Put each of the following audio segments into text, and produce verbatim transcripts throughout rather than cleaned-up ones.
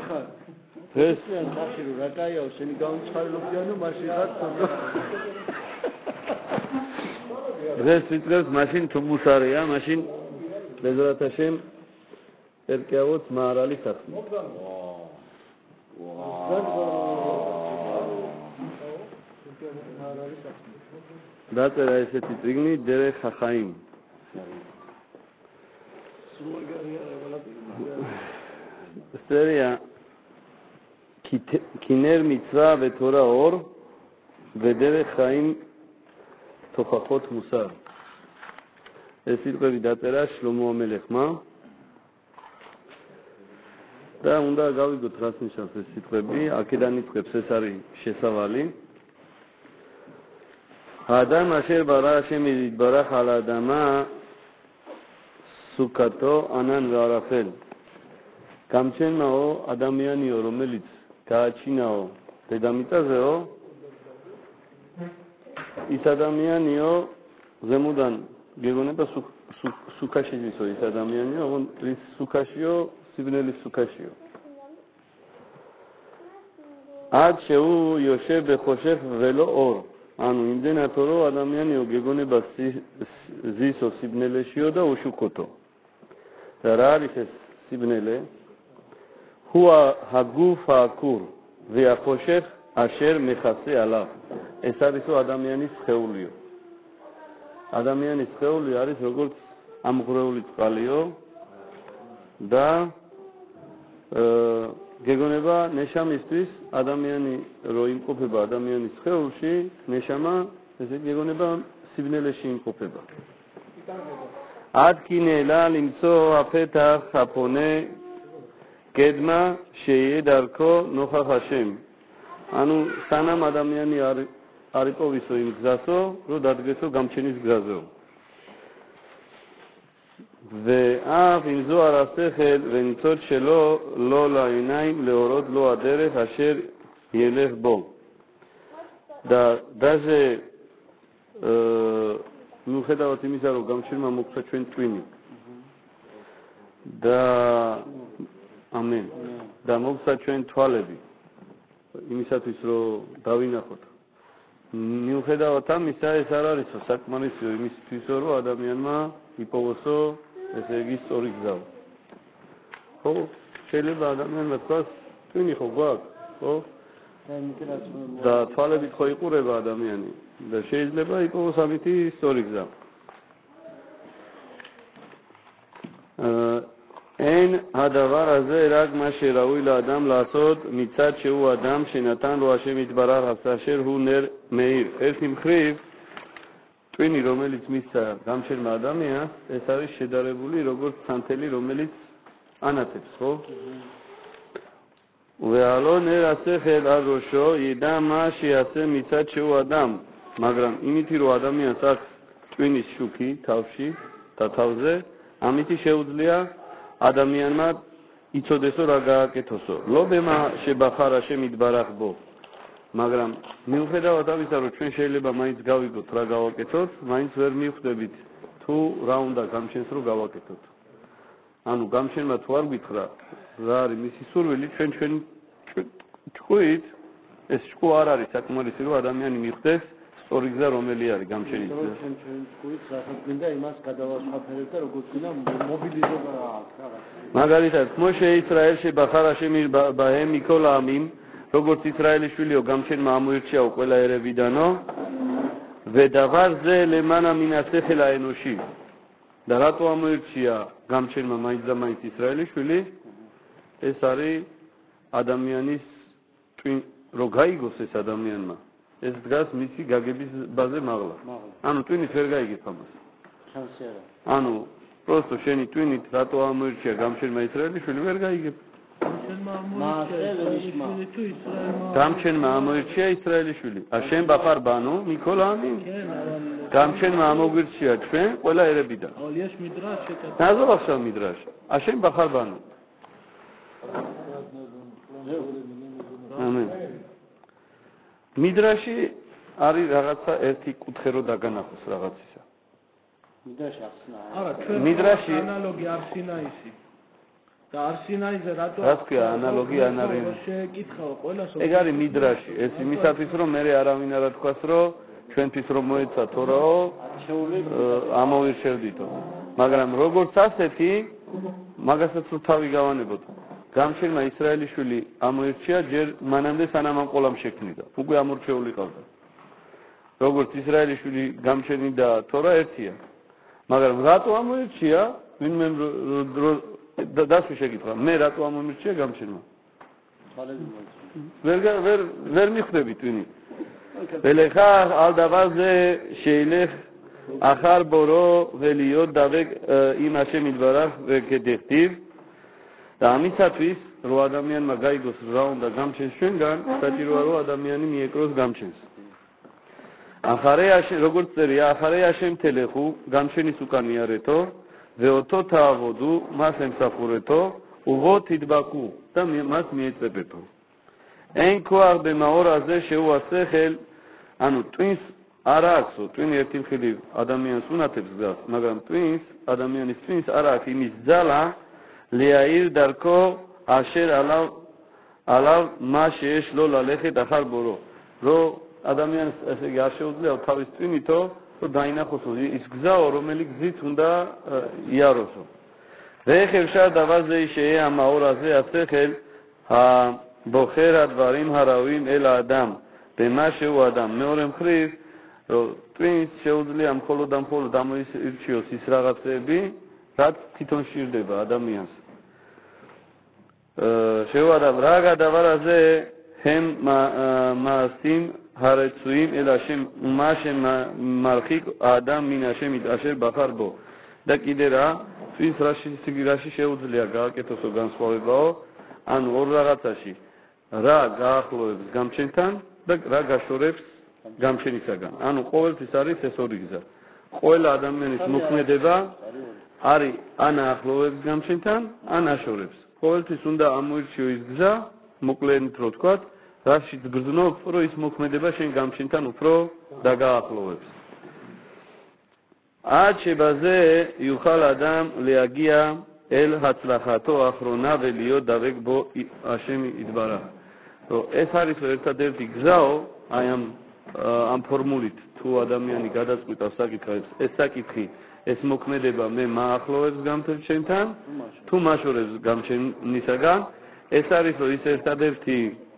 ხარ. დღეს სახში რო რა კაიაო, შენი გაუნცხარებიანო მაშინ ხარ თქო. დღეს ვიწყებს მაშინ თუ მუსარია, მაშინ ბეზრათ ჰაშემ ერკეავოთ მაარალი სახში. დაწერა ესეთი წიგნი დერეხ ხახაიმ. Seria Kiner mitzvah veTorah or vederech chaim tochachot musar. ეს სიტყვები დაწერა შლომო ამელეხმა და უნდა გავიგოთ რას ნიშნავს ეს სიტყვები. აქედან იწყებს ეს არის შესავალი. Adam asher bara Hashem yitbarach al adama sukato anan ve'arafel. Გამჩენაო ადამიანიო რომელიც გააჩინაო დედამიწაზეო ის ადამიანიო ზემოდან გეგონება სუქაში ისო ის ადამიანიო ის სუქაშიო სიბნელის სუქაშიო ად შეუ იოშე ბეხოშეფ ველო ორ ანუ იმდენად რომ ადამიანიო გეგონება ზისო სიბნელეშიო და უშუქოთო და რა არის ეს სიბნელე Hua haguf haakur ve'achoshev asher mechase alav. ეს არის ადამიანის სხეულიო. ადამიანის სხეული არის როგორც ამღვრეული წყალიო და გეგონება ნეშამისთვის ადამიანი რო იმყოფება ადამიანის სხეულში, ნეშამა ესე გეგონება სიბნელეში იმყოფება. Adkinela limtso apetach hapone Kedma sheye darko nochach Hashem. Anu sanam adamyani aripoviso im gzaso, ro dadgeso gamchenis gzazo. Ve'av im zohar hasechel ve'nitzot shelo lo la'inayim leorot lo aderech asher yelech bo. Da даже მიუხედავად იმისა, რომ გამჩენმა მოგცა ჩვენ ტვინი. და Amen. და მოგცა ჩვენ თვალები იმისათვის რომ დავინახოთ. მიუხედავად ამისა ეს არ არისო საკმარისო იმისთვის რომ ადამიანმა იპოვოსო ესე იგი სწორი გზა. ხო, შეიძლება ადამიანმა თქვას ტვინი ხო გვაქვს, ხო? და თვალებით ხო იყურება ადამიანი და შეიძლება იპოვოს ამითი სწორი გზა. אין הדבר הזה רק מה שראוי לאדם לעשות מצד שהוא אדם שנתן לו השם יתברך אשר הוא נר מאיר. ეს მხრივ ტვინი რომელიც მისცა გამჩენმა ადამიანს ეს არის შედარებული როგორც სანთელი რომელიც ანათებს, ხო? ועלו נר השכל על ראשו ידע מה שיעשה מצד שהוא אדם. მაგრამ იმითი რომ ადამიანს აქვს ტვინის შუქი თავში და თავზე ამითი შეუძლია ადამიანმა იცოდესო რა გააკეთოსო. ლობემა შებახარ Hashem yitbarach bo. მაგრამ მიუხედავად ამისა, რომ ჩვენ შეიძლება მაინც გავიგოთ რა გავაკეთოთ, მაინც ვერ მივხვდებით თუ რა უნდა გამჩენს რომ გავაკეთოთ. ანუ გამჩენმა თუ არ გითხრა რა არის მისი სურვილი, ჩვენ ჩვენ ჭკვით ეს ჭკუ არ არის საკმარისი რომ ადამიანი მიხვდეს სწორი გზა რომელი არის გამჩენის გზა. ჩვენ ჩვენ ჭკვით რასაც გინდა იმას გადავასწრაფებთ და როგორც გინდა მობილიზება რა აქვს რაღაც. მაგალითად, მოშე ისრაელში ბახარ Hashem bahem mikol ha'amim, როგორც ისრაელიშვილიო გამჩენმა ამოირჩიაო ყველა ერებიდანო, ודבר זה למען מן השכל האנושי. და რატო ამოირჩია გამჩენმა მაინც და მაინც ისრაელიშვილი? ეს არის ადამიანის ტვინ რო გაიგოს ეს ადამიანმა. ეს დგას მისი გაგების ბაზე მაღლა. ანუ ტვინით ვერ გაიგებ ამას. შანსი არა. ანუ просто შენი ტვინით რატო ამოირჩია გამჩენმა ისრაელიშვილი ვერ გაიგებ. გამჩენმა ამოირჩია ისრაელიშვილი. Hashem bachar banu mikol ha'amim. გამჩენმა ამოგვირჩია ჩვენ ყველა ერებიდან. יש מדרש שכתוב. נעזוב עכשיו מדרש. Hashem bachar banu. Amen. Midrashi არის რაღაცა ერთი კუთხე რო დაგანახოს რაღაცისა. Midrashi ახსნა. არა, ჩვენ ანალოგი არ სინაისი. და არსინაიზე რატო რას ქვია ანალოგია ან არის შეკითხავ ყველას ეგ არის მიდრაში ეს იმისათვის რომ მე არავინ არ თქვას რომ ჩვენთვის რომ მოეცა თორაო ამოვირჩევდითო მაგრამ როგორც ასეთი მაგასაც თავი გავანებოთ გამჩენმა ისრაელიშვილი ამოირჩია ჯერ მანამდე სანამ ამ ყოლამ შექმნიდა უკვე ამორჩეული ყავდა როგორც ისრაელიშვილი გამჩენიდა თორა ერთია მაგრამ რატო ამოირჩია ვინმე დასვი შეკითხა მე რატო ამომირჩია გამჩენმა ვერ ვერ ვერ მიხვდებით ვინი ולכך על דבר זה שילך אחר בורו ולהיות דבק עם השם יתברך וכדכתיב והמצאתוויס רו אדמיין מגייגוס ראונדה גם ששונגן סתירו רו אדמיינים מייקרוס גם שס אחרי השם როგორც წერია אחרי השם תלכו גם שניסוקן מיארתו ואותו תעבודו მას ემსახურეთო ובו תדבקו და მას მიეწებეთო אין כוח במאור הזה שהוא השכל, אנו טווינס ערקסו, טווין ירתים חיליב, אדמיינס אונתף סגס, מגרם טווינס, אדמיינס טווינס ערק, אם יזדלה להעיר דרכו אשר עליו, עליו מה שיש לו ללכת אחר בורו. רו אדמיינס יאשהו זלה, אותאוויס טווין איתו, רו דיינה חוסו, יסגזאו רומלי גזית הונדה יארוסו. ואיך אפשר דבר זה שיהיה המאור הזה, השכל, בוחר הדברים הראויים אל האדם, במה שהוא אדם. מאורם חריף, טווינס שאוזלי המחול אדם חול, אדם אירשיוס, ישראל רצבי, רק תיתון שיר דבה, אדם מיאס. שהוא אדם, רק הדבר הזה הם מעשים הרצויים אל השם, ומה שמרחיק האדם מן השם אשר בחר בו. דקידרה, טווינס רשי שאוזלי, הגר כתוסו גם ספורבאו, אנו אור רצשי. რა გაახლოვებს გამჩენთან და რა გაშორებს გამჩენისაგან. ანუ ყოველთვის არის ეს ორი გზა. ყველა ადამიანის მოქმედება არის ან აახლოვებს გამჩენთან, ან აშორებს. ყოველთვის უნდა ამოირჩიო ის გზა, მოკლედ რო თქვა, რაშიც გრძნობ, რომ ის მოქმედება შენ გამჩენთან უფრო დაგაახლოვებს. עד שבזה יוכל אדם להגיע אל הצלחתו האחרונה ולהיות דבק בו השם יתברך. ეს არის ერთადერთი გზაო აი ამ ამ ფორმულით თუ ადამიანი გადაწყვიტავს საკითხებს ეს საკითხი ეს მოქმედება მე მაახლოვებს გამჩენთან თუ მაშორებს გამჩენისაგან ეს არის ის ერთადერთი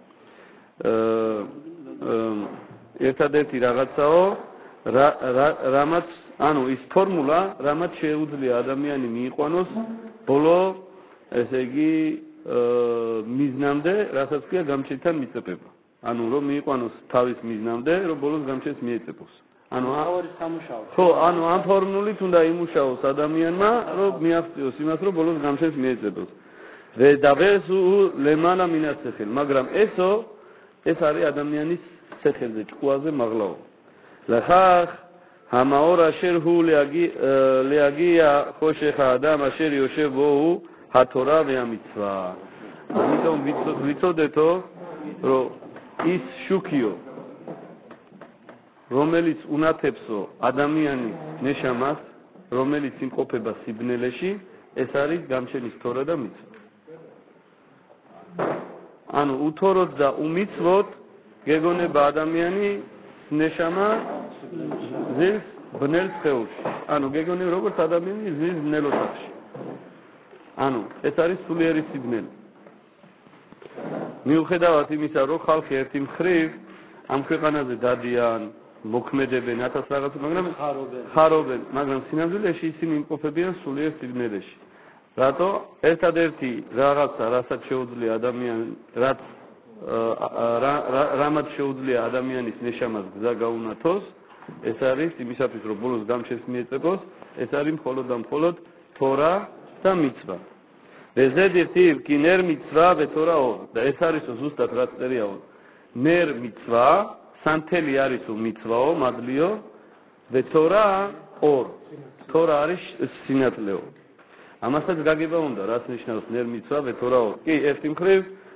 ერთადერთი რაღაცაო რამაც ანუ ის ფორმულა რამაც შეუძლია ადამიანი მიიყვანოს ბოლო ესე იგი მიზნამდე, რასაც ქვია გამჩენთან მიწება. ანუ რომ მიიყვანოს თავის მიზნამდე, რომ ბოლოს გამჩენს მიეწებოს. ანუ ავარის სამუშაო. ხო, ანუ ამ ფორმულით უნდა იმუშაოს ადამიანმა, რომ მიაღწიოს იმას, რომ ბოლოს გამჩენს მიეწებოს. ודברסו למעלה מן השכל, მაგრამ ესო ეს არის ადამიანის სეხელზე, ჭკუაზე მაღლაო. לכך המאור אשר הוא להגיע חושך האדם אשר יושב בו הוא התורה והמצווה. ამიტომ ვიცოდეთო, რომ ის შუქიო, რომელიც უნათებსო ადამიანის ნეშამას, რომელიც იმყოფება სიბნელეში, ეს არის გამჩენის თორა და მიცვა. ანუ უთოროთ და უმიცვოთ გეგონება ადამიანი ნეშამა ზის ბნელ სხეულში. ანუ გეგონება როგორც ადამიანი ზის ბნელ ოთახში. ანუ ეს არის სულიერი სიბნელი. მიუხედავად იმისა, რომ ხალხი ერთი მხრივ ამ ქვეყანაზე დადიან, მოქმედებენ ათას რაღაც, მაგრამ ხარობენ, მაგრამ სინამდვილეში ისინი იმყოფებიან სულიერ სიბნელეში. რატო? ერთადერთი რაღაცა, რასაც შეუძლია ადამიანი, რაც რამაც შეუძლია ადამიანის ნეშამას გზა გაუნათოს, ეს არის იმისათვის, რომ ბოლოს გამჩენს მიეწებოს, ეს არის მხოლოდ და მხოლოდ თორა და მიცვა. וזה דכתיב כי נר מצווה ותורה אור. და ეს არის ზუსტად რაც წერია. ნერ მიცვა, სანთელი არის მიცვაო, მადლიო, ותורה ორ. თორა არის სინათლეო. ამასაც გაგება უნდა, რაც ნიშნავს ნერ მიცვა ותורה ორ. კი, ერთი მხრივ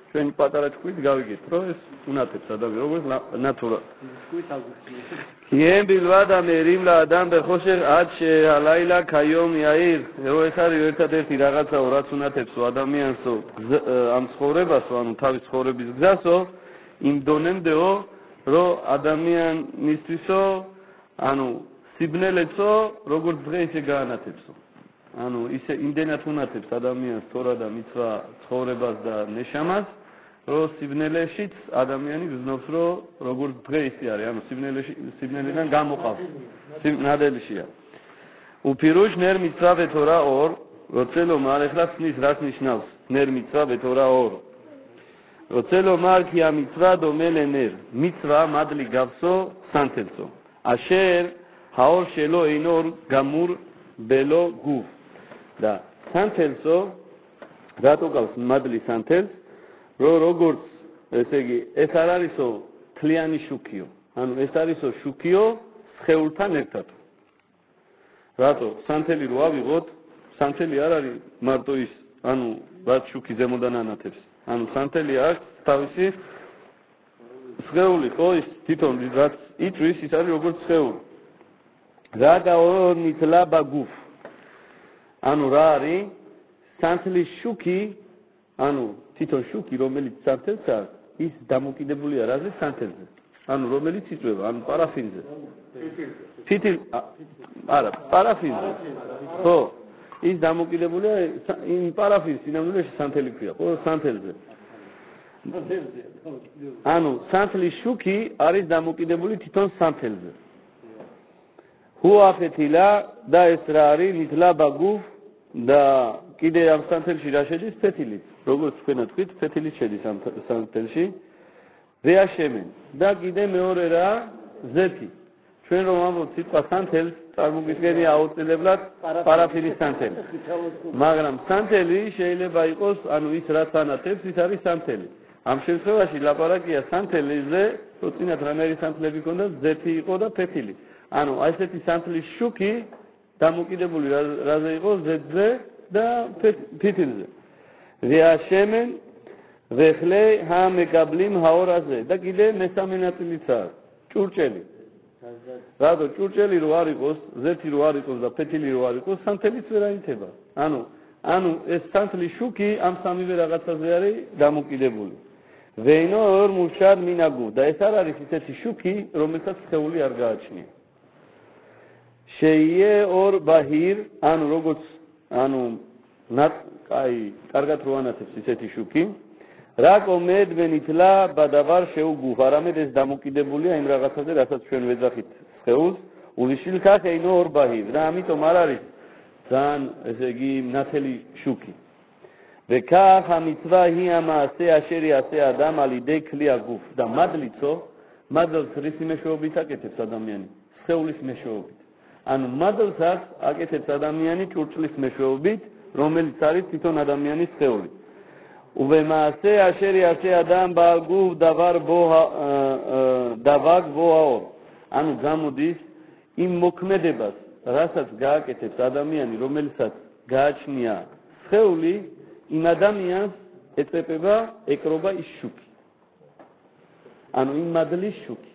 ჩვენი პატარა ჭკვით გავიგეთ, რომ ეს უნათებს ადამიანი, როგორც ნატურა. Kiem bilvad amerim laadam bexosher ad shehalayla kayom yair. რო ეს არის ერთადერთი რაღაცაო, რაც უნათებსო ადამიანსო ამ ცხოვრებასო, ანუ თავის ცხოვრების გზასო, იმ დონემდეო, რომ ადამიანისთვისო, ანუ სიბნელეცო, როგორც დღე ისე გაანათებსო. ანუ ისე იმდენად უნათებს ადამიანს თორა და მიცვა ცხოვრებას და ნეშამას, რომ სიბნელეშიც ადამიანი გრძნობს, რომ როგორც დღე ისე არის, ანუ სიბნელეში სიბნელიდან გამოყავს. ნადელშია. უპირუშ ნერ მიცვა ვეთორა ორ, רוצה לומר, ეხლა ცნის რას ნიშნავს ნერ მიცვა ვეთორა ორ. רוצה לומר כי המצווה דומה לנר, מצווה מדלי גבסו סנטלסו, אשר האור שלו אינו גמור בלא גוף. და სანთელსო რატო გავს მადლი სანთელს, რომ როგორც ესე იგი ეს არ არისო თლიანი შუქიო, ანუ ეს არისო შუქიო სხეულთან ერთად. რატო სანთელი რო ავიღოთ, სანთელი არ არის მარტო ის, ანუ რაც შუქი ზემოდან ანათებს. ანუ სანთელი აქვს თავისი სხეული, ხო, ის თვითონ რაც იწვის, ის არის როგორც სხეული. რა გაო ნიტლა ბაგუფ. ანუ რა არის სანთლის შუქი, ანუ თვითონ შუქი, რომელიც სანთელს აქვს, ის დამოკიდებულია რაზე? სანთელზე. ანუ რომელიც იწვება, ანუ პარაფინზე. თითი არა, პარაფინზე. ხო, ის დამოკიდებულია იმ პარაფინს, სინამდვილეში სანთელი ქვია, ხო, სანთელზე. ანუ სანთლის შუქი არის დამოკიდებული თვითონ სანთელზე. ჰუაფეთილა და ეს რა არის ნიტლა ბაგუფ და კიდე ამ სანთელში რა შედის? ფეთილიც. როგორც თქვენ თქვით, ფეთილიც შედის ამ სანთელში. რეაშემენ და კიდე მეორე რა? ზეთი. ჩვენ რომ ამბობთ სიტყვა სანთელს, წარმოგიდგენია აუცილებლად პარაფინის სანთელი. მაგრამ სანთელი შეიძლება იყოს, ანუ ის რაც ანათებს, ის არის სანთელი. ამ შემთხვევაში ლაპარაკია სანთელიზე, რომ წინათ რამერი სანთლები ქონდა, ზეთი იყო და ფეთილი. ანუ აი ესეთი სანთლის შუქი დამოკიდებული რაზე იყო? ზეთზე და ფითილზე. რეაშემენ ვეხლე ჰამეკაბლიმ ჰაორაზე და კიდე მესამე ნაწილიცაა ჭურჭელი. რადგან ჭურჭელი რო არ იყოს, ზეთი რო არ იყოს და ფეთილი რო არ იყოს, სანთელიც ვერ აინთება. ანუ ანუ ეს სანთლის შუქი ამ სამივე რაღაცაზე არის დამოკიდებული. ვეინო ორ მუშად მინაგუ და ეს არ არის ისეთი შუქი, რომელსაც სხეული არ გააჩნია. შეიე ორ ბაჰირ, ანუ როგორც ანუ ნატ აი კარგად რო ანათებს ისეთი შუქი, რა კომედ ვენითლა ბადავარ შეუგუფ, არამედ ეს დამოკიდებულია იმ რაღაცაზე, რასაც ჩვენ ვეძახით სხეულს, ულიშილქა შეინო ორ ბაჰირ და ამიტომ არ არის ძალიან ესე იგი ნათელი შუქი. וכך המצווה היא המעשה אשר יעשה אדם על ידי כלי הגוף. და მადლიცო, მადლს რისი მეშვეობით აკეთებს ადამიანი? სხეულის მეშვეობით. ანუ მადლს აკეთებს ადამიანი ჭურჭლის მეშვეობით, რომელიც არის თვითონ ადამიანის სხეული. ובמעשה אשר יעשה אדם בעל גוף דבר בו דבק בו האור. ანუ გამოდის იმ მოქმედებას, რასაც გააკეთებს ადამიანი, რომელსაც გააჩნია სხეული, იმ ადამიანს ეწეპება, ეკრობა ის შუქი. ანუ იმ მადლის შუქი.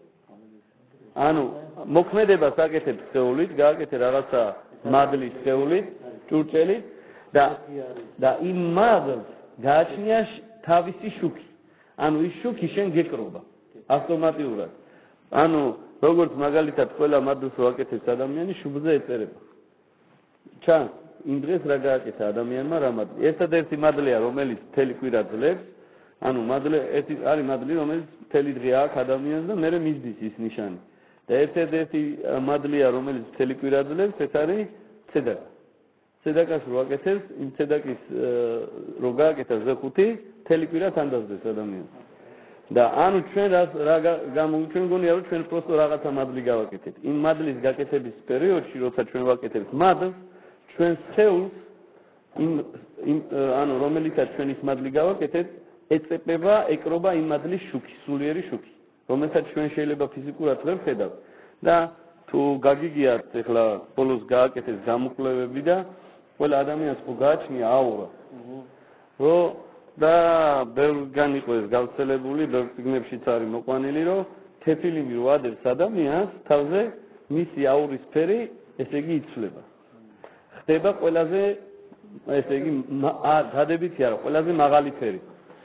ანუ მოქმედებას აკეთებს სხეულით, გააკეთე რაღაცა მადლის სხეულით, ჭურჭელით და და იმ მადლს გააჩნია თავისი შუქი. ანუ ის შუქი შენ გეკრობა ავტომატურად. ანუ როგორც მაგალითად ყველა მადლს ვაკეთებს ადამიანი, შუბლზე ეწერება. ჩანს იმ დღეს რა გააკეთა ადამიანმა რა მადლი. ერთადერთი მადლია, რომელიც მთელი კვირა ძლებს, ანუ მადლი ერთი არის მადლი, რომელიც მთელი დღე აქვს ადამიანს და მერე მისდის ის ნიშანი. და ერთადერთი მადლია, რომელიც მთელი კვირა ძლებს, ეს არის ცედაკა. ცედაკას რო აკეთებს, იმ ცედაკის რო გააკეთა ზეხუთი, მთელი კვირა თანდაზდეს ადამიანს. და ანუ ჩვენ რა გამოგვიჩვენ გონია, რომ ჩვენ просто რაღაცა მადლი გავაკეთეთ. იმ მადლის გაკეთების პერიოდში, როცა ჩვენ ვაკეთებთ მადლს, ჩვენ სხეულს იმ იმ ანუ რომელიცაც ჩვენ ის მადლი გავაკეთეთ, ეწეპება, ეკრობა იმ მადლის შუქი, სულიერი შუქი, რომელსაც ჩვენ შეიძლება ფიზიკურად ვერ ხედავთ და თუ გაგიგიათ ეხლა ბოლოს გააკეთეს გამოკვლევები და ყველა ადამიანს ხო გააჩნია აურა. რომ და ბევრგან იყო ეს გავრცელებული, ბევრ წიგნებშიც არის მოყვანილი, რომ თეთრილიმი რო ადევს ადამიანს, თავზე მისი აურის ფერი, ესე იგი იცვლება. ხდება ყველაზე, ესე იგი, დადებითი არა, ყველაზე მაღალი ფერი.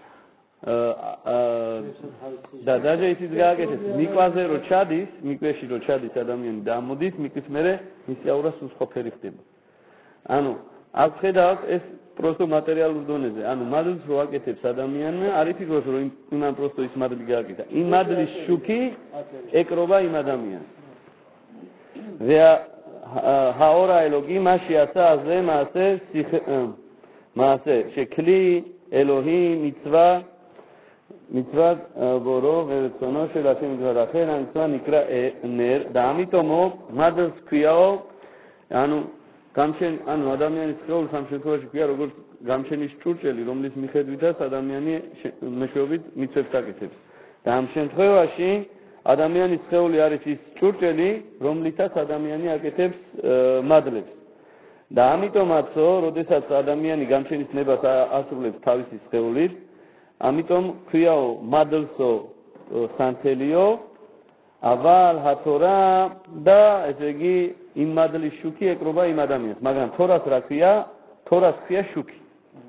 და დაჟე ისიც გააკეთეს, მიკვაზე რო ჩადის, მიკვეში რო ჩადის ადამიანი და ამოდის, მიკვის მერე მისი აურა სულ სხვა ფერი ხდება. ანუ აქ ხედავთ ეს просто materialურ დონეზე. ანუ მადლს რო აკეთებს ადამიანმა, არ იფიქროს რომ იმან просто ის მადლი გააკეთა. იმ მადლის შუქი ეკრობა იმ ადამიანს. ვეა ჰაორა ელოგი მასი ასა აზე მასე მასე შეკლი ელოჰი მიცვა მიცვა ბორო ვერცონო შელაში მიცვა რახენ ანცვა ნიკრა ნერ და ამიტომ მადლს ქვიაო ანუ გამჩენ ანუ ადამიანის სხეულს ამ შემთხვევაში ქვია როგორც გამჩენის ჭურჭელი რომლის მიხედვითაც ადამიანი მეშვეობით მიცვებს აკეთებს და ამ შემთხვევაში ადამიანის სხეული არის ის ჭურჭელი რომლითაც ადამიანი აკეთებს მადლებს და ამიტომაცო როდესაც ადამიანი გამჩენის ნებას ასრულებს თავისი სხეულით ამიტომ ქვიაო მადლსო სანთელიო ავალ ჰათორა და ესე იგი იმ მადლის შუქი ეკრობა იმ ადამიანს მაგრამ თორას რა ქვია თორას ქვია შუქი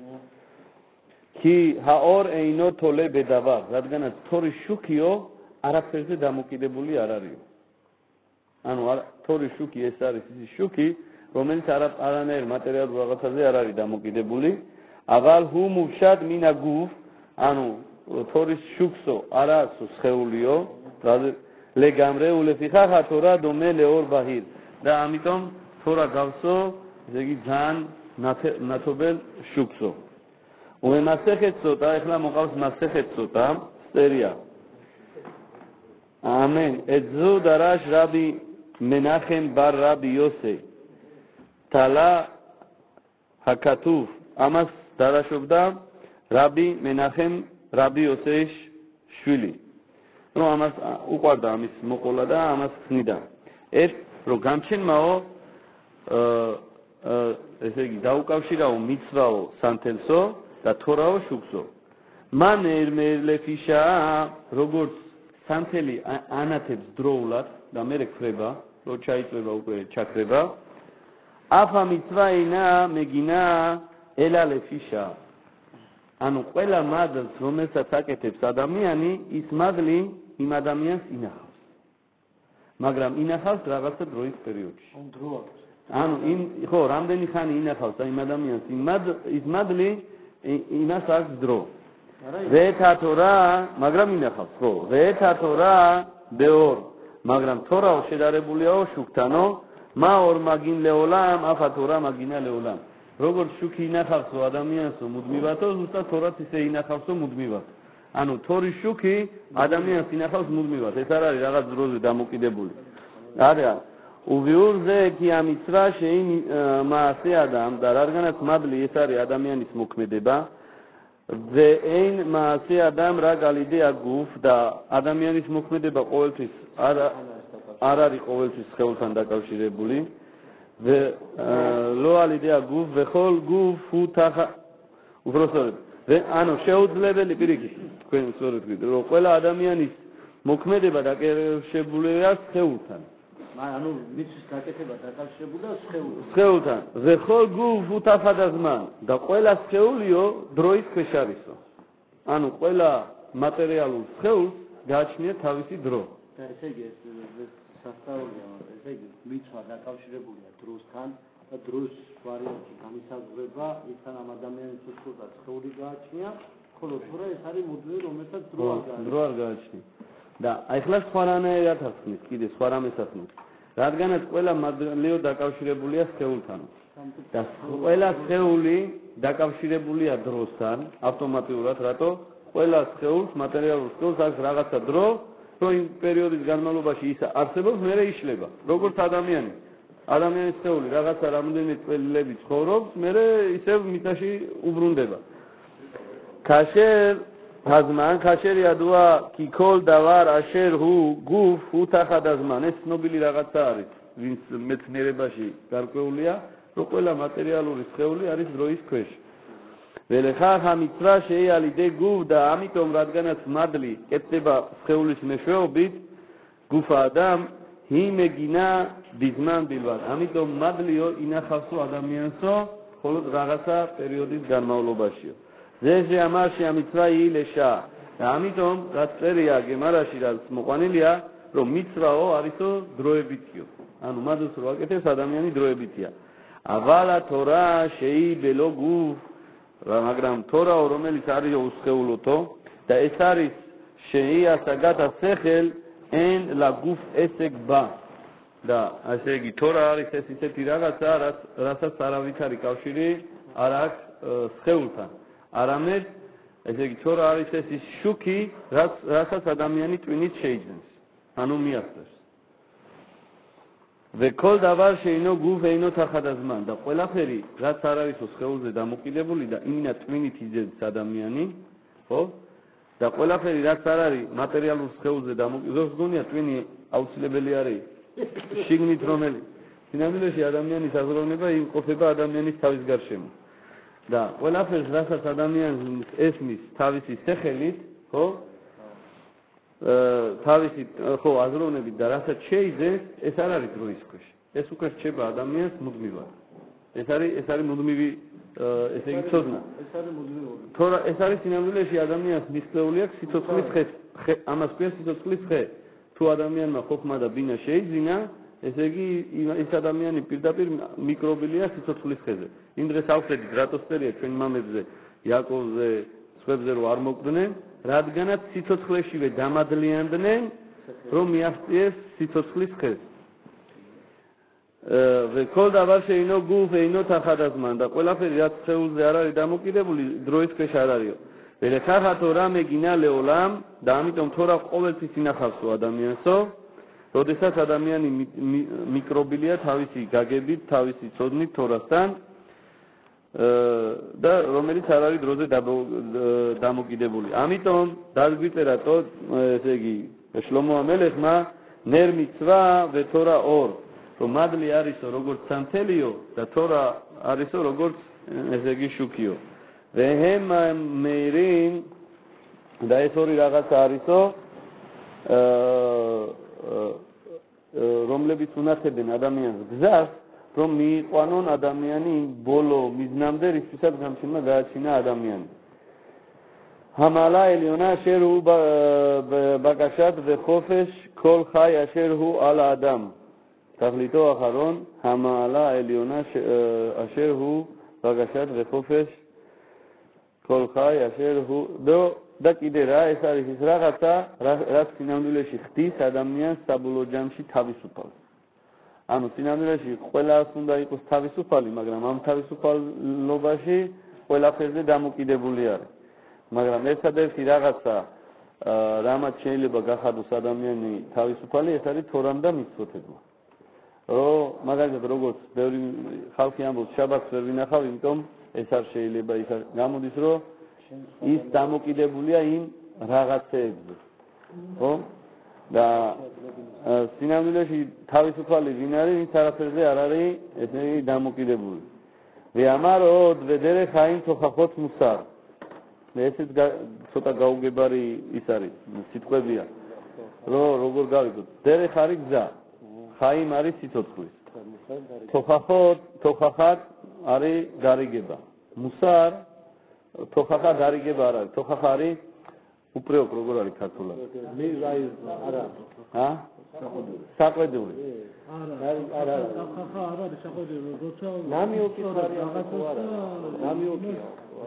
კი ჰაორ ეინო თოლე ბედავა რადგანაც თორის შუქიო არაფერზე დამოკიდებული არ არის ანუ თორის შუქი ეს არის ის შუქი რომელიც არანაირ მატერიალურ რაღაცაზე არ არის დამოკიდებული ავალ ჰუ მუშად მინა გუფ ანუ თორის შუქსო არა აქვს სხეულიო ლეგამრე ულეფიხა ხათორა დომე ლეორ ბაჰირ და ამიტომ თორა გავსო ესე იგი ძალიან ნათობელ შუქსო უმასეხეთ ცოტა ეხლა მოყავს მასეხეთ ცოტა სტერია ამენ ეძუ დარაშ რაბი მენახემ ბარ რაბი იოსე თალა ჰაკათუв ამას დარაშობდა რაბი მენახემ რაბი იოსეის შვილი რომ ამას უყვარდა ამის მოყოლა და ამას ხნიდა ეს რომ გამჩენმაო ესე იგი დაუკავშირაო მიცვაო სანთელსო და თორაო შუქსო მან ერმელეფიშა როგორც სანთელი ანათებს დროულად და მე რეკრება რო ჩაიწვება უკვე ჩაქრება აფა მიცვაინა მეგინა ელალეფიშა ანუ ყველა მადლს რომელსაც აკეთებს ადამიანი ის მადლი იმ ადამიანს ინახავს მაგრამ ინახავს რაღაცა დროის პერიოდში ანუ იმ ხო რამდენი ხანი ინახავს იმ ადამიანს ის მადლი იმას აქვს დრო ვეთათორა მაგრამ ინახავს ხო ვეთათორა ბეორ მაგრამ თორაო შედარებულია შუქთანო მაორ მაგინ ლეოლამ აფათორა მაგინა ლეოლამ როგორც შუქი ინახავსო ადამიანსო მუდმივათო ზუსტად თორაც ისე ინახავსო მუდმივად ანუ თორის შუქი ადამიანს ინახავს მუდმივად ეს არ არის რაღაც დროზე დამოკიდებული არა უბიურზე კი ამიცრა შეინ მასე ადამ და რადგანაც მადლი ეს არის ადამიანის მოქმედება ზე ეინ მასე ადამ რა გალიდე აგუფ და ადამიანის მოქმედება ყოველთვის არ არ არის ყოველთვის სხეულთან დაკავშირებული ve lo alidea guf ve khol guf utaha uprosoreb ve ano შეუძლებელი პირიქით თქვენ სწორედ გείτε რომ ყველა ადამიანის მოქმედება დაკავშირებულია სხეულთან ანუ მისთვის გაკეთება დაკავშირებულია სხეულთან სხეულთან ve khol guf utaha da zman და ყველა სხეულიო დროის ქვეშ არისო ანუ ყველა მატერიალურ სხეულს გააჩნია თავისი დრო და ესე იგი ეს სასწაულია ესე იგი მიცვა დაკავშირებულია დროსთან და დროს ვარიანტი გამისაზღვრება ისთან ამ ადამიანის უცხოთა სხეული გააჩნია ხოლო თორე ეს არის მოდელი რომელსაც დრო არ გააჩნია დრო არ გააჩნია და ახლა სხვა რამეებად ახსნის კიდე სხვა რამეს ახსნის რადგანაც ყველა მადლიო დაკავშირებულია სხეულთან და ყველა სხეული დაკავშირებულია დროსთან ავტომატურად რატო ყველა სხეულს მატერიალურ სხეულს აქვს რაღაცა დრო რომ იმ პერიოდის განმავლობაში ის არსებობს მერე იშლება როგორც ადამიანი ადამიანის სხეული რაღაცა რამდენი წელიწადი ცხოვრობს მერე ისევ მიწაში უბრუნდება ქაშერ ჰაზმან ქაშერი ადვა კიკოლ დავარ აშერ ჰუ გუფ უთახადაზმან ეს ცნობილი რაღაცა არის ვინც მეცნიერებაში გარკვეულია რომ ყველა მატერიალური სხეული არის დროის ქვეშ ולכך המצווה שהיא על ידי גוף דה אמיתום רדגנץ מדלי כתבה סחאוליש משואובית גוף האדם היא מגינה בזמן בלבד. אמיתום מדליו אינה חסו אדם ינסו חולות רגסה פריודית גרמאולובשיו. זה שאמר שהמצווה היא לשעה. אמיתום רצריה גמרה שירל סמוכניליה רו מצווה או אריסו דרויביטיו. אנו מדוס רואקטס אדם יני דרויביטיה. אבל התורה שהיא בלא גוף მაგრამ თორა რომელიც არის უსხეულოთო და ეს არის შეი ასაგათ ასეხელ en la guf esek ba და ასე იგი თორა არის ეს ისეთი რაღაცა რასაც არავით არის კავშირი არ აქვს სხეულთან არამედ ესე იგი თორა არის ეს ის შუქი რასაც ადამიანი ტვინით შეიძენს ანუ მიაღწევს וכל דבר שאינו גוף אינו תחת הזמן. და ყველაფერი რაც არ არის სხეულზე დამოკიდებული და იმინა ტვინით იძენს ადამიანი, ხო? და ყველაფერი რაც არ არის მატერიალურ სხეულზე დამოკიდებული, გონია ტვინი აუცილებელი არის. შიგნით რომელიც სინამდვილეში ადამიანის აზროვნება იმყოფება ადამიანის თავის გარშემო. და ყველაფერს რასაც ადამიანს ესმის თავისი სახელით, ხო? თავისი ხო აზროვნებით და რასაც შეიძენს ეს არ არის დროის ქვეშ ეს უკვე რჩება ადამიანს მუდმივად ეს არის ეს არის მუდმივი ესე იგი ცოდნა ეს არის მუდმივი თორე ეს არის სინამდვილეში ადამიანს მისწეული აქვს სიცოცხლის ხე ამას ქვია სიცოცხლის ხე თუ ადამიანმა ხოხმა და ბინა შეიძინა ესე იგი ეს ადამიანი პირდაპირ მიკრობილია სიცოცხლის ხეზე იმ დღეს ავხედით რატოსწერია ჩვენ მამებზე იაკოვზე სხვებზე რო არ მოკვდნენ რადგანაც სიცოცხლეშივე დამადლიანდნენ რომ მიაღწიეს სიცოცხლის ხეს. וכל דבר שאינו גוף אינו תחת הזמן და ყველაფერი რაც სხეულზე არ არის დამოკიდებული დროის ქვეშ არ არისო. ולכך התורה מגינה לעולם და ამიტომ თორა ყოველთვის ინახავსო ადამიანსო, როდესაც ადამიანი მიკრობილია თავისი გაგებით, თავისი ცოდნით თორასთან და რომელიც არ არის დროზე დამოკიდებული. ამიტომ დაგვიწერა ესე იგი შლომო ამელეხმა ნერ მიცვა და თორა ორ. რომ მადლი არისო როგორც სამთელიო და თორა არისო როგორც ესე იგი შუქიო. ვეჰემ მეირინ და ეს ორი რაღაცა არისო რომლებიც უნათებენ ადამიანს გზას რომ მიიყვანონ ადამიანი ბოლო მიზნამდე რისთვისაც გამჩენმა გააჩინა ადამიანი. המעלה העליונה אשר הוא בקשת וחופש כל חי אשר הוא על האדם. תכליתו האחרון, המעלה העליונה אשר הוא בקשת וחופש כל חי אשר הוא דו და კიდე რა ეს არის ის რაღაცა რაც სინამდვილეში ხდის ადამიანს საბოლოო ჯამში თავისუფალს. ანუ სინამდვილეში ყველას უნდა იყოს თავისუფალი, მაგრამ ამ თავისუფალობაში ყველაფერზე დამოკიდებული არის. მაგრამ ერთადერთი რაღაცა რამაც შეიძლება გახადოს ადამიანი თავისუფალი, ეს არის თორამ და მიცვოთებმა. რომ მაგალითად როგორც ბევრი ხალხი ამბობს შაბათს ვერ ვინახავ, იმიტომ ეს არ შეიძლება ის გამოდის რომ ის დამოკიდებულია იმ რაღაცეებზე. ხო? და სინამდვილეში თავისუფალი ვინ არის, ის არაფერზე არ არის ესე იგი დამოკიდებული. ואמר עוד ודרך חיים תוכחות מוסר. ესეც ცოტა გაუგებარი ის არის, სიტყვებია. რო როგორ გავიგოთ? დერეხ არის გზა. ხაიმ არის სიცოცხლის. თოხახოთ, თოხახად არის გარიგება. მუსარ თოხახა გარიგება არ არის. თოხახა არის უპრეოკ როგორ არის ქართულად? მე აი არა. ჰა? საყვედური. არა, არა. თოხახა არ არის საყვედური, როცა ნამიოკი არის რაღაცა. ნამიოკია.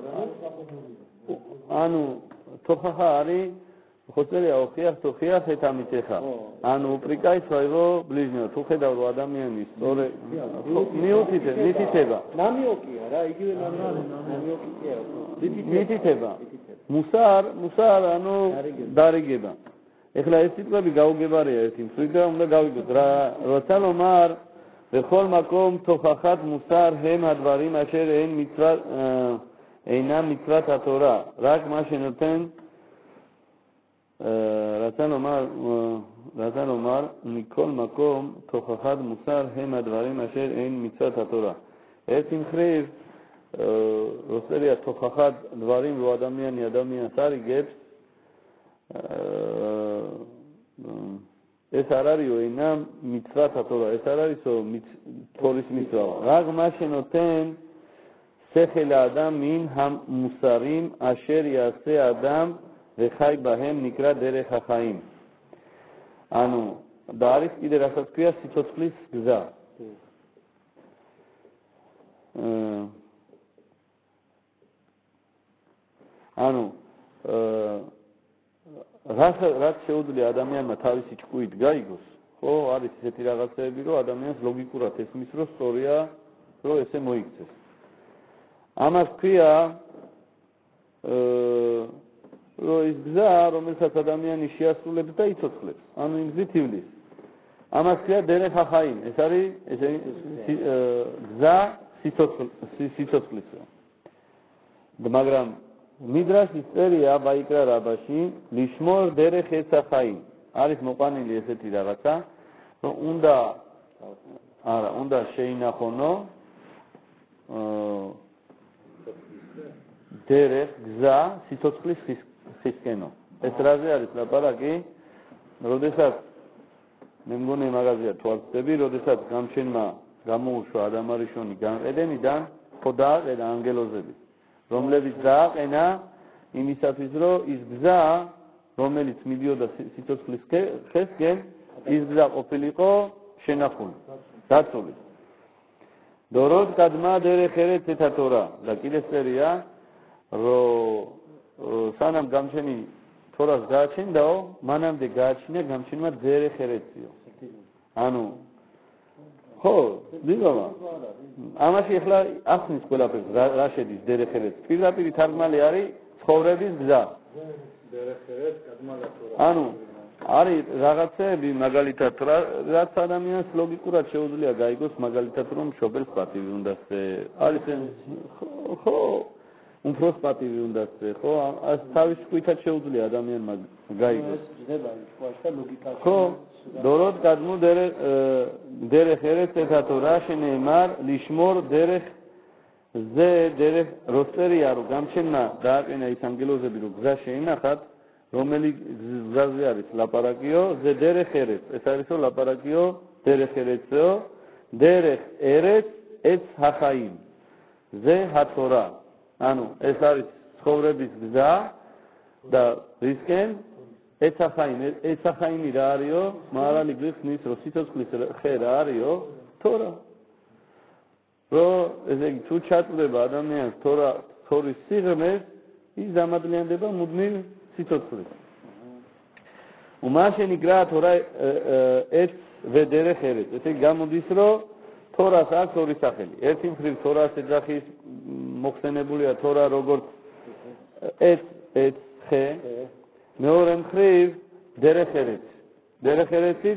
ანუ თოხახა არის ხოწერია ოხიახ თოხიახ ეთამიტეხა. ანუ უპრიკაი своего ближнего. თუ ხედავ რომ ადამიანი სწორე მიუთითე, მითითება. ნამიოკია რა, იგივე ნამიოკია. მითითება. მუსარ, მუსარ ანუ დარიგება. ეხლა ეს სიტყვები გაუგებარია ერთი მსხვილი უნდა გავიგოთ რა როცა ლომარ בכל מקום תוכחת מוסר הם הדברים אשר אין מצוות אינם מצוות התורה, רק מה שנותן רצה לומר רצה לומר מכל מקום תוכחת מוסר הם הדברים אשר אין מצוות התורה. את עם חריב როსტერია თოხახად დვარიმ რო ადამიანი ადამიანს არიგებს ეს არ არისო ენა მიცვათა თორა ეს არ არისო თორის მიცვა რაღ მაშენოთენ სეხელა ადამ მინ ჰამ მუსარიმ აშერ იასე ადამ ვეხაი ბაჰემ ნიკრა დერეხ ახაიმ ანუ და არის კიდე რასაც ქვია სიცოცხლის გზა ანუ რაც რაც შეუძლია ადამიანმა თავისი ჭკუით გაიგოს, ხო, არის ესეთი რაღაცები, რომ ადამიანს ლოგიკურად ესმის, რომ სწორია, რომ ესე მოიქცეს. ამას ქვია, რომ ის გზა, რომელსაც ადამიანი შეასრულებს და იცოცხლებს, ანუ იმ გზით ივლის. ამას ქვია დერეხ ახაიმ, ეს არის ესე გზა სიცოცხლისა. მაგრამ მიდრაშის წერია ბაიკრა რაბაში ლიშმორ დერეხ ეცახაიმ არის მოყვანილი ესეთი რაღაცა რომ უნდა არა უნდა შეინახონო დერეხ გზა სიცოცხლის ხისკენო ეს რაზე არის ლაპარაკი როდესაც მე მგონი მაგაზია თვალწები როდესაც გამჩენმა გამოუშვა ადამარიშონი განყედენიდან ხო დააყენა ანგელოზები რომლებიც დააყენა იმისათვის რომ ის გზა რომელიც მიდიოდა სიცოცხლის ხესკენ ის გზა ყოფილიყო შენახული დაცული დოროდ კადმა დერეხ ერეც ეთათორა და კიდე წერია რომ სანამ გამჩენი თორას გააჩენდაო მანამდე გააჩინა გამჩენმა დერეხ ერეციო ანუ ხო, დიახ. ამაში ახლა ახსნის ყველაფერს რა შედის დერეხერეთ. პირდაპირ თარგმანი არის ცხოვრების გზა. დერეხერეთ კადმალათურა. ანუ არის რაღაცები მაგალითად რაც ადამიანს ლოგიკურად შეუძლია გაიგოს მაგალითად რომ მშობელს პატივი უნდა სცე. არის ხო, უმფროს პატივი უნდა სცე, ხო? ეს თავის ჭკუითაც შეუძლია ადამიანმა გაიგოს. ხო დოროდ კადმუ დერეხ ერეც ეთათორა შენეიმარ ლიშმორ დერეხ ზე დერეხ როსტერია რომ გამჩენმა დააყენა ის ანგელოზები რომ გზა შეინახათ რომელი გზაზე არის ლაპარაკიო ზე დერეხ ერეც ეს არისო ლაპარაკიო დერეხ ერეცო დერეხ ერეც ეც ჰახაიმ ზე ჰათორა ანუ ეს არის ცხოვრების გზა და რისკენ ეცახაიმ ეცახაიმი რა არისო მარალი გიხსნის რომ სიცოცხლის ხე რა არისო თორა რომ ესე იგი თუ ჩაწდება ადამიანს თორა თორის სიღრმეს ის დამადლიანდება მუდმივ სიცოცხლეს უმაშენი გრა თორა ეც ვედერეხ ერეც ესე გამოდის რომ თორას აქვს ორი სახელი ერთი მხრივ თორას ეძახის მოხსენებულია თორა როგორც ეც ეც ხე მეორე მხრივ დერეხ ერეც დერეხ ერეცით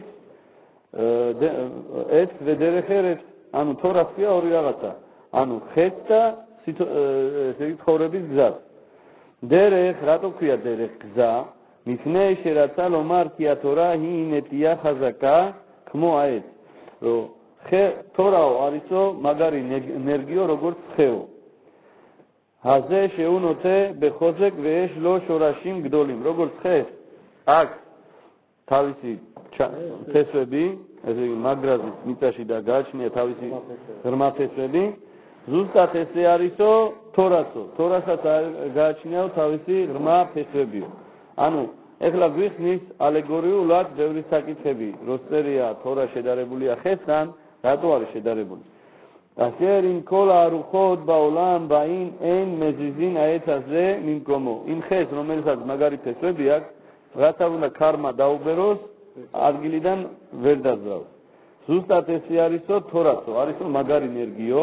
ეც ვედერეხ ერეც ანუ თორას ქვია ორი რაღაცა ანუ ხეც და ესე იგი ცხოვრების გზა დერეხ რატო ქვია დერეხ გზა მისნე შერაცა ლომარ კია თორა ჰინეტია ხაზაკა ქმო აეც რომ ხე თორაო არისო მაგარი ენერგიო როგორც ხეო აზე შეუნოთე ბეხოზეკ ვეშ ლო შორაშიმ გდოლიმ როგორც ხეს აქ თავისი ფესვები ესე იგი მაგრაზის მიწაში და გააჩნია თავისი ღრმა ფესვები ზუსტად ესე არისო თორასო თორასაც გააჩნიაო თავისი ღრმა ფესვებიო ანუ ეხლა გვიხსნის ალეგორიულად ბევრი საკითხები როსტერია თორა შედარებულია ხესთან რატო არის შედარებული אשר עם כל הארוחות בעולם באים אין מזיזין העץ הזה ממקומו. אם חס რომელსაც მაგარი ფესვები აქვს, რათა უნდა ქარმა დაუბეროს, ადგილიდან ვერ დაძრავს. ზუსტად ესე არისო თორასო, არისო მაგარი ენერგიო.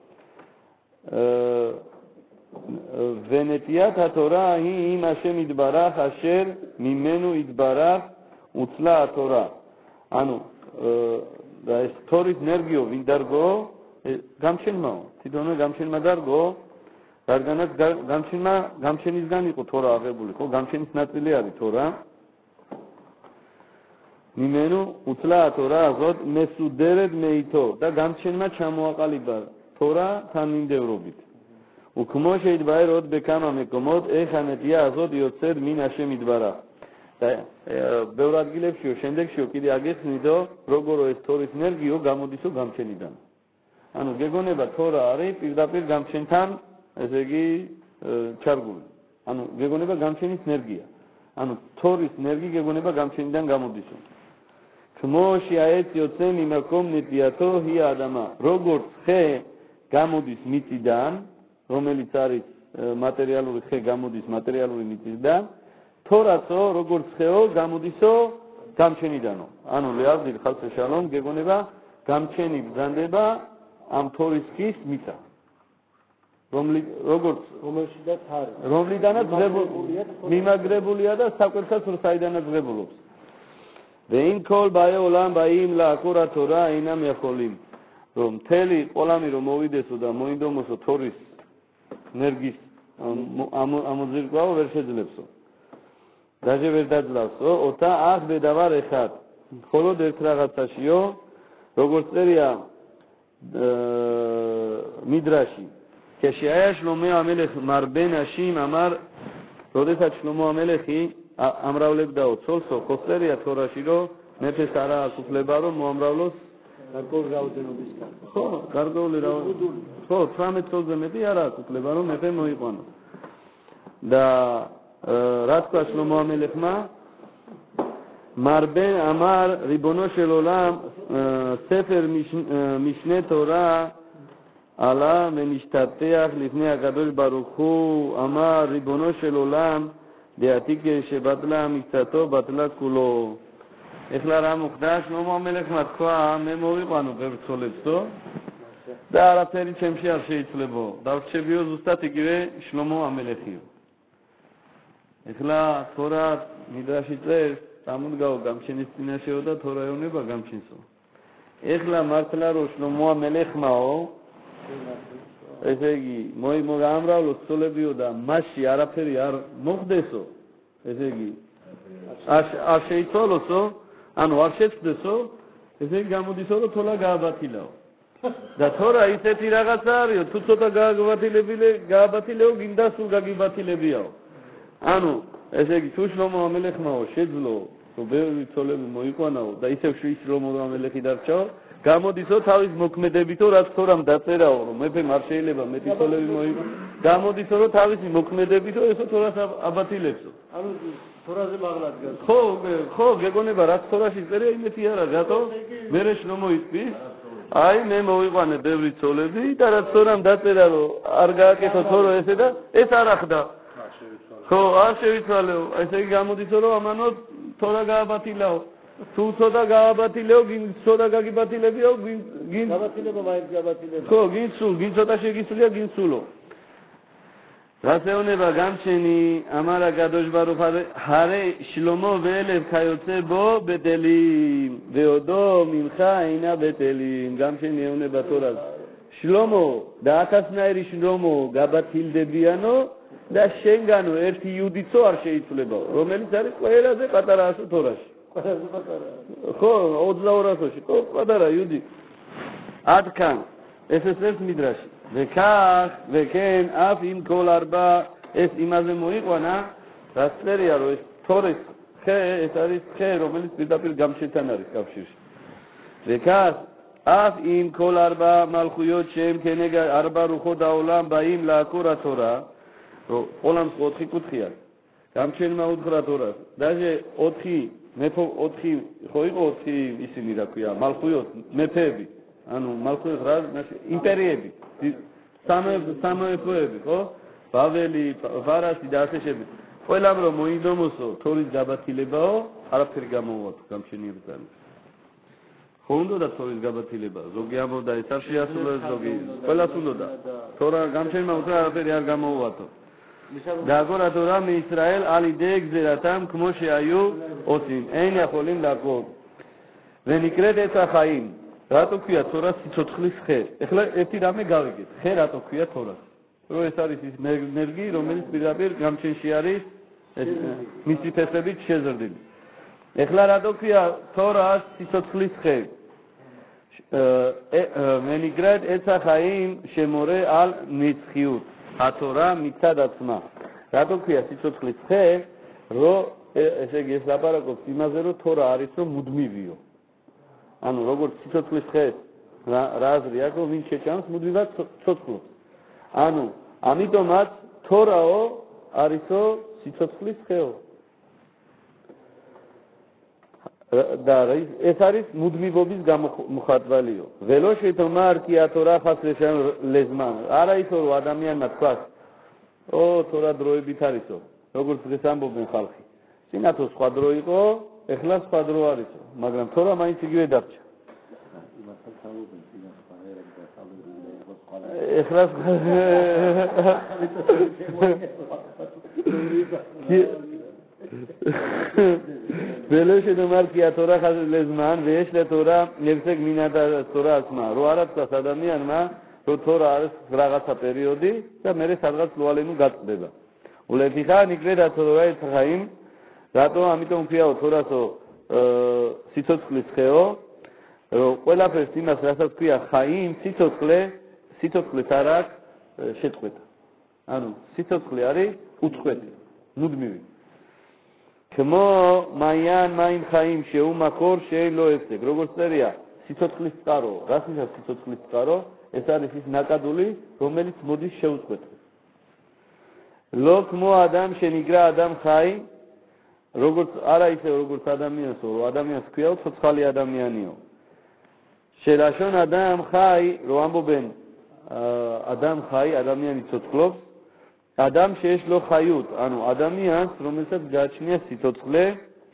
ვენეტიათ ათორა იმ השם יתברך אשר ממנו יתברך უცლა ათორა. ანუ და ეს თორის ენერგიო ვინ დარგო გამჩენმაო თვითონვე გამჩენმა დარგო რადგანაც გამჩენმა გამჩენისგან იყო თორა აღებული ხო გამჩენის ნაწილი არის თორა მიმენუ უცლა თორა აზოთ მესუდერედ მეითო და გამჩენმა ჩამოაყალიბა თორა თანმიმდევრობით וכמו שהתבהר עוד בכמה מקומות, איך הנטייה הזאת יוצאת מן השם יתברך. ბევრ ადგილებშიო, შემდეგშიო კიდე აგეხსნიდო, როგორ ეს თორის ენერგიო გამოდისო გამჩენიდან. ანუ გეგონება თორა არის პირდაპირ გამჩენთან, ესე იგი ჩარგული. ანუ გეგონება გამჩენის ენერგია. ანუ თორის ენერგი გეგონება გამჩენიდან გამოდისო. כמו שהעץ יוצא ממקום נטייתו היא האדמה. როგორც ხე გამოდის მიწიდან, რომელიც არის მატერიალური ხე გამოდის მატერიალური მიწიდან, თორაცო როგორც ხეო გამოდისო გამჩენიდანო. ანუ ლეავდილ ხალხე შალომ გეგონება გამჩენი ბრძანდება ამ თორის ხის მიწა. რომლი როგორც რომელშიდაც არის. რომლიდანაც მიმაგრებულია და საკვირსაც საიდანაც ღებულობს. ואם כל באי עולם באים לעקור התורה אינם יכולים. რომ მთელი ყოლამი რომ მოვიდესო და მოინდომოსო თორის ენერგიის ამოძირკვაო ვერ შეძლებსო. დაჟე ვერ დაძლავსო, ოთა ახ ბედავარ ეხად. მხოლოდ ერთ რაღაცაშიო, როგორც წერია მიდრაში. כשהיה שלמה המלך מרבה נשים אמר, როდესაც შლომო ამელეხი ამრავლებდაო ცოლსო, ხოსწერია თორაში რომ მეფეს არა აკუთლება რომ მოამრავლოს გარკვეული რაოდენობისგან. ხო, გარკვეული რაოდენობის. ხო, თვრამეტ წელზე მეტი არა აკუთლება რომ მეფე მოიყვანო. და რა თქვა შლომო ამელეხმა? מרבה אמר ריבונו של עולם ספר משנה תורה עלה ונשתטח לפני הקדוש ברוך הוא אמר ריבונו של עולם דעתיק שבטלה מקצתו בטלה כולו. ეხლა რა მოხდა? შლომო ამელეხმა თქვა მე მოვიყვანო ბევრ ცოლებსო და არაფერი ჩემში არ შეიძლებაო. დავრჩებიო ზუსტად იგივე შლომო ამელეხიო. ეხლა თორა მიდრაში წერს სამუდგაო გამჩენის წინაშეო და თორა ეუბნება გამჩენსო. ეხლა მართლა რომ შლომო ამელეხმაო ესე იგი მოიმოგამრავლოს ცოლებიო და მასში არაფერი არ მოხდესო, ესე იგი არ შეიცვალოსო, ანუ არ შეცდესო, ესე იგი გამოდისო რომ თოლა გააბათილაო. და თორა ისეთი რაღაცა არისო, თუ ცოტა გააბათილებილე, გააბათილეო, გინდა სულ გაგიბათილებიაო. ანუ ესე იგი თუ შლომო ამელეხმაო შეძლო, რომ ბევრი ცოლები მოიყვანაო და ისევ შლომო ამელეხი დარჩაო, გამოდისო თავის მოქმედებითო რაც თორამ დაწერაო რომ მეფემ არ შეიძლება მეტი ცოლები მოიყვანო, გამოდისო რომ თავისი მოქმედებითო ესო თორას აბათილებსო. ანუ თორაზე მაღლა დგას. ხო, ხო, გეგონება რაც თორაში წერია იმეთი არა, რატო? მერე შლომო იწვის, აი მე მოვიყვანე ბევრი ცოლები და რაც თორამ დაწერა რომ არ გააკეთო თორო ესე და ეს არ ახდა. ხო, არ შევიცვალეო, ესე იგი გამოდისო რომ ამანო თორა გააბათილაო. თუ ცოტა გააბათილეო, გინ ცოტა გაგიბათილებიო, გინ გაბათილება მაინც გაბათილება. ხო, გინ სულ, გინ ცოტა შეგისულია, გინ სულო. რასეუნება გამჩენი ამარა გადოშ ბარუხ ჰარე შლომო ველევ ქაიოცე ბო ბეტელი ვეოდო მიმხა ენა ბეტელი გამჩენი ეუნება თორას შლომო და ათასნაირი შლომო გაბათილდებიანო და შენგანო ერთი იუდიცო არ შეიცვლებაო, რომელიც არის ყველაზე პატარა ასო თორაში. ყველაზე პატარა. ხო, ოცდაორ ასოში, ხო, პატარა იუდი. ათკან ეს ეს მიდრაში. וכך וכן אף אם כל ארבע ეს იმაზე მოიყვანა, რაც წერია რომ ეს თორის ხე, ეს არის ხე, რომელიც პირდაპირ გამჩენთან არის კავშირში. וכך אף אם כל ארבע מלכויות שהם כנגד ארבע רוחות העולם באים לעקור התורה, עולם ოთხი კუთხია. გამჩენმა უთხრა თორას. დაჟე ოთხი მეფე ოთხი ხო იყო ოთხი ისინი რა ქვია, მალხუიოთ, მეფეები. ანუ მალხუიოთ რა, იმპერიები. სამეფოები, ხო? ბაველი, ვარასი და ასე შემდეგ. ყველამ რომ მოინდომოსო თორის გაბათილებაო, არაფერი გამოუვა თუ გამჩენიებს ძალიან. ხო უნდა თორის გაბათილება, ზოგი ამბობდა ეს არ შეასრულეს, ზოგი ყველას უნდა. თორა გამჩენმა უთხრა არაფერი არ გამოუვათო. דאגורה תורה מישראל על ידי גזירתם כמו שהיו עושים. אין יכולים לעקוב. ונקראת עץ החיים. רתו קביע תורה סיצוצחליס חר. ეხლა ერთი რამე გავიგეთ. ხე რატო ქვია თორას? რომ ეს არის ის ენერგი, რომელიც პირდაპირ გამჩენში არის ეს მისი ფესებით შეზრდილი. ეხლა რატო ქვია თორას ციცოცხლის ხე? ונקראת עץ החיים שמורה על נצחיות. ათორა მიცა და ცმა. რატო ქვია სიცოცხლის ხე, რომ ესე იგი ეს ლაპარაკობს იმაზე, რომ თორა არის რომ მუდმივიო. ანუ როგორც სიცოცხლის ხე რა აზრი აქვს, რომ ვინ შეჭამს მუდმივად ცოცხლობს. ანუ ამიტომაც თორაო არისო სიცოცხლის ხეო. და ეს არის მუდმივობის გამოხატვალიო. ველო შეთომარ კი ათორა ხასრეშან ლეზმან. არა ისო რომ ადამიანმა თქვას, ო თორა დროებით არისო, როგორც დღეს ამბობენ ხალხი. წინათო სხვა დრო იყო, ეხლა სხვა დრო არისო, მაგრამ თორა მაინც იგივე დარჩა. ეხლა ველო შეთომარ კი ათორა ხასრეშან ლეზმან, ვეშ ლეთორა ნევსეგ მინადა თორა ასმა. რო არა თქვას ადამიანმა, რომ თორა არის რაღაცა პერიოდი და მერე სადღაც ლუალენუ გაწყდება. ულეთიხა ნიკრედა თორა ეცხაიმ, რატო ამიტომ ქვიაო თორასო სიცოცხლის ხეო, რომ ყველაფერს იმას რასაც ქვია ხაიმ, სიცოცხლე, სიცოცხლეს არ აქვს შეწყვეტა. ანუ სიცოცხლე არის უწყვეტი, მუდმივი. כמו מעיין מים חיים שהוא מקור שאין לו הפסק. როგორც წერია სიცოცხლის წყარო, რას ნიშნავს სიცოცხლის წყარო? ეს არის ის ნაკადული, რომელიც მოდის შეუწყვეტად. לא כמו אדם שנקרא אדם חי, როგორც არა ისე როგორც ადამიანსო, რომ ადამიანს ქვიაო ცოცხალი ადამიანიო. שלשון אדם חי, რომ ამბობენ אדם חי, ადამიანი ცოცხლობს, אדם שיש לו חיות, ანუ ადამიანს, რომელსაც გააჩნია სიცოცხლე,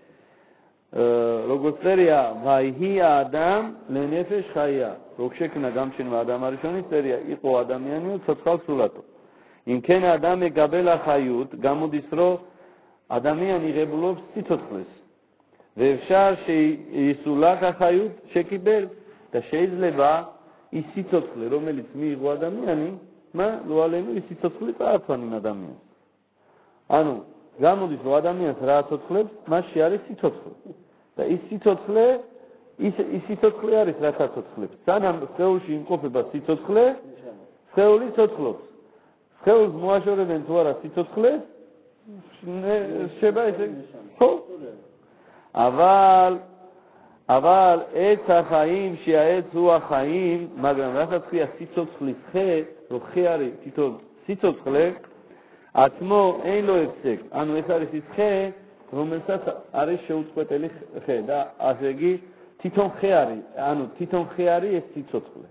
როგორც წერია, ვაიჰი აადამ ლენეფეშ ხაია. რო შექმნა გამჩენილ ადამ არიშონის წერია, იყო ადამიანიო ცოცხალ სულათო. იმქენ ადამე გაბელა ხაიუტ, გამოდის რომ ადამიანი იღებულობს სიცოცხლეს. ვეფშარ შეისულახა ხაიუტ შეკიბელ და შეიძლება ის სიცოცხლე, რომელიც მიიღო ადამიანი, მა ლუალენუ ის სიცოცხლე წაართვან იმ ადამიანს. ანუ გამოდის რომ ადამიანს რა ცოცხლებს, მასში არის სიცოცხლე. და ის სიცოცხლე ის ის სიცოცხლე არის რა ცოცხლებს. სანამ სხეულში იმყოფება სიცოცხლე, სხეული ცოცხლობს. სხეულს მოაშორებენ თუ არა სიცოცხლეს, შეება ესე ხო? אבל אבל עץ החיים שהעץ הוא החיים, მაგრამ რასაც ქვია სიცოცხლის ხე, რომ ხე არის თვითონ სიცოცხლე, עצמו אין לו הפסק. ანუ ეს არის ის ხე, რომელსაც არის შეუწყვეტელი ხე და ასე იგი თვითონ ხე არის, ანუ თვითონ ხე არის ეს სიცოცხლე.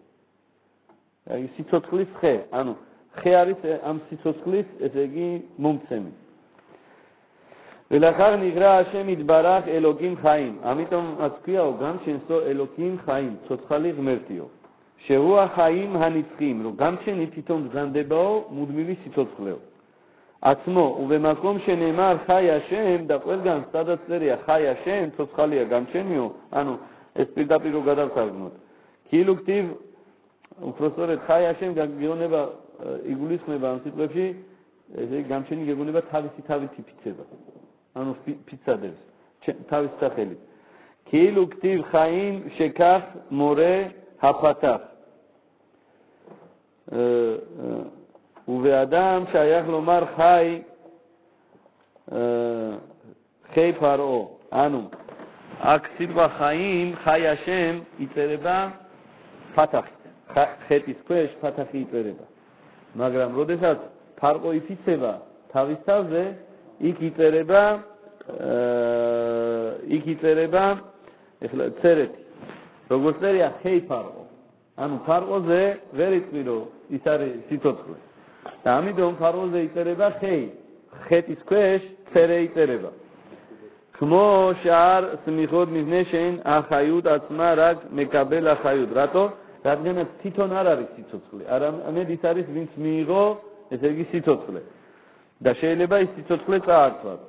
აი სიცოცხლის ხე, ანუ ხე არის ამ სიცოცხლის ესე იგი მომცემი. ולאחר נקרא השם יתברך אלוקים חיים. ამიტომ მას ქვიაო გამჩენსო אלוקים חיים, ცოცხალი ღმერთიო. שהוא החיים הנצחיים, რომ გამჩენი თვითონ გზანდებაო მუდმივი სიცოცხლეო. עצמו ובמקום שנאמר חי השם, და ყველგან სადაც წერია ხაი השם, ცოცხალია გამჩენიო, ანუ ეს პირდაპირ რო გადავსარგნოთ. כאילו כתיב უпроსორეთ ხაი השם გაგიონება იგულისხმება ამ სიტყვებში, ესე გამჩენი გეგონება თავისი თავით იფიცება. ანუ ფიცადებს თავის სახელით. כאילו כתיב חיים שכך מורה הפתח. ובאדם שייך לומר חי חי פרעה. אנו אקסידבה חיים חי השם יצרבה פתח. חטא סקווש פתח יצרבה. მაგრამ როდესაც ფარყო იფიცება თავის თავზე, იქ იწერება იქ იწერება ეხლა წერეთი. როგორც წერია ხეი ფარყო. ანუ ფარყოზე ვერ იწვი რომ ის არის სიცოცხლე. და ამიტომ ფარყოზე იწერება ხეი. ხეთის ქვეშ წერე იწერება. כמו שאר סמיכות מבנה שאין החיות עצמה רק מקבל החיות. רתו? რადგანაც თვითონ არ არის სიცოცხლე. არამედ ის არის ვინც მიიღო ესე იგი სიცოცხლე. და შეიძლება ის სიცოცხლე წაართვას.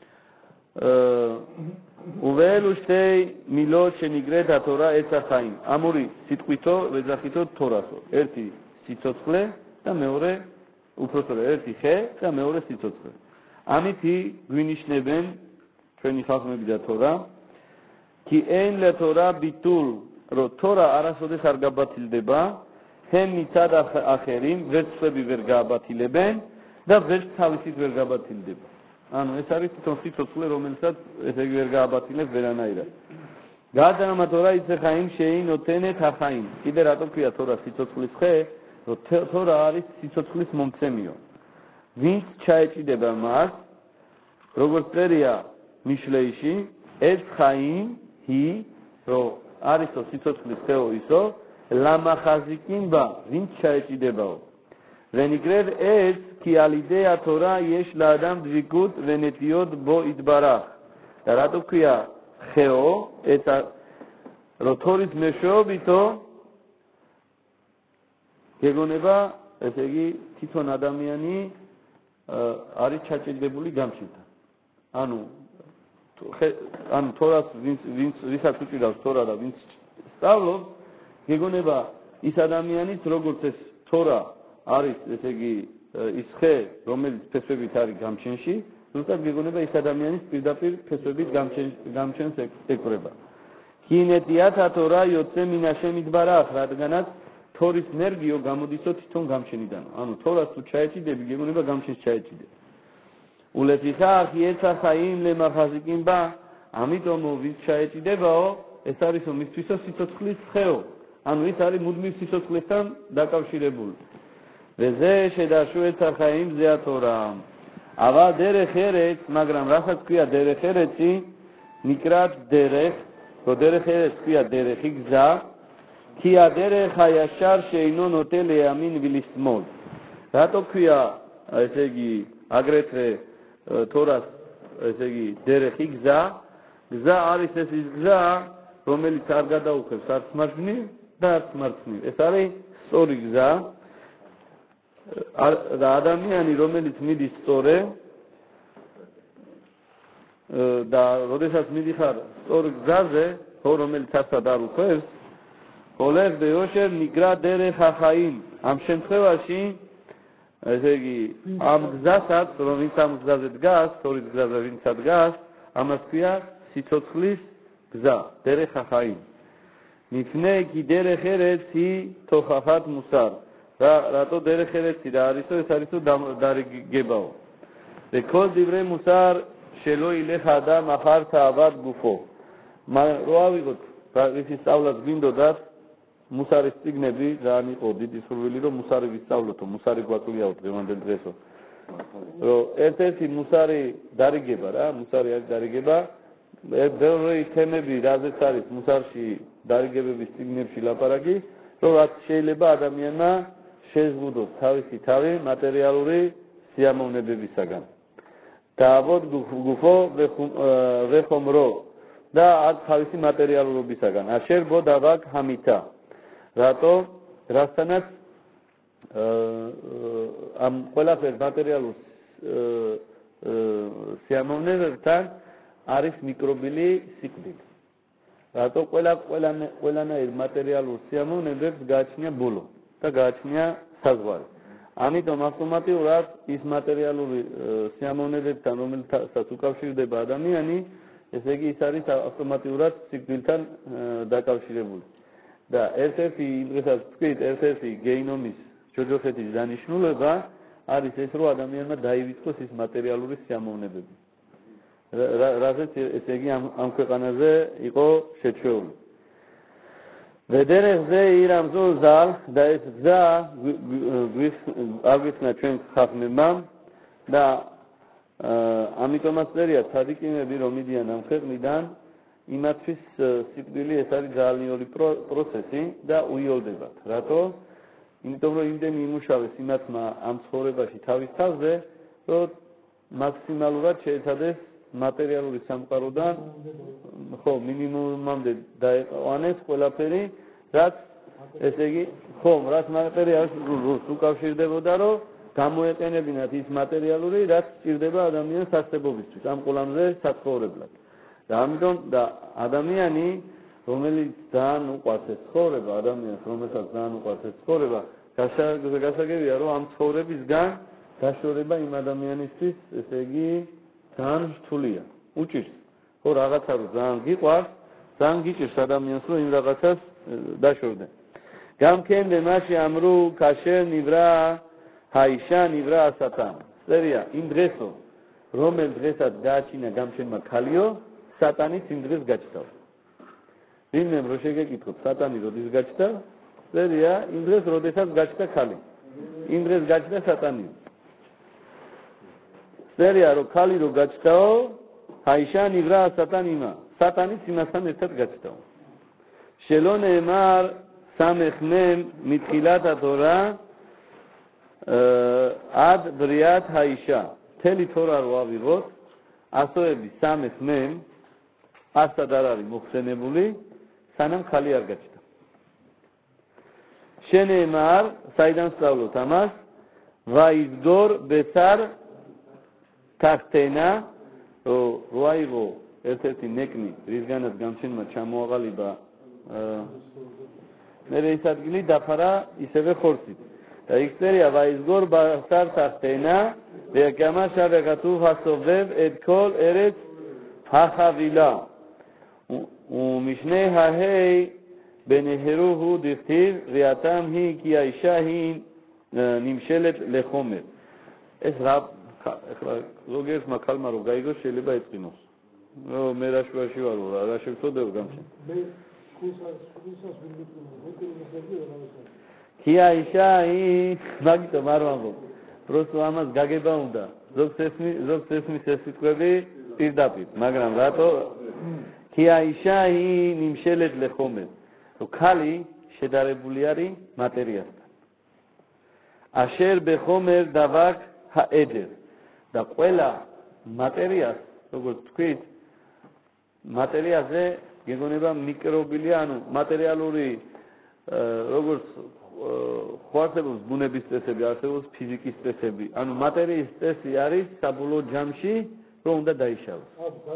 უველუ შტეი მილოთ შენიგრეთ ათორა ეც ახაიმ. ამური სიტყვითო ვეძახითო თორასო. ერთი სიცოცხლე და მეორე უпроსტოდ ერთი ხე და მეორე სიცოცხლე. ამითი გვინიშნებენ ჩვენი ხალხები და თორა, კი ენ ლეთორა ბიტულ, რომ თორა არასოდეს არ გაბათილდება, הם מצד אחרים ורצפי ורגבתילבן, და ვერ თავისით ვერ გაბათილდება. ანუ ეს არის თვითონ სიცოცხლე, რომელსაც ესე იგი ვერ გააბათილებს ვერანაირად. გადამა თორა ისე ხაიმ შეინოთენე თახაიმ. კიდე რატო ქვია თორა სიცოცხლის ხე? რომ თორა არის სიცოცხლის მომცემიო. ვინც ჩაეჭიდება მას, როგორც წერია მიშლეიში, ეს ხაიმ ჰი, რომ არისო სიცოცხლის ხეო ისო, ლამახაზიკინბა, ვინც ჩაეჭიდებაო. ונגרב עץ כי על ידי התורה יש לאדם דבקות ונטיות בו יתברך. רתו קריאה חאו את הרוטוריס משוב איתו כגונבה אסגי תיתון אדמייני אריץ ჩაჭირდებული გამჩნდა. ანუ ანუ თორას ვინც ვინც ვისაც უჭირავს თორა და ვინც სწავლობს, გეგონება ის ადამიანიც როგორც ეს თორა არის ესე იგი ის ხე, რომელიც ფესვებით არის გამჩენში, ზუსტად გეგონება ის ადამიანის პირდაპირ ფესვებით გამჩენს ეკვრება. კინეტიათა თორა იოცე მინაშემ იტბარახ, რადგანაც თორის ენერგიო გამოდისო თვითონ გამჩენიდან. ანუ თორას თუ ჩაეჭიდები, გეგონება გამჩენს ჩაეჭიდე. ულეფიხახ იეცა ხაიმ ლემახაზიკინბა, ამიტომ ვინც ჩაეჭიდებაო, ეს არის მისთვისო სიცოცხლის ხეო. ანუ ის არის მუდმივ სიცოცხლესთან დაკავშირებული. וזה שדרשו את החיים זה התורה. אבל דרך ארץ, მაგრამ რასაც ქვია דרך ארצი, נקראת דרך, או דרך ארץ ქვია דרכי גזה, כי הדרך הישר שאינו נוטה לימין ולשמאל. רתו ქვია, ესე იგი, აგრეთვე თორას, ესე იგი, דרכי גזה, გზა არის ეს ის გზა, რომელიც არ გადაუხევს არც მარჯვნივ და არც მარცხნივ. ეს არის სწორი გზა. და ადამიანი რომელიც მიდის სწორე და როდესაც მიდიხარ სწორ გზაზე, ხო რომელიც ასად არ უხევს, ჰოლეხ დეოშერ ნიგრა დერეხ ახაიმ. ამ შემთხვევაში, ესე იგი, ამ გზასაც, რომ ვინც ამ გზაზე დგას, სწორი გზაზე ვინც დგას, ამას ქვია სიცოცხლის გზა, დერეხ ახაიმ. მიფნე კი დერეხ ერეცი თოხახათ მუსარ. რა რატო დერეხ ერეცი რა არისო, ეს არისო დარიგებაო. და כל דברי מוסר שלא ילך האדם אחר תאוות גופו. რო ავიღოთ ისი სწავლაც გვინდოდათ მუსარის წიგნები, რა იყო დიდი სურვილი რომ მუსარი ვისწავლოთო, მუსარი გვაკლიაო დღევანდელ დღესო. რომ ერთ-ერთი მუსარი დარიგება რა, მუსარი არის დარიგება, ბევრი თემები რაზეც არის მუსარში დარიგებების წიგნებში ლაპარაკი, რომ რაც შეიძლება ადამიანმა შეზღუდოს თავისი თავი მატერიალური სიამოვნებებისაგან. დაავოდ გუფო ვეხომრო და აქ თავისი მატერიალურობისაგან. აშერ ბო დავაკ ჰამითა. რატო? რასთანაც ამ ყველაფერ მატერიალურ სიამოვნებებთან არის მიკრობილი სიკვდილი. რატო ყველა ყველანაირ მატერიალურ სიამოვნებებს გააჩნია ბოლო და გააჩნია საზღვარი. ამიტომ ავტომატურად ის მატერიალური სიამოვნებებთან, რომელთაც უკავშირდება ადამიანი, ესე იგი ის არის ავტომატურად სიკვდილთან დაკავშირებული. და ერთ-ერთი იმ დღესაც ვთქვით, ერთ-ერთი გეინომის ჯოჯოხეთის დანიშნულება არის ეს, რომ ადამიანმა დაივიწყოს ის მატერიალური სიამოვნებები. რაზეც ესე იგი ამ ქვეყანაზე იყო შეჩვეული. ודרך זה ირამზო ზალ და ეს გზა აგვიხსნა ჩვენ ხახმებმა და ამიტომაც წერია ცადიკინები რომ მიდიან ამ ქვეყნიდან, იმათთვის სიკვდილი ეს არის ძალიანური პროცესი და უიოლდებათ. რატო? იმიტომ რომ იმდენი იმუშავეს იმათმა ამ ცხოვრებაში თავის თავზე, რომ მაქსიმალურად შეეცადეს მატერიალური სამყაროდან ხო მინიმუმამდე დაეყვანეს ყველაფერი, რაც ესე იგი ხო რაც მატერიალს უკავშირდებოდა, რომ გამოეყენებინათ ის მატერიალური, რაც სჭირდება ადამიანის არსებობისთვის ამ ყოლამზე საცხოვრებლად. და ამიტომ და ადამიანი, რომელიც ძალიან უყვარს ეს ცხოვრება, ადამიანს, რომელსაც ძალიან უყვარს ეს ცხოვრება, გასაგებია, რომ ამ ცხოვრებისგან დაშორება იმ ადამიანისთვის, ესე იგი ძალიან რთულია, უჭირს. ხო რაღაცა რომ ძალიან გიყვარს, ძალიან გიჭირს ადამიანს, რომ იმ რაღაცას დაშორდნენ. גם כן במה שאמרו כאשר נברא האישה נברא השטן. סריה, אם דרסו, רומל דרסת גאצ'ינה גם של מקליו, שטנית עם דרס גאצ'תו. אם הם ראשי גאצ'תו, שטני רודיס גאצ'תו, סריה, אם דרס רודסת גאצ'תה קלי. אם דרס גאצ'תה שטני. סריה, רו קלי רו גאצ'תו, האישה נברא השטן עמה. שטנית עם השטן יצאת גאצ'תו. שלא נאמר סמך מם מתחילת התורה עד בריאת האישה. תלי תורה רואה וירות, עשובי סמך מם, עשתה דררי מוכסנה בולי, סנם חלי הרגשתה. שנאמר, סיידן סלאולו תמס, ויסגור בשר תחתינה, רואי רו, ארצתי נקני, ריזגנת גם שן מצ'מו אגלי בה, נראה גלי דפרה יסווה חורסית. האקסטריה, ויסגור בשר תחתינה, וכמה שווה כתוב הסובב את כל ארץ החבילה. ומשנה ההי בנהרו הוא דכתיב, ראתם היא כי האישה היא נמשלת לחומר. אס רב, לא גרס מקל מרוגייגו שלי באתרינוס. לא, מרש והשיברו, רשב תודהו גם שם. כי האישה היא, מה גיטו, מה רמבו? פרוסו אמס גגי באונדה. זוג ססמי ססית קרבי, תירדפית. מה גרם רטו? כי האישה היא נמשלת לחומר. וקלי שדרבוליירי מטריאסטה. אשר בחומר דבק העדר. דקווילה מטריאס, רוגות תקית, מטריה זה גגונבה מיקרוביליאנו, מטריאלורי, როგორც ხوარსებობს ბუნების წესები, არსებობს ფიზიკის წესები. ანუ მატერიის წესი არის საბოლოო ჯამში, რომ უნდა დაიშალოს.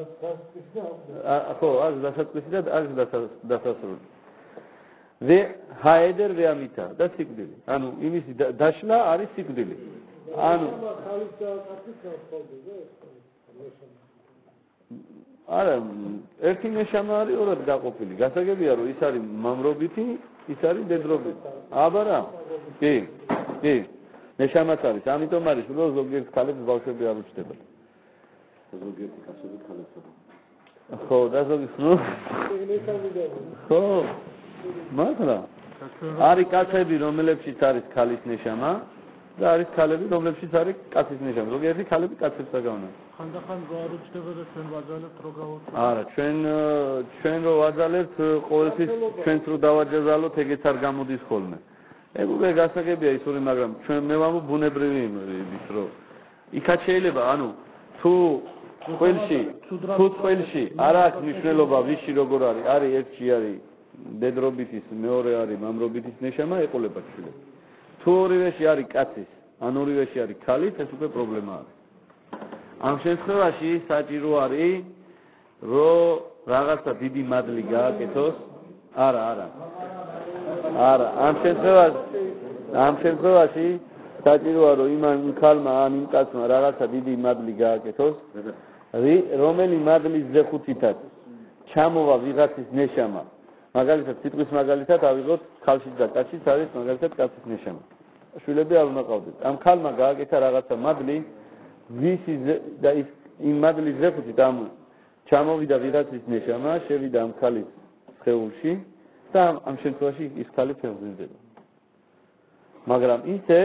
ხო, არის დასაწყისი და არის დასასრული. ვე ჰაედერ ვეამითა და სიკვდილი. ანუ იმის დაშლა არის სიკვდილი. ანუ არა, ერთი ნეშამა არის ორად გაყოფილი. გასაგებია, რომ ის არის მამრობითი, ის არის დედრობითი. აბა რა? კი, კი. ნეშამაც არის. ამიტომ არის, რომ ზოგიერთ ქალებს ბავშვები არ უჩნდებათ. ზოგიერთ კაცებს ქალებს. ხო, და ზოგიერთ ნუ. ხო. მართლა. არის კაცები, რომლებშიც არის ქალის ნეშამა და არის ქალები, რომლებშიც არის კაცის ნეშამა. ზოგიერთი ქალები კაცებს აგავნა. ხანდახან არ უჩნდება და ჩვენ ვაძალებთ რო გავუწევთ. არა, ჩვენ ჩვენ რო ვაძალებთ, ყოველთვის ჩვენც რო დავაჯაზალოთ, ეგეც არ გამოდის ხოლმე. ეგ უკვე გასაგებია ისური, მაგრამ ჩვენ მე ვამბობ ბუნებრივი ის რო იქაც შეიძლება, ანუ თუ ყველში, თუ ყველში არ აქვს მნიშვნელობა ვიში როგორ არის, არის ერთში არის დედრობითის, მეორე არის მამრობითის ნეშამა, ეყოლება შვილებს. თუ ორივეში არის კაცის, ან ორივეში არის ქალის, ეს უკვე პრობლემა არის. ამ შემთხვევაში საჭირო არის, რომ რაღაცა დიდი მადლი გააკეთოს. არა, არა. არა, ამ შემთხვევაში, ამ შემთხვევაში საჭიროა, რომ იმ ქალმა ან იმ კაცმა რაღაცა დიდი მადლი გააკეთოს, რომელი მადლის ზეხუთითაც ჩამოვა ვიღაცის ნეშამა. მაგალითად, სიტყვის მაგალითად ავიღოთ ქალშიც და კაცშიც არის მაგალითად კაცის ნეშამა. შვილები არ უნდა ყავდეთ. ამ ქალმა გააკეთა რაღაცა მადლი, ვისი და ის იმ მადლის ზეხუთით ამ ჩამოვიდა ვიღაცის ნეშამა, შევიდა ამ ქალის სხეულში და ამ შემთხვევაში ის ქალი ფეხბურთდება. მაგრამ ისე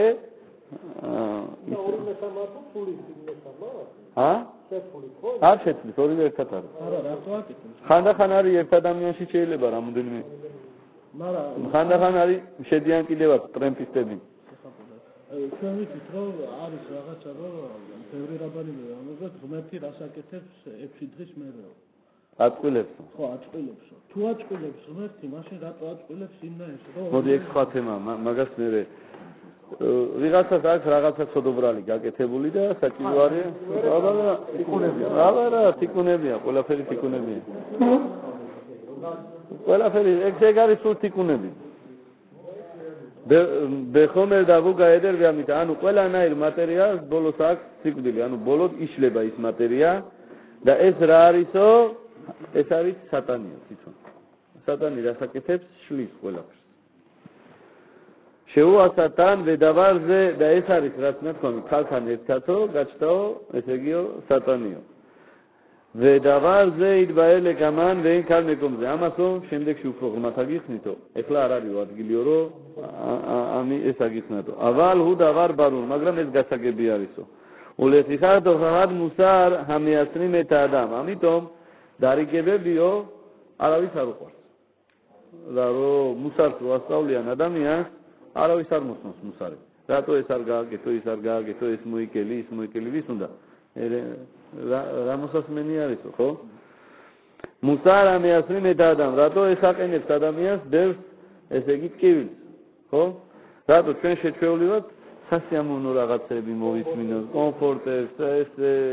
ის ორი ნეშამა თუ ფული ნეშამა? ჰა? შეფული ხო? არ შეფული, ორივე ერთად არის. არა, რატო აკეთებს? ხანდახან არის ერთ ადამიანში შეიძლება რამოდენიმე. მაგრამ ხანდახან არის შედიან კიდევაც ტრემპისტები. ჩვენ ვიცით, რომ არის რაღაცა, რომ ბევრი რაბანი ამაზე ღმერთი რას აკეთებს ექვსი დღის მერე. აწყვილებს. ხო, აწყვილებს. თუ აწყვილებს ღმერთი, მაშინ რატო აწყვილებს იმნაირს, რომ მოდი ეს სხვა თემა, მაგას მერე ვიღაცას აქვს რაღაცა ცოდობრალი გაკეთებული და საჭირო არის აბა რა თიკუნებია. აბა რა თიკუნებია, ყველაფერი თიკუნებია. ყველაფერი ეგ არის სულ თიკუნები. בחומר דבוק העדר והמיטה, אנו ყველანაირ მატერიალს ბოლოს აქვს სიკვდილი, ანუ ბოლოდ იშლება ის მატერია და ეს რა არისო? ეს არის სატანია თვითონ. სატანი რას აკეთებს? შლის ყველაფერს. შეუასათან ვედავარზე და ეს არის რაც ნათქვამი ქალთან ერთადო გაჩნდაო ესე იგიო სატანიო ვედავარზე იდბაელე გამან ვენ ქალმეკომზე ამასო შემდეგში უფრო ღრმად აგიხსნითო ეხლა არ არისო ადგილიო რომ ამი ეს აგიხსნათო ავალ ჰუ დავარ ბარულ მაგრამ ეს გასაგები არისო ულეთიხარ დოხად მუსარ ჰამიასრი მეტა ადამ ამიტომ დარიგებებიო არავის არ უყვარს და რომ მუსარს რო ასწავლიან ადამიანს არავის არ მოსწონს მუსარი რატო ეს არ გააკეთო ის არ გააკეთო ეს მოიკელი ის მოიკელი ვის უნდა რა მოსასმენი არისო ხო მუსარ ჰამიასრი მეტა ადამ რატო ეს აყენებს ადამიანს ბევრს ესე იგი ტკივილს ხო რატო ჩვენ შეჩვეული ვართ სასიამოვნო რაღაცები მოვისმინოთ კომფორტებს ეს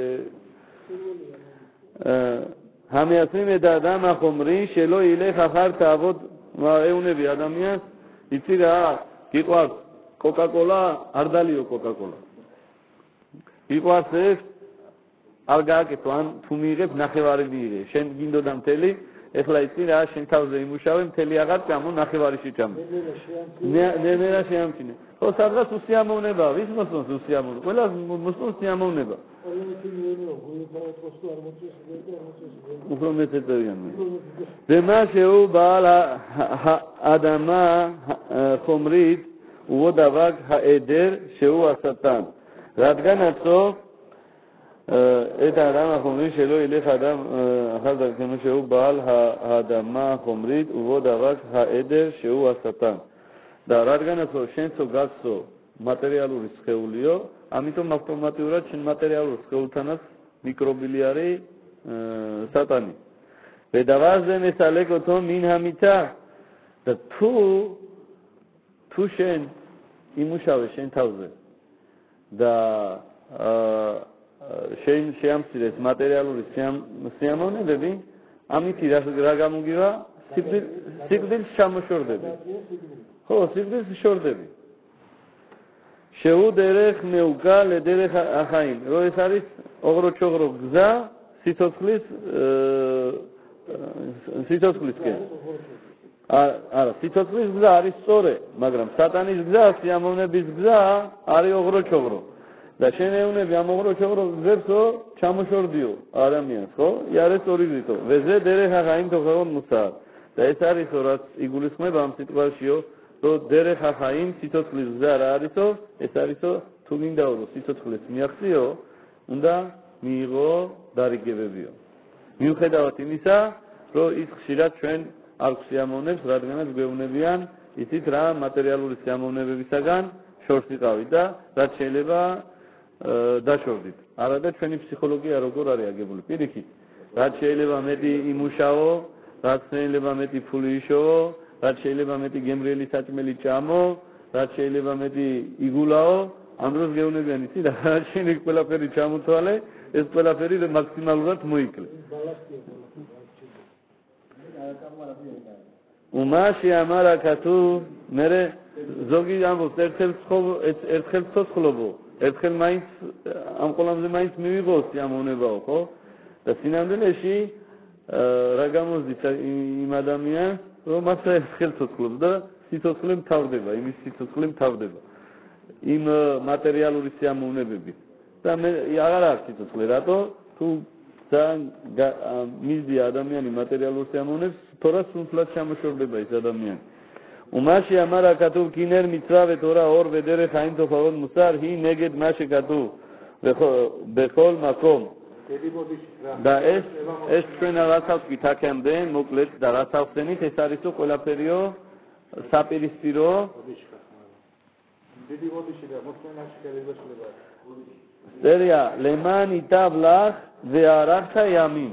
ჰამიასრი მეტა ადამ ახომრი შელო ილე ხახარ თავოდ ეუნები ადამიანს იცი რა გიყვარს კოკა-კოლა არ დალიო კოკა-კოლა გიყვარს ეს არ გააკეთო ან თუ მიიღებ ნახევარი მიიღე შენ გინდოდა მთელი ეხლა იცი რა შენ თავზე იმუშავე მთელი აღარ წამო ნახევარი შეჭამე ნე ნე რა შეამჩინე ხო სადღაც უსიამოვნება ვის მოსწონს უსიამოვნება ყველა მოსწონს სიამოვნება უფრო მეცე წერიან ვემა შეუბალ ადამა ხომრით უდავაგ ჰაედერ შეუასათან რადგანაცო ეს ადამა ხომრით შელო ილე ხადამ ხალდა ქემო შეუბალ ადამა ხომრით უდავაგ ჰაედერ შეუასათან და რადგანაცო შენცო გასცო მატერიალური სხეულიო ამიტომ ავტომატურად შენ მატერიალურ სხეულთანაც მიკრობილი არის სატანი ვედავაზე მესალეკოთო მინ ჰამითა და თუ თუ შენ იმუშავე შენ თავზე და შენ შეამცირეს მატერიალური სიამოვნებები ამითი რა გამოგივა სიკვდილს ჩამოშორდები ხო სიკვდილს შორდები შეუდერეხ მეუკა ლედერეხ ახაიმ რო ეს არის ოღრო-ჩოღრო გზა სიცოცხლის სიცოცხლისკენ არა სიცოცხლის გზა არის სწორე მაგრამ სატანის გზა სიამოვნების გზა არის ოღრო-ჩოღრო და შენ ეუნები ამ ოღრო-ჩოღრო გზებსო ჩამოშორდიო ადამიანს ხო იარეს ორი გზითო ვეზე დერეხ ახაიმ თოხეონ მუსა და ეს არისო რაც იგულისხმება ამ სიტყვაშიო რომ დერეხ ახაიმ სიცოცხლის გზა რა არისო ეს არისო თუ გინდაო რომ სიცოცხლეს მიაღწიო უნდა მიიღო დარიგებებიო მიუხედავად იმისა რომ ის ხშირად ჩვენ არ გვსიამოვნებს რადგანაც გვეუბნებიან იცით რა მატერიალური სიამოვნებებისაგან შორს ვიყავით და რაც შეიძლება დაშორდით არა და ჩვენი ფსიქოლოგია როგორ არის აგებული პირიქით რაც შეიძლება მეტი იმუშაო რაც შეიძლება მეტი ფული იშოვო რაც შეიძლება მეტი გემრიელი საჭმელი ჭამო რაც შეიძლება მეტი იგულაო ამ დროს გეუბნებიან იცი რა შენ ეს ყველაფერი ჩამოთვალე ეს ყველაფერი მაქსიმალურად მოიკლე უმაში ამარა ქათუ მერე ზოგი ამბობს ერთხელ ერთხელ ცოცხლობო ერთხელ მაინც ამ ყოლამზე მაინც მივიღო სიამოვნებაო ხო და სინამდვილეში რა გამოსდით იმ ადამიანს რომ მასა ერთხელ ცოცხლობს და სიცოცხლე მთავრდება იმის სიცოცხლე მთავრდება იმ მატერიალური სიამოვნებები და მე აღარ არის სიცოცხლე რატო თუ ძალიან მიზდია ადამიანი მატერიალურ სიამოვნებს თორა სუნთლად ჩამოშორდება ეს ადამიანი უმაში ამარა ქათუ კინერ მიცრავე თორა ორ ვედერე ხაიმ თოხავონ მუსარ ჰი ნეგედ მაშე ქათუ ბეხოლ მაკომ და ეს ეს ჩვენ რასაც გითაქემდე მოკლედ და რაც ახსენით ეს არისო ყველაფერიო საპირისპირო დიდი ბოდიში და მოწმენაში შეიძლება სერია ლემანი ტაბლახ ზე არახა იამინ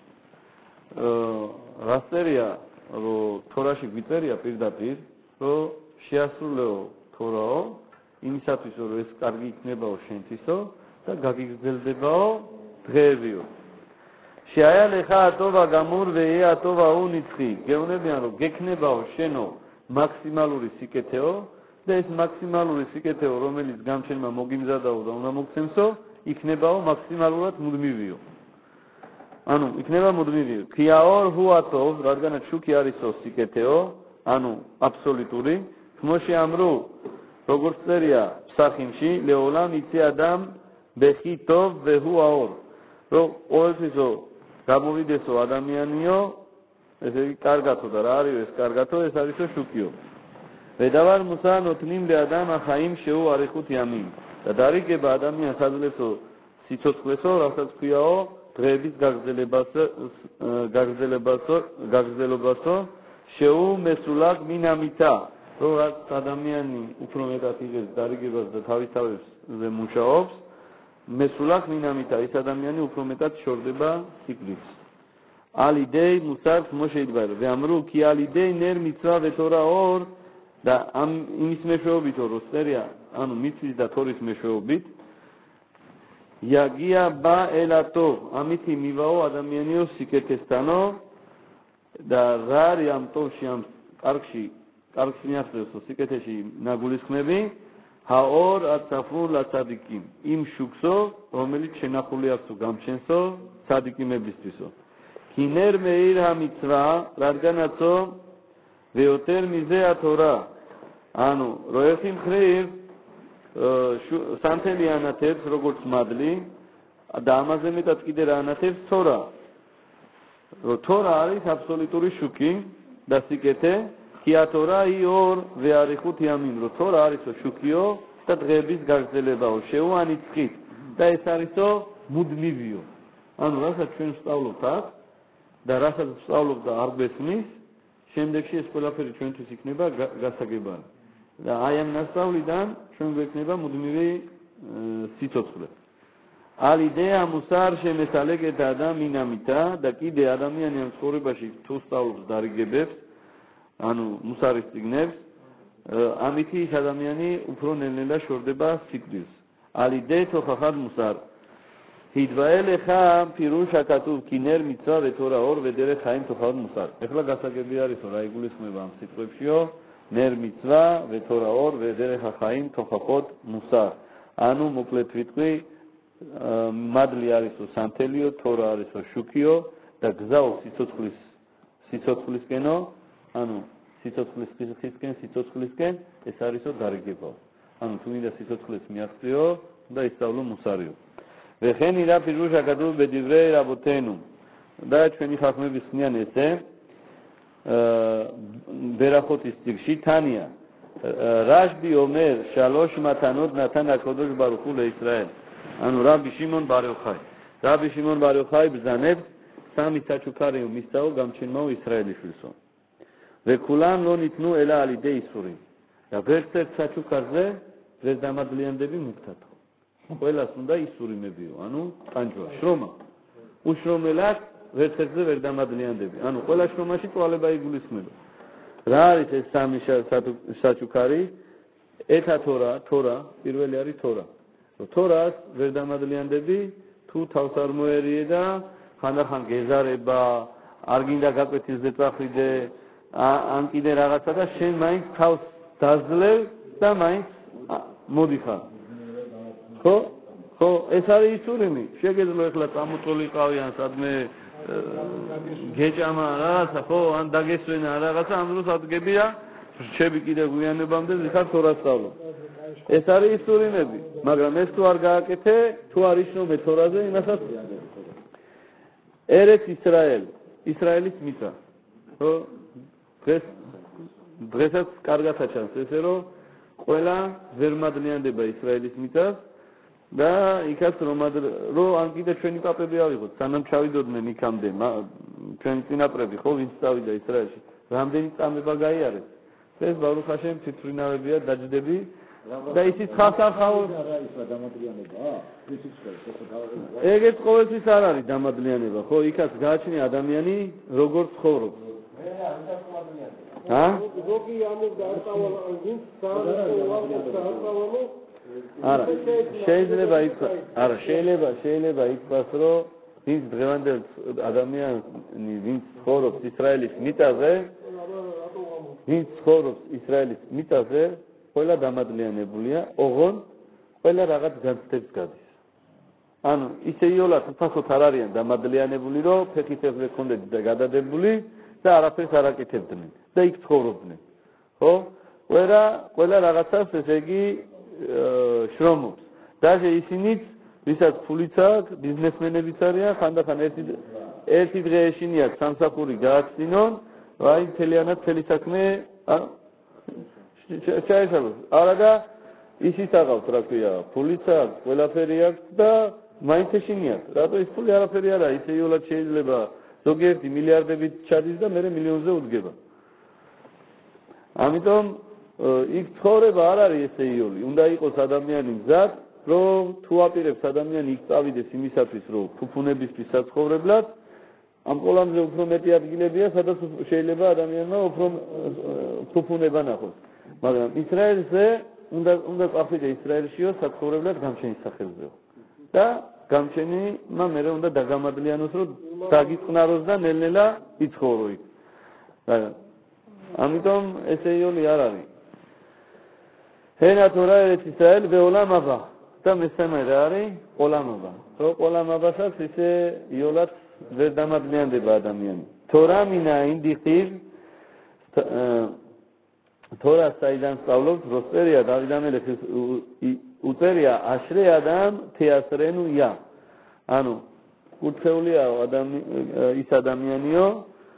რასერია რომ თორაში გვიწერია პირდაპირ რომ შეასრულეო თორაო იმისათვის რომ ეს კარგი იქნებაო შენთვისო და გაგიგრძელდებაო დღეებიო შეაიალეხა ატოვა გამურვეე ატოვა უნიცხი გეუბნებიან რომ გექნებაო შენო მაქსიმალური სიკეთეო და ეს მაქსიმალური სიკეთეო რომელიც გამჩენმა მოგიმზადაო და უნდა მოგცემსო იქნებაო მაქსიმალურად მუდმივიო ანუ იქნება მუდმივი ქიაორ ჰუატოვ რადგანაც შუქი არისო სიკეთეო ანუ აბსოლუტური თმოში ამრო როგორც წერია ფსახიმში, ლეოლამ იცი ადამ ბეხი ტოვ ვეჰუ აორ. რომ ყოველთვისო გამოვიდესო ადამიანიო, ესე იგი კარგათო და რა არის ეს კარგათო, ეს არისო შუქიო. ედავარ მუსა ნოთნიმ ლეადამ ახაიმ შეუ არიხუთ იამინ. და დარიგება ადამიანს აძლევსო სიცოცხლესო, რასაც ქვიაო დღეების გაგრძელებასო, გაგრძელებასო, გაგრძელებასო შეუ მესულაკ მინამითა. რომ რაც ადამიანი უფრო მეტად იღებს დარიგებას და თავისთავებზე მუშაობს, მესულაკ მინამითა, ის ადამიანი უფრო მეტად შორდება სიკვდილს. ალიდეი მუსარს მოშეიდგარო. ვეამრუ კი ალიდეი ნერ მიცვა ვეთორა ორ და ამ იმის მეშვეობით რო წერია, ანუ მიწის და თორის მეშვეობით იაგია ბა ელატო, ამითი მივაო ადამიანიო სიკეთესთანო და რა არის ამ ტოვში ამ კარგში კარგს მიახსენებსო სიკეთეში ნაგულისხმები ჰაორ აცაფრულ აცადიკიმ იმ შუქსო რომელიც შენახული აქვს გამჩენსო ცადიკიმებისთვისო კინერ მეირ ამიცვა რადგანაცო ვეოტერ მიზე ათორა ანუ რო ერთი მხრივ სანთელი ანათებს როგორც მადლი და ამაზე მეტად კიდე რა ანათებს თორა რომ თორა არის აბსოლუტური შუქი და სიკეთე Kiatora ior vearikut yamin ro tora ariso shukio da დღეების გაგრძელებაო შეუანიწყით და ეს არისო მუდმივიო ანუ რასაც ჩვენ ვსწავლობთ აქ და რასაც ვსწავლობთ და არ გვესმის შემდეგში ეს ყველაფერი ჩვენთვის იქნება გასაგებარი და აი ამ ნასწავლიდან ჩვენ გვექნება მუდმივი სიცოცხლე ალიდეა მუსარ შემესალეგეთ ადამიანითა და კიდე ადამიანი ამ ცხოვრებაში თუ სწავლობს დარიგებებს ანუ მუსარის წიგნებს ამითი ის ადამიანი უფრო ნელ-ნელა შორდება სიკვდილს ალიდე თოხახად მუსარ ჰიდვაელ ხა ფირუშა კატუ კინერ მიცვა ვეთორა ორ ვედერე ხაიმ თოხახად მუსარ ეხლა გასაგები არის რა იგულისხმება ამ სიტყვებშიო ნერ მიცვა ვეთორა ორ ვედერე ხაიმ თოხახად მუსარ ანუ მოკლედ ვიტყვი მადლი არისო სანთელიო თორა არისო შუქიო და გზაო სიცოცხლის სიცოცხლისკენო ანუ სიცოცხლის ხისკენ სიცოცხლისკენ ეს არისო დარიგება. ანუ თუ მინდა სიცოცხლეს მიაღწიო და ისწავლო მუსარიო. ვეხენ ირა პირუშა კადუ ბედივრე რაბოთენუ. და ჩვენი ხალხები ხსნიან ესე ბერახოთის წიგში თანია რაშბი ომერ შალოშ მათანოდ ნათან აკოდოშ ბარუხუ ლეისრაელ. ანუ რაბი შიმონ ბარიოხაი. რაბი შიმონ ბარიოხაი ბზანებს სამი საჩუქარიო მისწავო გამჩენმაო ისრაელიშვილსო. ვეკულან ლონიტნუ ელა ალიდე ისური და ვერცერთ საჩუქარზე დღეს დამადლიანდები მუქთათო ყველას უნდა ისურიმებიო ანუ პანჯვა შრომა უშრომელად ვერცერტზე ვერ დამადლიანდები ანუ ყველა შრომაში წვალება იგულისხმება რა არის ეს სამი საჩუქარი ეთა თორა თორა პირველი არის თორა რომ თორას ვერ დამადლიანდები თუ თავს არ მოერიე და ხანდახან გეზარება არ გინდა გაკვეთის ზეწახვიდე ან კიდე რაღაცა და შენ მაინც თავს დაძლევ და მაინც მოდიხარ ხო ხო ეს არის ისურიმი შეგეძლო ეხლა წამოწოლიყავი ან სადმე გეჭამა რაღაცა ხო ან დაგესვენა რაღაცა ამ დროს ადგებია რჩები კიდე გვიანებამდე ვიხარ თორასწავლო ეს არის ისურიმები მაგრამ ეს თუ არ გააკეთე თუ არ ისრომე თორაზე იმასაც ერეთ ისრაელ ისრაელის მიწა ხო დღეს დღესაც კარგად აჩანს ესე რომ ყველა ვერ მადლიანდება ისრაელის მიწას და იქაც რომ რომ ან კიდე ჩვენი პაპები ავიღოთ სანამ ჩავიდოდნენ იქამდე ჩვენი წინაპრები ხო ვინც წავიდა ისრაელში რამდენი წამება გაიარეს ეს ბარუხ ჰაშემ ციფრინავებია დაჯდები და ისიც ხალხს არ ხაოს რა ის დამადლიანებაა ისიც ხო ეგეც ყოველთვის არ არის დამადლიანება ხო იქაც გააჩნია ადამიანი როგორ ცხოვრობს ა? ზოგი ამის დაასწავლა ვინც დაასწავლა არა შეიძლება ითქვა არა შეიძლება შეიძლება ითქვას რომ ვინც დღევანდელ ადამიანს ვინც ცხოვრობს ისრაელის მიწაზე ვინც ცხოვრობს ისრაელის მიწაზე ყველა დამადლიანებულია ოღონ ყველა რაღაც განცდებს გადის ანუ ისე იოლად უფასოდ არ არიან დამადლიანებული რომ ფეხით-ეხზე ქონდეთ და გადადებული და არაფერს არ აკეთებდნენ და იქ ცხოვრობდნენ ხო ყველა ყველა რაღაცას ესე იგი შრომობს. Даже ისინიც, ვისაც ფულიც აქვს, ბიზნესმენებიც არიან, ხანდახან ერთი ერთი დღე ეშინიათ სამსახური გააცდინონ, აი მთლიანად მთელი საქმე ჩაეშალოს. არა და ისიც აღავს, რა ქვია, ფულიც აქვს, ყველაფერი აქვს და მაინც ეშინიათ. რატო ის ფული არაფერი არა, ისე იოლად შეიძლება ზოგიერთი მილიარდებით ჩადის და მერე მილიონზე უდგება. ამიტომ იქ ცხოვრება არ არის ესე იოლი, უნდა იყოს ადამიანი მზად, რომ თუ აპირებს ადამიანი იქ წავიდეს იმისათვის, რომ ფუფუნებისთვის საცხოვრებლად, ამ ყოლამზე უფრო მეტი ადგილებია, სადაც შეიძლება ადამიანმა უფრო ფუფუნება ნახოს. მაგრამ ისრაელზე უნდა უნდა წახვიდე ისრაელშიო საცხოვრებლად გამჩენის სახელზეო. და გამჩენიმა მერე უნდა დაგამადლიანოს, რომ დაგიწყნაროს და ნელ-ნელა იცხოვრო იქ. ამიტომ ესე იოლი არ არის. ენა თორა ერეთ ისრაელ ვეოლამ აბა და მესამე რა არის? ყოლამ აბა. რო ყოლამ აბასაც ისე იოლად ვერ დამადლიანდება ადამიანი. თორა მინაინ დიხტივ თორა საიდან სწავლობთ, როსტერია დავიდა მელექის უწერია აშრე ადამ თეასრენუ ია. ანუ კურთხეულია ის ადამიანიო,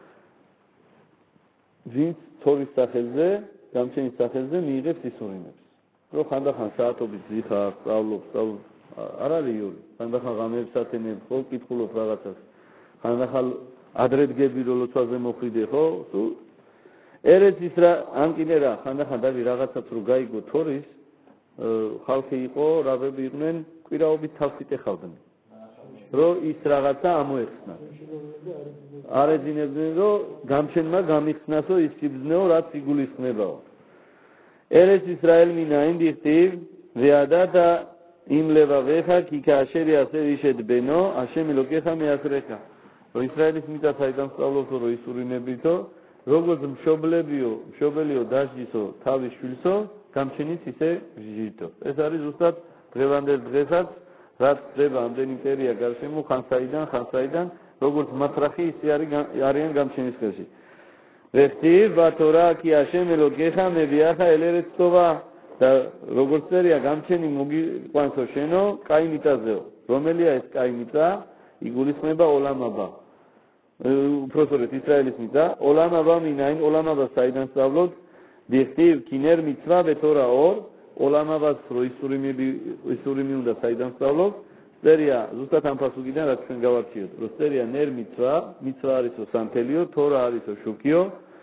ვინც თორის სახელზე, გამჩენის სახელზე მიიღებს ისურინებს. რო ხანდახან საათობით ზიხა სწავლობს, სწავლობს, არ არის იური. ხანდახან ღამეებს ათენებს, ხო, კითხულობ რაღაცას. ხანდახან ადრედგები რო ლოცვაზე მოხვიდე, ხო? თუ ერეთ ისრა ამ კიდე რა, ხანდახან დავი რაღაცაც რო გაიგო თორის, ხალხი იყო, რაბები იყვნენ, კვირაობით თავს იტეხავდნენ. რო ის რაღაცა ამოეხსნა. არ ეძინებდნენ, რომ გამჩენმა გამიხსნასო ის სიბზნეო, რაც იგულისხმებაო. ერეთ ისრაელ მინაინ დიხტივ ვეადა და იმლევა ვეხა კიკა აშერი ასე იშედ ბენო აშემ ლოკეხა მეასრეხა. რო ისრაელის მიწა საიდან სწავლობთო, რომ ისურინებითო, როგორც მშობლებიო, მშობელიო დაჟისო თავის შვილსო, გამჩენიც ისე ჟიტო. ეს არის ზუსტად დღევანდელ დღესაც, რაც ხდება ამდენი მტერია გარშემო, ხანსაიდან, ხანსაიდან, როგორც მათრახი ისე არიან გამჩენის ხელში. ვეხტივ ბათორა კი აშემ ლოკეხა მევიახა ელერეთova და როგორც წერია გამჩენი მოგიყვანსო შენო კაიმიტაზეო. რომელია ეს კაიმიტა? იგულისხმება ოლამაბა. უпроსორეთ ისრაელის მიწა, ოლამაბა მინაინ, ოლამაბა საიდან სწავლობთ? დიხტივ კინერ მიცვა ბეთორა ორ, ოლამაბას რო ისურიმები ისურიმი უნდა საიდან სწავლობთ? წერია ზუსტად ამ ფასუგიდან რაც ჩვენ გავარჩიოთ. რო წერია ნერ მიცვა, მიცვა არისო სანთელიო, თორა არისო შუქიო,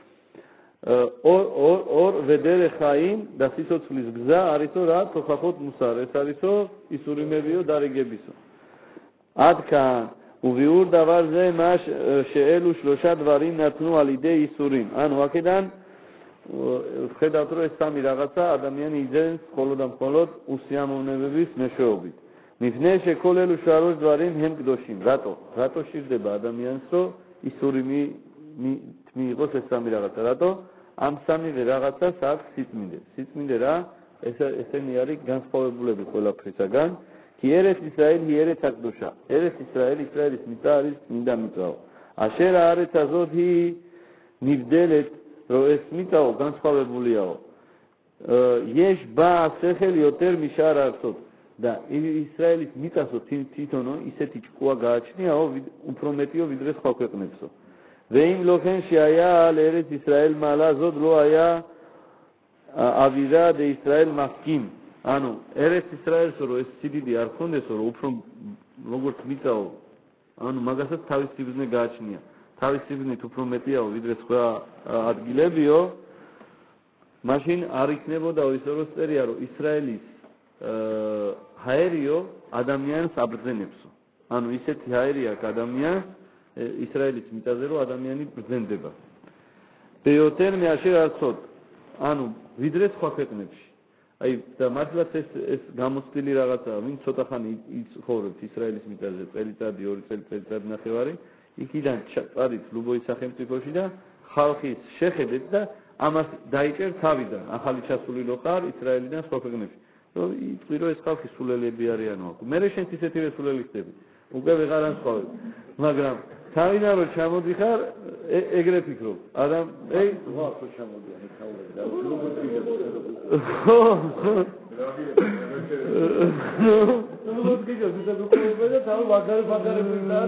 ორ ორ ორ ვედერე ხაიმ და სიცოცხლის გზა არისო რა თოხახოთ მუსარ, ეს არისო ისურიმებიო დარიგებისო. ადკან უვიურ დავარზე მას შეელუ შლოშა დვარიმ ნათნუ ალიდე ისურიმ. ანუ აქედან ხედავთ რომ ეს სამი რაღაცა ადამიანი იძენს მხოლოდ და მხოლოდ უსიამოვნებების მეშვეობით. მიფნე შეკოლელუ შაროს დვარიმ ჰემ კდოშიმ. რატო? რატო შირდება ადამიანს რომ ისურიმი მიიღოს ეს სამი რაღაცა? რატო? ამ სამივე რაღაცას აქვს სიწმინდე. სიწმინდე რა? ეს ესენი არის განსხვავებულები ყველაფრისაგან. კი ერეთ ისრაელ, ერეთ აკდოშა. ერეთ ისრაელ, ისრაელის მიწა არის წმინდა მიწაო. აშერა არის აზოთი ნიბდელეთ, რომ ეს მიწაო განსხვავებულიაო. ეშ ბა სეხელი ოტერ მიშარ არსოთ. და ისრაელის მიწასო თვითონო ისეთი ჭკუა გააჩნიაო, უფრო მეტიო ვიდრე სხვა ქვეყნებსო. ვეიმ ლოხენ შეაია ერეთ ისრაელ მალაზოდ რო აია ავირა და ისრაელ მასკიმ. ანუ ერეთ ისრაელსო რო ეს სიდიდი არ ხონდესო, რომ უფრო როგორც მიწაო, ანუ მაგასაც თავის სიბზნე გააჩნია. თავის სიბზნით უფრო მეტიაო ვიდრე სხვა ადგილებიო, მაშინ არ იქნებოდა ისე რომ წერია რომ ისრაელის ჰაერიო ადამიანს აბრძენებსო. ანუ ისეთი ჰაერი აქვს ადამიანს ისრაელის მიწაზე რომ ადამიანი ბრძენდება. ბეოტერ მეაშერ არცოდ. ანუ ვიდრე სხვა ქვეყნებში. აი და მართლაც ეს ეს გამოცდილი რაღაცაა, ვინც ცოტა ხანი იცხოვრებს ისრაელის მიწაზე, წელიწადი, ორი წელიწადი ნახევარი, იქიდან წარით ლუბოის სახელმწიფოში და ხალხის შეხედეთ და ამას დაიჭერ თავიდან, ახალი ჩასული რო ხარ ისრაელიდან სხვა ქვეყნებში. რომ იტყვი რომ ეს ხალხი სულელები არიანო. მერე შენც ისეთივე სულელი ხდები. უკვე ვეღარ ანსხვავებ. მაგრამ თავიდან რო ჩამოდიხარ, ეგრე ფიქრობ. ადამ, ეი, რა ხო ჩამოდიან თავები და როგორ გიგებს? როგორ გიგებს? ის გქონდა და თავი მაგარი მაგარი ფიქრაა.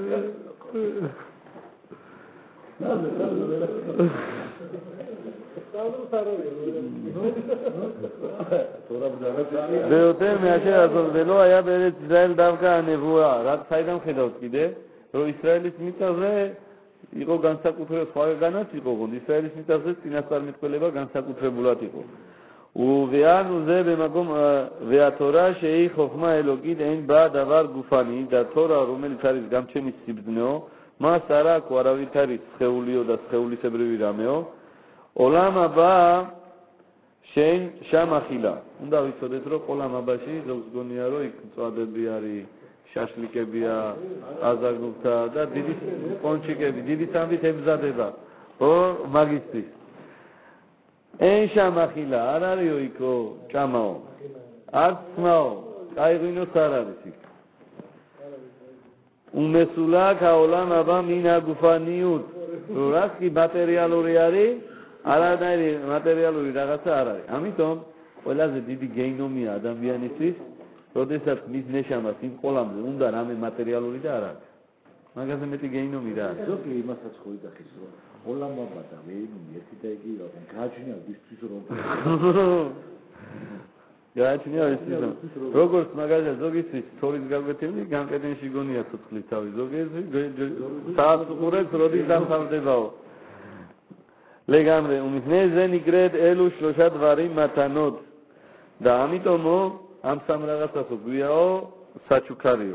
მეოთე მე შეასწავლე ველო აი აბერეთ ისრაელ დავკა ნებუა რა საიდან ხედავთ კიდე რომ ისრაელის მიწაზე იყო განსაკუთრებული სხვაგანაც იყო გონი ისრაელის მიწაზე წინასწარმეტყველება განსაკუთრებულად იყო ოვეანუ ზე ბემაგომ ვეათორა შეი ხოხმა ელოკით ენ ბა დავარ გუფანი და თორა რომელიც არის გამჩენის სიბრძნეო მას არ აქვს არავით არის სხეულიო და სხეულისებრივი რამეო ოლამ აბა შენ შამახილა უნდა ვიცოდეთ რომ ყოლამ აბაში ზოგს გონია რომ იქ წვადები არის შაშლიკებია აზაგნუთა და დიდი პონჩიკები დიდი სამით ემზადება ო მაგისტრის ენ შამახილა არ არისო იქო ჭამაო არც ხმაო კაიღვინოს არ არის იქ უმესულა ქაოლამ აბა მინა გუფანიუტ რას კი მატერიალური არის არანაირი მატერიალური რაღაცა არ არის. ამიტომ ყველაზე დიდი გეინომია ადამიანისთვის, როდესაც მის ნეშამას იმ ყოლამზე უნდა რამე მატერიალური და არ არის. მაგაზე მეტი გეინომი რა არის? ზოგი იმასაც ხო იდახის რომ ყოლამობა და გეინომი ერთი და იგი რა გააჩნია ვისთვის რომ გააჩნია ვისთვის რომ როგორც მაგალითად ზოგისთვის თორის გაგვეთილი განყედენში გონია ცოცხლის თავი ზოგიერთი საათს უყურებს როდის დამთავრდებაო ლეგამრე უმიზნეზე ნიგრედ ელუ შლოშა დვარი მათანოდ და ამიტომო ამ სამ რაღაცასო გვიაო საჩუქარიო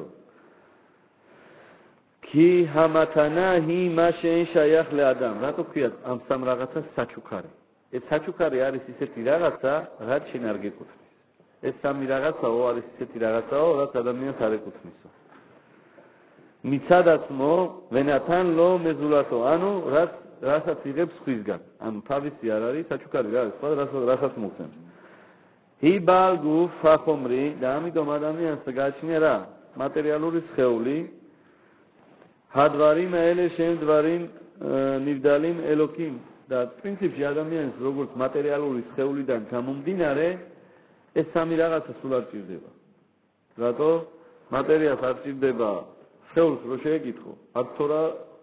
კი ჰამათანა ჰი მაშენ შაიახ ლადამ რატო ქვია ამ სამ რაღაცას საჩუქარი ეს საჩუქარი არის ისეთი რაღაცა რაც შენ არ გეკუთვნის ეს სამი რაღაცაო არის ისეთი რაღაცაო რაც ადამიანს არ ეკუთვნისო მიცადაცმო ვენათან ლო მეზულათო ანუ რაც რასაც იღებს სხვისგან ანუ თავისი არ არის საჩუქარი რა არის სხვა რასაც მოგცემს ჰიბალგუ ფახომრი და ამიტომ ადამიანს გააჩნია რა მატერიალური სხეული ჰადვარიმ ელე შენ დვარიმ ნივდალიმ ელოკიმ და პრინციპში ადამიანს როგორც მატერიალური სხეულიდან გამომდინარე ეს სამი რაღაცა სულ არ ჭირდება რატო მატერიას არ ჭირდება სხეულს რო შეეკითხო არც თორა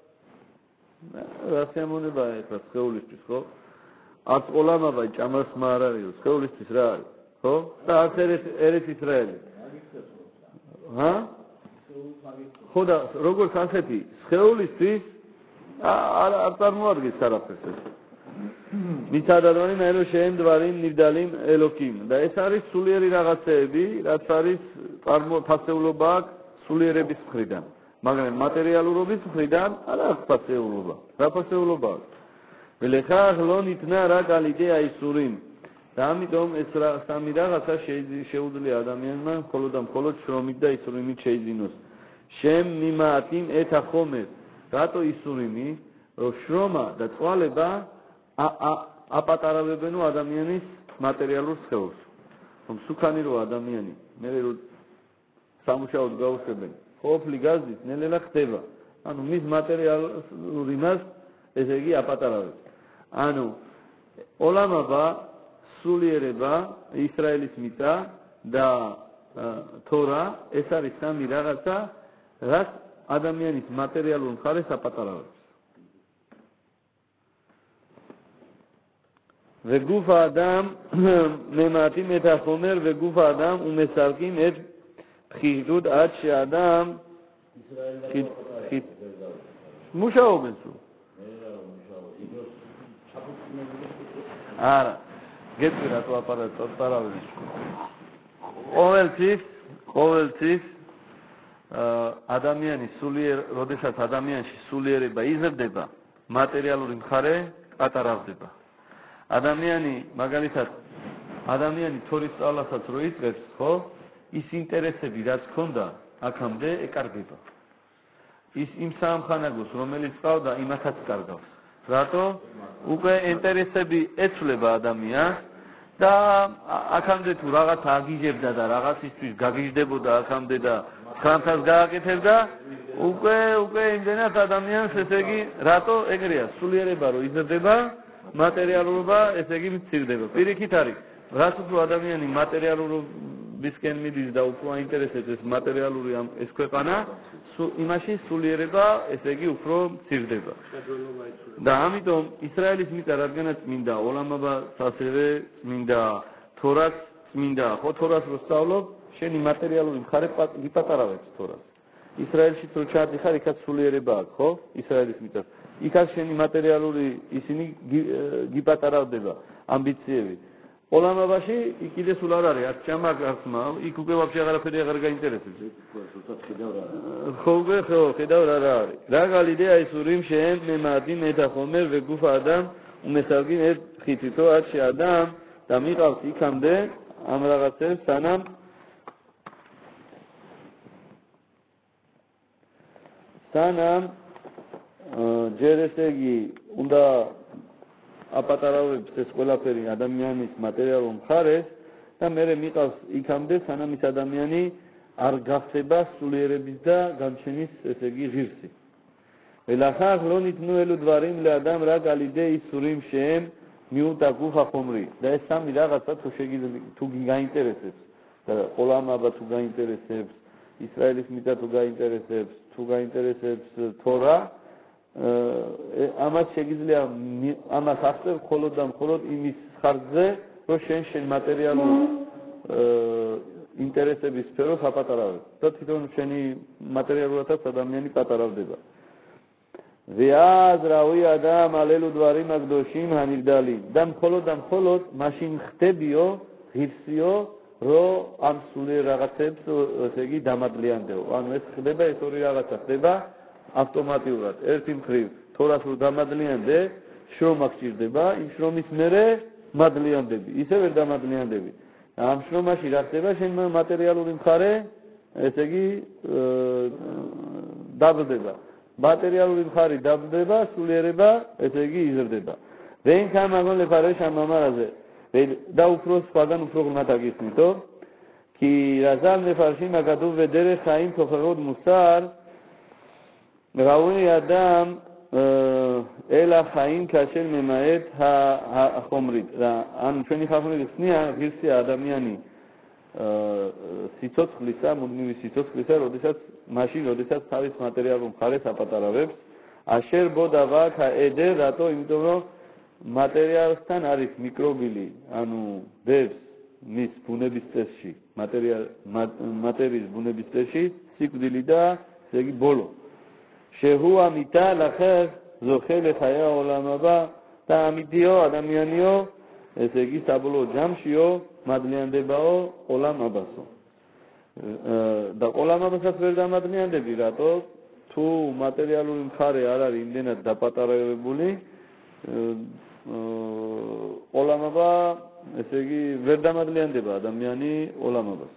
რა შემონება ეხლა სხეულისთვის ხო არც ყოლამაბა ჭამას მა არ არისო სხეულისთვის რა არის ხო და არც ერეთ ისრაელი ჰა ხო და როგორც ასეთი სხეულისთვის არ არ წარმოადგენს არაფერს ეს მიცადადვანი მერო შენ დვარიმ ნივდალიმ ელოკიმ და ეს არის სულიერი რაღაცეები რაც არის ფასეულობა სულიერების მხრიდან მაგრამ მატერიალურობის მხრიდან არ აქვს ფასეულობა რა ფასეულობა ველეხა ლო ნიტნა რა კალიდე აისურიმ და ამიტომ ეს სამი რაღაცა შეუძლია ადამიანმა მხოლოდ და მხოლოდ შრომით და ისურიმით შეიძინოს შემ მიმატიმ ეთა ხომერ რატო ისურიმი რომ შრომა და წვალება აპატარავებენო ადამიანის მატერიალურ სხეულს რომ სუქანი რო ადამიანი მე რო სამუშაოდ გაუშვებენ ყოფლი გაზის ნელ-ნელა ხდება ანუ მის მატერიალურ იმას ესე იგი აპატარავებს ანუ ოლამაბა სულიერება ისრაელის მიწა და თორა ეს არის სამი რაღაცა რაც ადამიანის მატერიალურ მხარეს აპატარავებს וגוף האדם ממעטים את החומר וגוף האדם ומסלקים את בחידוד עד שאדם מושאו בנסו არა გეტყვი რატო აპარატო პარავი ყოველთვის ყოველთვის ადამიანის სულიერ როდესაც ადამიანში სულიერება იზრდება მატერიალური მხარე ატარავდება ადამიანი მაგალითად ადამიანი თორის სწავლასაც რო იწყებს ხო ის ინტერესები რაც ქონდა აქამდე ეკარგება ის იმ საამხანაგოს რომელიც ყავდა იმათაც კარგავს რატო უკვე ინტერესები ეცვლება ადამიანს და აქამდე თუ რაღაც აგიჟებდა და რაღაცისთვის გაგიჟდებოდა აქამდე და ხანთას გააკეთებდა უკვე უკვე იმდენად ადამიანს ესე იგი რატო ეგრეა სულიერება რო იზრდება მატერიალურობა ესე იგი მცირდება პირიქით არის რაც უფრო ადამიანი მატერიალურობისკენ მიდის და უფრო აინტერესებს ეს მატერიალური ეს ქვეყანა იმაში სულიერება ესე იგი უფრო მცირდება და ამიტომ ისრაელის მიწა რადგანაც მინდა ოლამაბას ასევე მინდა თორას მინდა ხო თორას რო სწავლობ შენი მატერიალური მხარე გიპატარავებს თორას ისრაელში თუ ჩადიხარ იქაც სულიერება აქვს ხო ისრაელის მიწას იქაც შენი მატერიალური ისინი გიპატარავდება ამბიციები ოლამაბაში იქ კიდე სულ არ არის არც ჭამაკ არც მა იქ უკვე ვაფშე აღარაფერი აღარ გაინტერესებს ხო უკვე ხო ხედავ რა რა არის რა გალიდეა ისურიმ შენ მემადი მეტახომერ ვეგუფ ადამ უმესალგინ ერთ ხითითო ად შეადამ და მიყავს იქამდე ამ რაღაცებს სანამ სანამ ჯერ ესე იგი უნდა აპატარავებს ეს ყველაფერი ადამიანის მატერიალურ მხარეს და მერე მიყავს იქამდე სანამ ის ადამიანი არ გახდება სულიერების და განჩენის ესე იგი ღირსი ველახარ לא ניתנו אלו דברים לאדם רק על ידי איסורים שהם מיעוט הגוף החומרי და ეს სამი რაღაცა თუ შეგიძლია თუ გაინტერესებს და עולם הבא თუ გაინტერესებს ისრაელის მიწა თუ გაინტერესებს თუ გაინტერესებს თორა ამას შეგიძლია ამას ახსევ მხოლოდ და მხოლოდ იმის ხარჯზე რომ შენ შენ მატერიალურ ინტერესების სფეროს აპატარავებ და თვითონ შენი მატერიალურადაც ადამიანი პატარავდება ואז ראוי אדם על אלו דברים הקדושים הנבדלים და მხოლოდ და მხოლოდ მაშინ ხდებიო ღირსიო რომ ამ სულიერ რაღაცებს ესე იგი დამადლიანდეო ანუ ეს ხდება ეს ორი რაღაცა ხდება ავტომატურად ერთი მხრივ თორას რო დამადლიანდე შრომა გჭირდება იმ შრომის მერე მადლიანდები ისე ვერ დამადლიანდები ამ შრომაში რა ხდება შენ მატერიალური მხარე ესე იგი დაბლდება მატერიალური მხარი დაბლდება სულიერება ესე იგი იზრდება ვენ გამაგონ ლეფარეშ ამამარაზე და უფრო სხვაგან უფრო ღრმად აგიხსნითო კი რაზალ ნეფარში მაგადუ ვედერე ხაიმ თოხეროდ მუსარ ראוי אדם אל החיים כאשר ממעט החומרית. אנו שאני חייבים לפנייה, גרסי האדמייני סיצוץ חליסה, מודמי סיצוץ חליסה, רודסת משין, רודסת חריס מטריאל ומחרס הפטרבבס, אשר בו דבק העדר, רתו אם תאמרו, מטריאל סטן אריס מיקרובילי, אנו דבס, מיס בונה בסטשי, מטריאל בונה בסטשי, סיק דלידה, סגי בולו. שהוא אמיתה לכך זוכה לחיי העולם הבא და ამიტიო ადამიანიო ესე იგი საბოლოო ჯამშიო მადლიანდებაო עולם აბასო და עולם აბასაც ვერ დამადლიანდები რატო თუ მატერიალური მხარე არ არის იმდენად დაპატარებული عולם აბა ესე იგი ვერ დამადლიანდება ადამიანი عולם აბას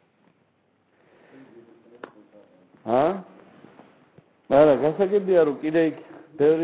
ჰა არა, გასაგებია რომ კიდე იქ ბევრი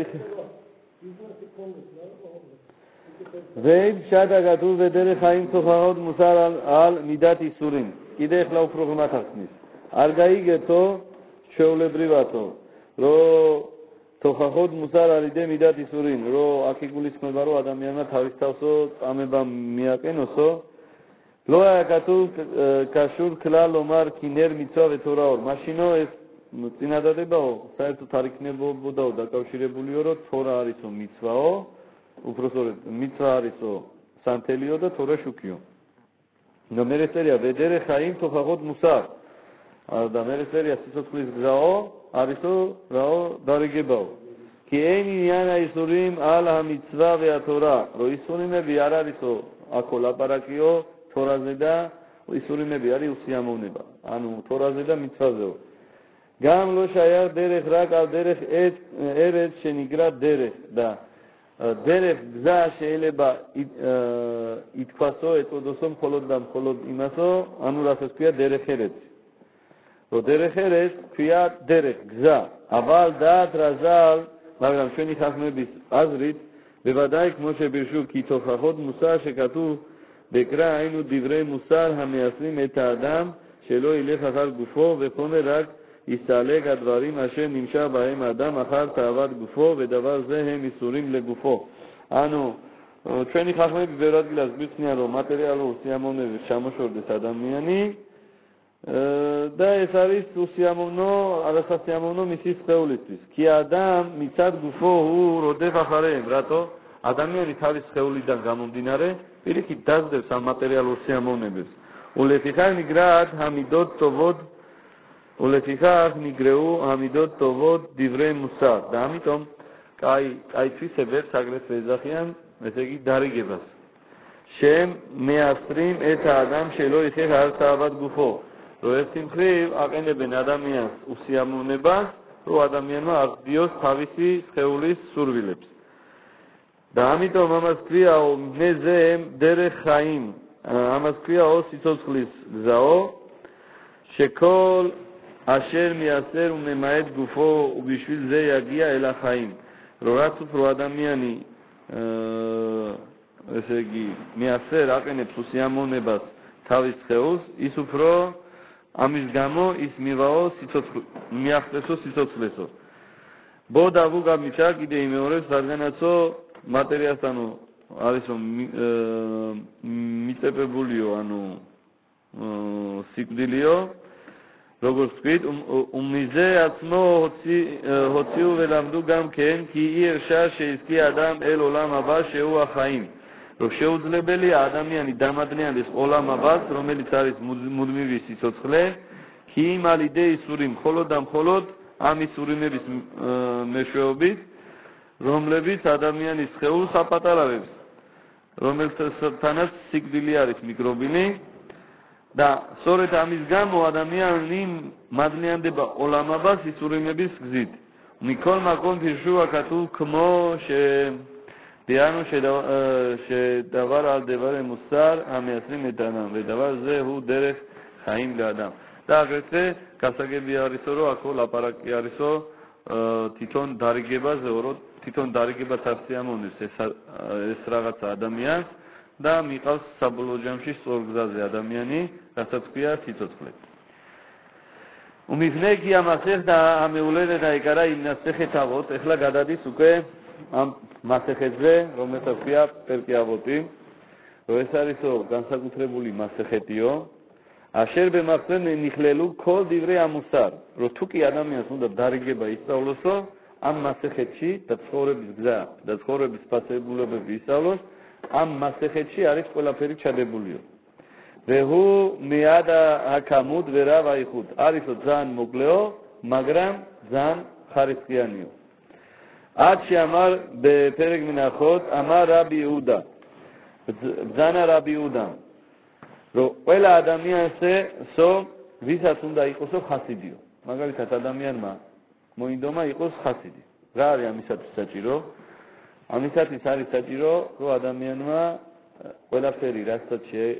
ვეიბ შადაგათუ ვედერე ხაიმ თოხაოდ მუსარ ალ მიდათ ისურინ კიდე ახლა უფრო ღმათ ახსნის არ გაიგეთო შეულებრივათო რომ თოხაოდ მუსარ ალიდე მიდათ ისურინ რომ აქ იგულისხმება რომ ადამიანმა თავის თავსო წამება მიაყენოსო ლოაკათუ კაშურ ქლალ ომარ კინერ მიცვა ვეთორაორ მაშინო ეს წინადადებაო საერთოდ არ იქნებოდაო დაკავშირებულიო რომ თორა არისო მიცვაო უпроსორედ მიცვა არისო სანთელიო და თორა შუქიო ნო მერესერია ვედერე ხაიმ თოხაღოდ მუსარ და მერესერია სიცოცხლის გზაო არისო რაო დარიგებაო კი ენი იანა ისურიმ ალ ამიცვა ვეა თორა რო ისურიმები არ არისო აქო ლაპარაკიო თორაზე და ისურიმები არის უსიამოვნება ანუ თორაზე და მიცვაზეო גם לא שייך דרך רק על דרך ארץ שנקרא דרך דה דרך גזה שאלה בה התפסו את עודוסום חולות דם חולות אימסו אנו לעשות כפייה דרך ארץ לא דרך ארץ כפייה דרך גזה אבל דעת רזל מגרם שני חכמי בעזרית בוודאי כמו שברשו כי תוכחות מוסר שכתוב בקרא היינו דברי מוסר המייסרים את האדם שלא ילך אחר גופו וחומר רק יסתלק הדברים אשר נמשך בהם האדם אחר תאוות גופו, ודבר זה הם איסורים לגופו. אנו, ჩვენი ხახმები ბევრ ადგილას გვიხსნიან, რომ მატერიალურ სიამოვნების ჩამოშორდეს ადამიანი და ეს არის უსიამოვნო, არასასიამოვნო მისი სხეულისთვის. კი ადამ მიცად გუფო უ როდე ხახარეემ, რატო? ადამიანი თავის სხეულიდან გამომდინარე, პირიქით დაძდებს ამ მატერიალურ სიამოვნებებს. ულეფიხარ ნიგრად ჰამიდოთ ტოვოდ ულეფიხარ ნიგრეუ ჰამიდოთ ტოვოდ დივრე მუსარ. და ამიტომ კაი, კაი თვისებებს აგრეთვე ეძახიან, ესე იგი დარიგებას. შენ მეასტრიმ ეს ადამ შელო იხე ჰარცავად გუფო. რომ ერთი მხრივ აყენებენ ადამიანს უსიამოვნებას, რომ ადამიანმა აღძიოს თავისი სხეულის სურვილებს. და ამიტომ ამას ქვიაო მეზე დერე ხაიმ, ამას ქვიაო სიცოცხლის გზაო, შეკოლ აშერ მიასერ უმემაეთ გუფო უბიშვილ ზე იაგია ელა ხაიმ. რომ რაც უფრო ადამიანი ესე იგი მიასერ აყენებს უსიამოვნებას თავის სხეულს, ის უფრო ამის გამო ის მივაო სიცოცხლე, მიახტესო სიცოცხლესო. ბოდა ვუგა მიჩა კიდე იმეორებს, რადგანაცო მატერიასთანო არის რომ მიწებებულიო, ანუ სიკვდილიო, როგორც ვთქვით, უმიზე აცმო ჰოციუ ველამდუ გამქენ კი იერშა შეისკი ადამ ელ ოლამ აბა შეუ ახაიმ. რომ შეუძლებელია ადამიანი დამადნიანდეს ოლამ აბას, რომელიც არის მუდმივი სიცოცხლე, კი იმალიდე ისურიმ, მხოლოდ და მხოლოდ ამ ისურიმების მეშვეობით, რომლებიც ადამიანის სხეულს აპატარავებს, რომელთანაც სიკვდილი არის მიკრობილი და სწორედ ამის გამო ადამიანი მადლიანდება ოლამ აბას ისურიმების გზით. მიკოლ მაკონ ფირშუა კათულ ქმო შე დიანო შედავარ ალდევარე მუსარ ამიასრი მეტანამ ვედავარ ზე ჰუ დერეხ ხაიმ გადამ. და აგრეთვე გასაგები არისო, რომ აქ ლაპარაკი არისო თვითონ დარიგებაზე, რომ თვითონ დარიგებას არ სიამოვნებს ეს ეს რაღაცა ადამიანს და მიყავს საბოლოო ჯამში სწორ გზაზე ადამიანი, რასაც ქვია სიცოცხლე. უმიფნე კი ამასეხ და ამეულერე და ეკარა იმნასეხე თავოთ, ეხლა გადადის უკვე ამ მასეხეთზე, რომელსაც ქვია პერკე ავოტი, რომ ეს არისო განსაკუთრებული მასეხეთიო, აშერ ბემახსენ ნიხლელუ ქოლ დივრე ამუსარ, რომ თუ კი ადამიანს უნდა დარიგება ისწავლოსო, ამ მასეხეთში და ცხოვრების გზა და ცხოვრების სპეციფიკურობები ისწავლოს, ამ მასეხეთში არის ყველაფერი ჩადებულიო. ვეჰუ მეადა აკამუდ ვერა ვაიხუდ, არისო ძალიან მოკლეო, მაგრამ ძალიან ხარისხიანიო. ათში ამარ ბეფერეგ მინახოთ, ამარ რაბი იუდა. ბძანა რაბი იუდამ. რომ ყველა ადამიანზე სო ვისაც უნდა იყოსო ხასიდიო. მაგალითად ადამიანმა მოინდომა იყოს ხასიდი. რა არის ამისათვის საჭირო? ამისათვის არის საჭირო, რომ ადამიანმა ყველაფერი რასაც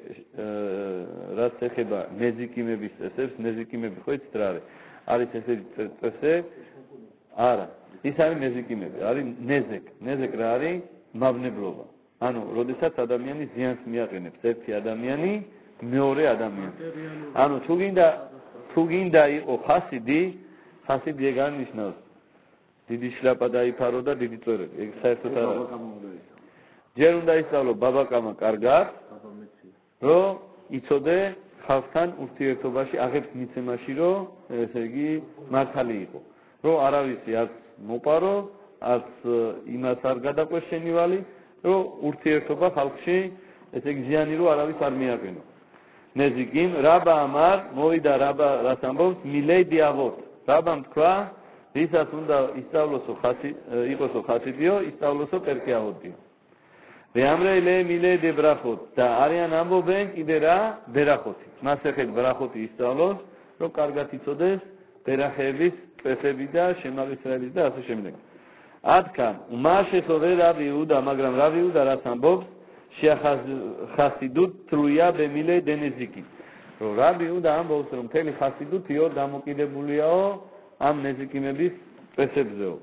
რაც ეხება ნეზიკიმების წესებს, ნეზიკიმები ხო იცით რა არის? არის ესეთი წესე? არა. ის არის ნეზიკიმები, არის ნეზეკ. ნეზეკ რა არის? მავნებლობა. ანუ, როდესაც ადამიანი ზიანს მიაყენებს ერთი ადამიანი მეორე ადამიანს. ანუ, თუ გინდა თუ გინდა იყო ხასიდი, ხასიდი ეგ არნიშნავს დიდი შლაპა დაიფარო და დიდი წვერები. ეგ საერთოდ არ არის. ჯერ უნდა ისწავლო ბაბაკამა კარგად, რომ იცოდე ხალხთან ურთიერთობაში, აღებს მიცემაში, რომ ესე იგი მართალი იყო. რომ არავისი არც მოპარო, არც იმას არ გადაყვეს შენივალი, რომ ურთიერთობა ხალხში, ესე იგი ზიანი რომ არავის არ მიაყენო. ნეზიკიმ რაბა ამარ, მოვიდა რაბა რას ამბობს, მილედი ავოთ. რაბამ თქვა, ვისაც უნდა ისწავლოსო ხასი, იყოსო ხასიდიო, ისწავლოსო პერკე ავოტიო. რეამრელე მილედი ბრახოთ და არიან ამბობენ კიდე რა, ბერახოთი. მასეხეთ ბრახოთი ისწავლოს, რომ კარგად იცოდეს ბერახების წესები და შემაღისრების და ასე შემდეგ. ათქან, უმაშესოვე რაბი იუდა, მაგრამ რაბი იუდა რაც ამბობს, შეახასიდუთ თლუია ბემილე დენეზიკი. რომ რაბი იუდა ამბობს, რომ მთელი ხასიდუთიო დამოკიდებულია ამ ნეზიკიმების წესებზეო.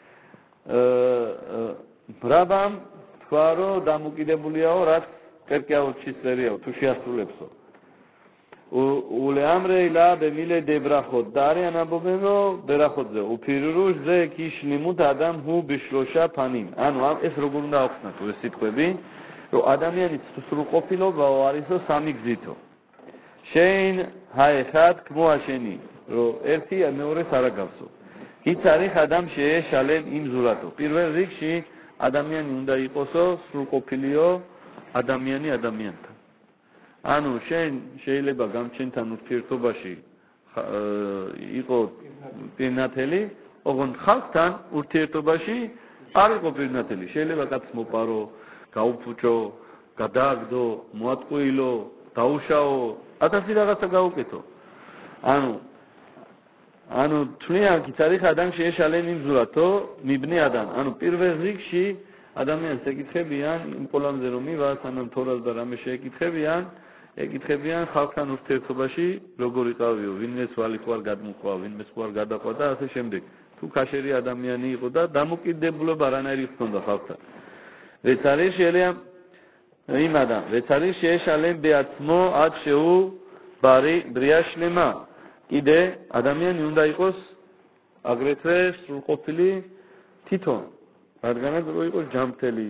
რაბამ თქვა, რომ დამოკიდებულია რაც პერკე ავოტში წერიაო, თუ შეასრულებსო. ולאמרי לה במילי דברכות. דארי הנבובים לו ברכות זה. ופירוש זה כי שלימות האדם הוא בשלושה פנים. אנו, איך רוגון דה אופנת, וסיתקובי, אדם יניץ סרוקופילו והואריסו סמי גזיתו. שאין האחד כמו השני. ארתי המאורס הרגבסו. כי צריך אדם שיהיה שלם עם זולתו. פירוש רגשי, אדם יני הונדה יחוסו, סרוקופיליו, אדם יני אדם ינתה. אנו שאין שאלה גם צ'נתנו פירטובשי იყო პირნათელი, ოღონდ ხალხთან ურთიერთობაში არ იყო პირნათელი. შეიძლება კაც მოპარო, გაუფუჭო, გადააგდო, მოატყუილო, დაუშაო, ათასი რაღაცა გაუკეთო. ანუ ანუ თვლიან კი צריך адам שיהיה שלם עם זולתו מבני אדם. ანუ პირველ რიგში ადამიანს ეკითხებიან იმ პოლამზე რომ მივა სანამ თორას და რამე შეეკითხებიან ეკითხებიან ხალხთან ურთიერთობაში როგორ იყავიო, ვინმეს ვალი ხო არ გადმოყვა, ვინმეს ხო არ გადაყვა და ასე შემდეგ. თუ ქაშერი ადამიანი იყო და დამოკიდებულება რანაირი ჰქონდა ხალხთან. ვეც არის შეიძლება იმ адам, ვეც არის შეეშალენ ბეაცმო ად შეუ ბარი ბრიაშლემა. კიდე ადამიანი უნდა იყოს აგრეთვე სრულყოფილი თვითონ, რადგანაც რო იყოს ჯანმრთელი.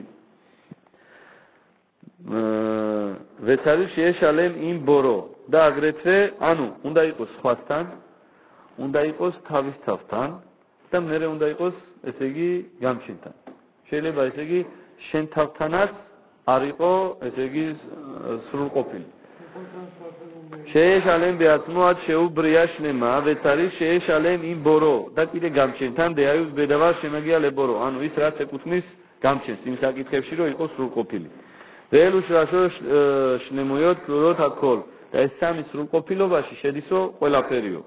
ვეც არის შეეშალენ იმ ბორო და აგრეთვე, ანუ უნდა იყოს სხვასთან, უნდა იყოს თავის თავთან და მერე უნდა იყოს, ესე იგი, გამჩენთან. შეიძლება ესე იგი შენ თავთანაც არ იყო, ესე იგი, სრულყოფილი. შეეშალენ ბეაცმო ად შეუ ბრიაშლემა, ვეც არის შეეშალენ იმ ბორო და კიდე გამჩენთან დეაიუს ბედავარ შემაგია ლებორო. ანუ ის რაც ეკუთვნის გამჩენს იმ საკითხებში, რომ იყოს სრულყოფილი. ველუშ რაშო შნემოიოთ ფლოროთ აკოლ და ეს სამი სრულყოფილობაში შედისო ყველაფერიო.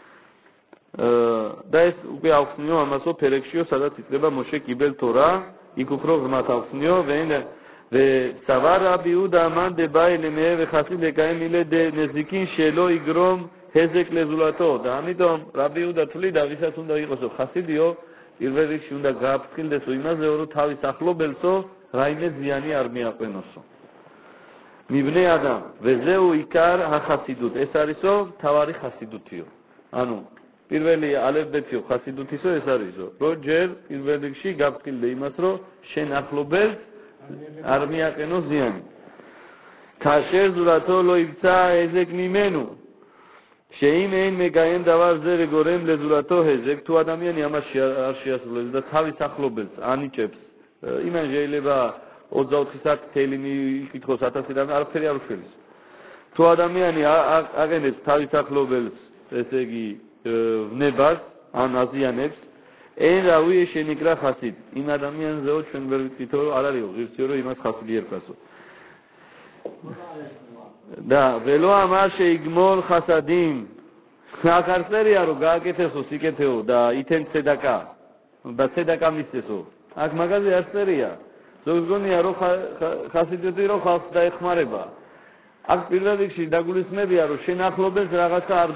და ეს უკვე ახსნიო ამასო ფერექშიო, სადაც იწყება მოშე კიბელ თორა, იქ უფრო ღრმად ახსნიო, ვენ ve savar Rabbi Yehuda aman de baileme ve chasid lekaimile de nezikin shelo igrom hezek lezulato. Da amidom Rabbi Yehuda თვლიდა ვისაც უნდა იყოსო ხასიდიო, პირველ რიგში უნდა გააფრთხილდესო იმაზე, რომ თავის ახლობელსო რაიმე ზიანი არ მიაყენოსო. მიბნე ადამ, ვეზეუ იკარ ახასიდუტ. ეს არისო თავარი ხასიდუთიო. ანუ პირველი ალებდეთიო ხასიდუთისო ეს არისო, რომ ჯერ პირველ რიგში გაფრთხილდე იმას, რომ შენ ახლობელს არ მიაყენოს ზიანი. ქაშერ ზულათო ლო იბცა ეზეკ მიმენუ. შეიმ ეინ მეგაენ დავარზე რეგორემ ლეზულათო ჰეზეკ. თუ ადამიანი ამას არ შეასრულებს და თავის ახლობელს ანიჭებს, იმან შეიძლება ოცდაოთხი საათი თელი მიკითხოს ათასი და არაფერი არ უშველის. თუ ადამიანი აღენებს თავის ახლობელს, ესე იგი ვნებას ან აზიანებს, אין ראוי שנקרא חסיד. אם האדם זהו ჩვენ ვერ ვიცით რომ არ არის ღირსიო რომ იმას ხასიდი ერქვასო. და ველო ამარ შეიგმორ ხასაdim. აღარ წერია რომ გააკეთესო სიკეთეო და ითენ ცედაკა. და ცედაკა მისცესო. აქ მაგაზე არ წერია. ზოგს გონია რომ ხასიდები რომ ხალხს დაეხმარება. აქ პირველ რიგში დაგულისხმებია რომ შენ ახლობელს რაღაცა არ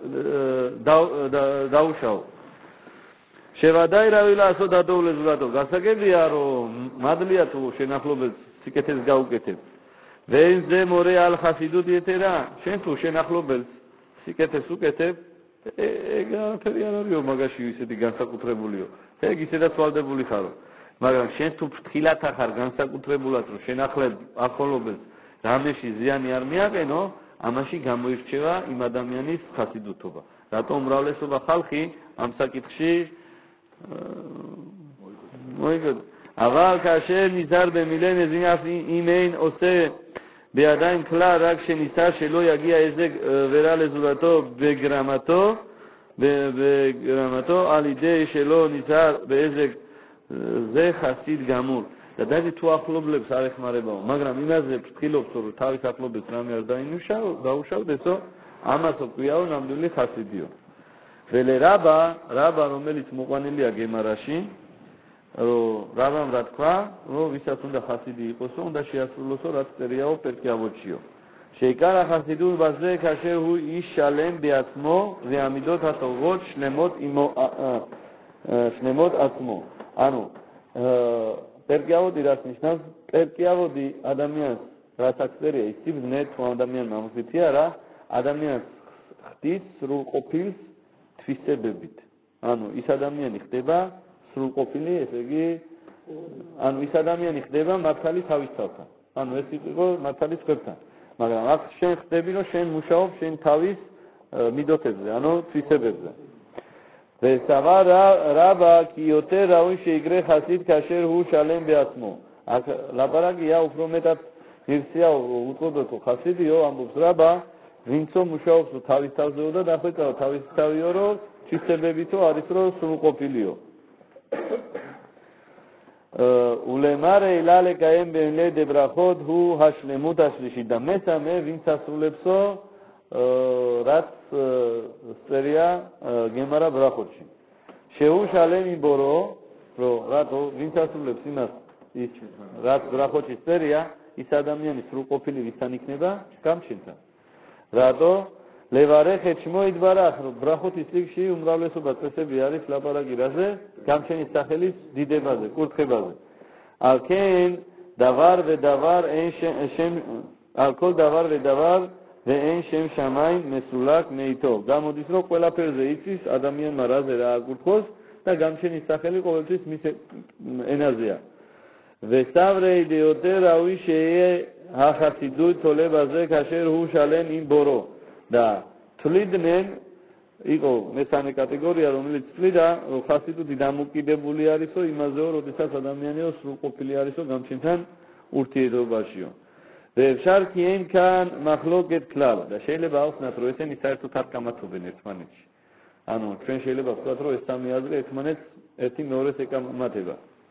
დაუშაო. შევადაი რავილასო დადოვლეზულათო. გასაგებია რომ მადლია თუ შენ ახლობელს სიკეთეს გაუკეთებ. ვენზე მორე ალ ხასიდუტ ეთერა. შენ თუ შენ ახლობელს სიკეთეს უკეთებ, ეგ არაფერი არ არისო მაგაში ისეთი განსაკუთრებულიო. ეგ ისედაც ვალდებული ხარო. მაგრამ შენ თუ ფრთხილად ახარ განსაკუთრებულად რომ შენ ახლობელს რამეში ზიანი არ მიაყენო, ამაში გამოირჩევა იმ ადამიანის ხასიდუთობა. რატო უმრავლესობა ხალხი ამ საკითხში მოიგო. אבל כאשר נזהר במילי נזיף אם אין עושה בידיים כלל רק שניסה שלא יגיע איזה עבירה לזולתו בגרמתו בגרמתו על ידי שלא נזהר באיזה זה חסיד גמור. לדעתי თუ ახლობლებს არ ეხმარებაო, მაგრამ იმაზე ფრთხილობს რომ თავის ახლობელს რამე არ დაინუშაო, დაუშავდესო, ამასო ყვიაო ნამდვილი ხასიდიო. ველერაბა, რაბა რომელიც მოყვანილია გემარაში, რომ რაბამ რა თქვა, რომ ვისაც უნდა ხასიდი იყოსო, უნდა შეასრულოსო რაც წერიაო პერკიავოჩიო. შეიკარა ხასიდურ ბაზე ქაშერ ჰუ ის შალემ ბეაცმო, ზეამიდოთ ათოღოთ შლემოთ იმო შლემოთ აცმო. ანუ პერკიავოდი რაც ნიშნავს, პერკიავოდი ადამიანს რაც აქ წერია, ის სიბზნე თუ ადამიანმა მოსითი არა, ადამიანს ხდით სრულყოფილს თვისებებით. ანუ ის ადამიანი ხდება სრულყოფილი, ესე იგი ანუ ის ადამიანი ხდება მართალი თავისთავთან. ანუ ეს იყო მართალი სხვებთან. მაგრამ აქ შენ ხდები, რომ შენ მუშაობ შენ თავის მიდოთებზე, ანუ თვისებებზე. וסבר רבא כי יותר ראוי שיקרה חסיד כאשר הוא שלם בעצמו. לברקיה უფრო მეტად ღირსია უწოდოთ אותו ხასიდიო, ამბობს რაბა, ვინცო მუშაობს თავის თავზეო და დახვეწაო თავის თავიო, რომ თვისებებითო არის რომ სრულყოფილიო. ულემარე ილა ლეკაემ ბენლე დებрахот הוא השלמות השלישית. და მესამე ვინც ასრულებსო რაც წერია გემარა ბრახოთში. შეუშალემ იბორო, რომ რატო ვინც ასრულებს იმას ის რაც ბრახოთში წერია, ის ადამიანი სრულყოფილი ვისთან იქნება? გამჩენთან. რატო? ლევარეხეთ მოიდგარახ, რომ ბრახოთის რიგში უმრავლესობა წესები არის ლაპარაკი რაზე? გამჩენის სახელის დიდებაზე, კურთხებაზე. ალკენ დავარ ვედავარ ენ შემ ალკოლ დავარ ვედავარ ואין שם שמיים מסולק מאיתו. გამოდის რომ ყველაფერზე იცის ადამიანმა რაზე რა აკურთხოს და გამჩენის სახელი ყოველთვის მის ენაზეა. וסברי דיותר ראוי שיהיה החסידות תולבაზე כאשר הוא שלם עם בורו. და თვლიდნენ იყო მესამე კატეგორია რომელიც თვლიდა რომ ხასიდუთი დამოკიდებული არისო იმაზეო როდესაც ადამიანიო სრულყოფილი არისო გამჩენთან ურთიერთობაშიო. ואפשר כי אין כאן מחלוקת כלל. და შეიძლება ავხსნათ რომ ესენი საერთოდ არ გამართობენ ერთმანეთში. ანუ ჩვენ შეიძლება ვთქვათ რომ ეს სამი აზრი ერთმანეთს ერთი მეორეს ეკამათება.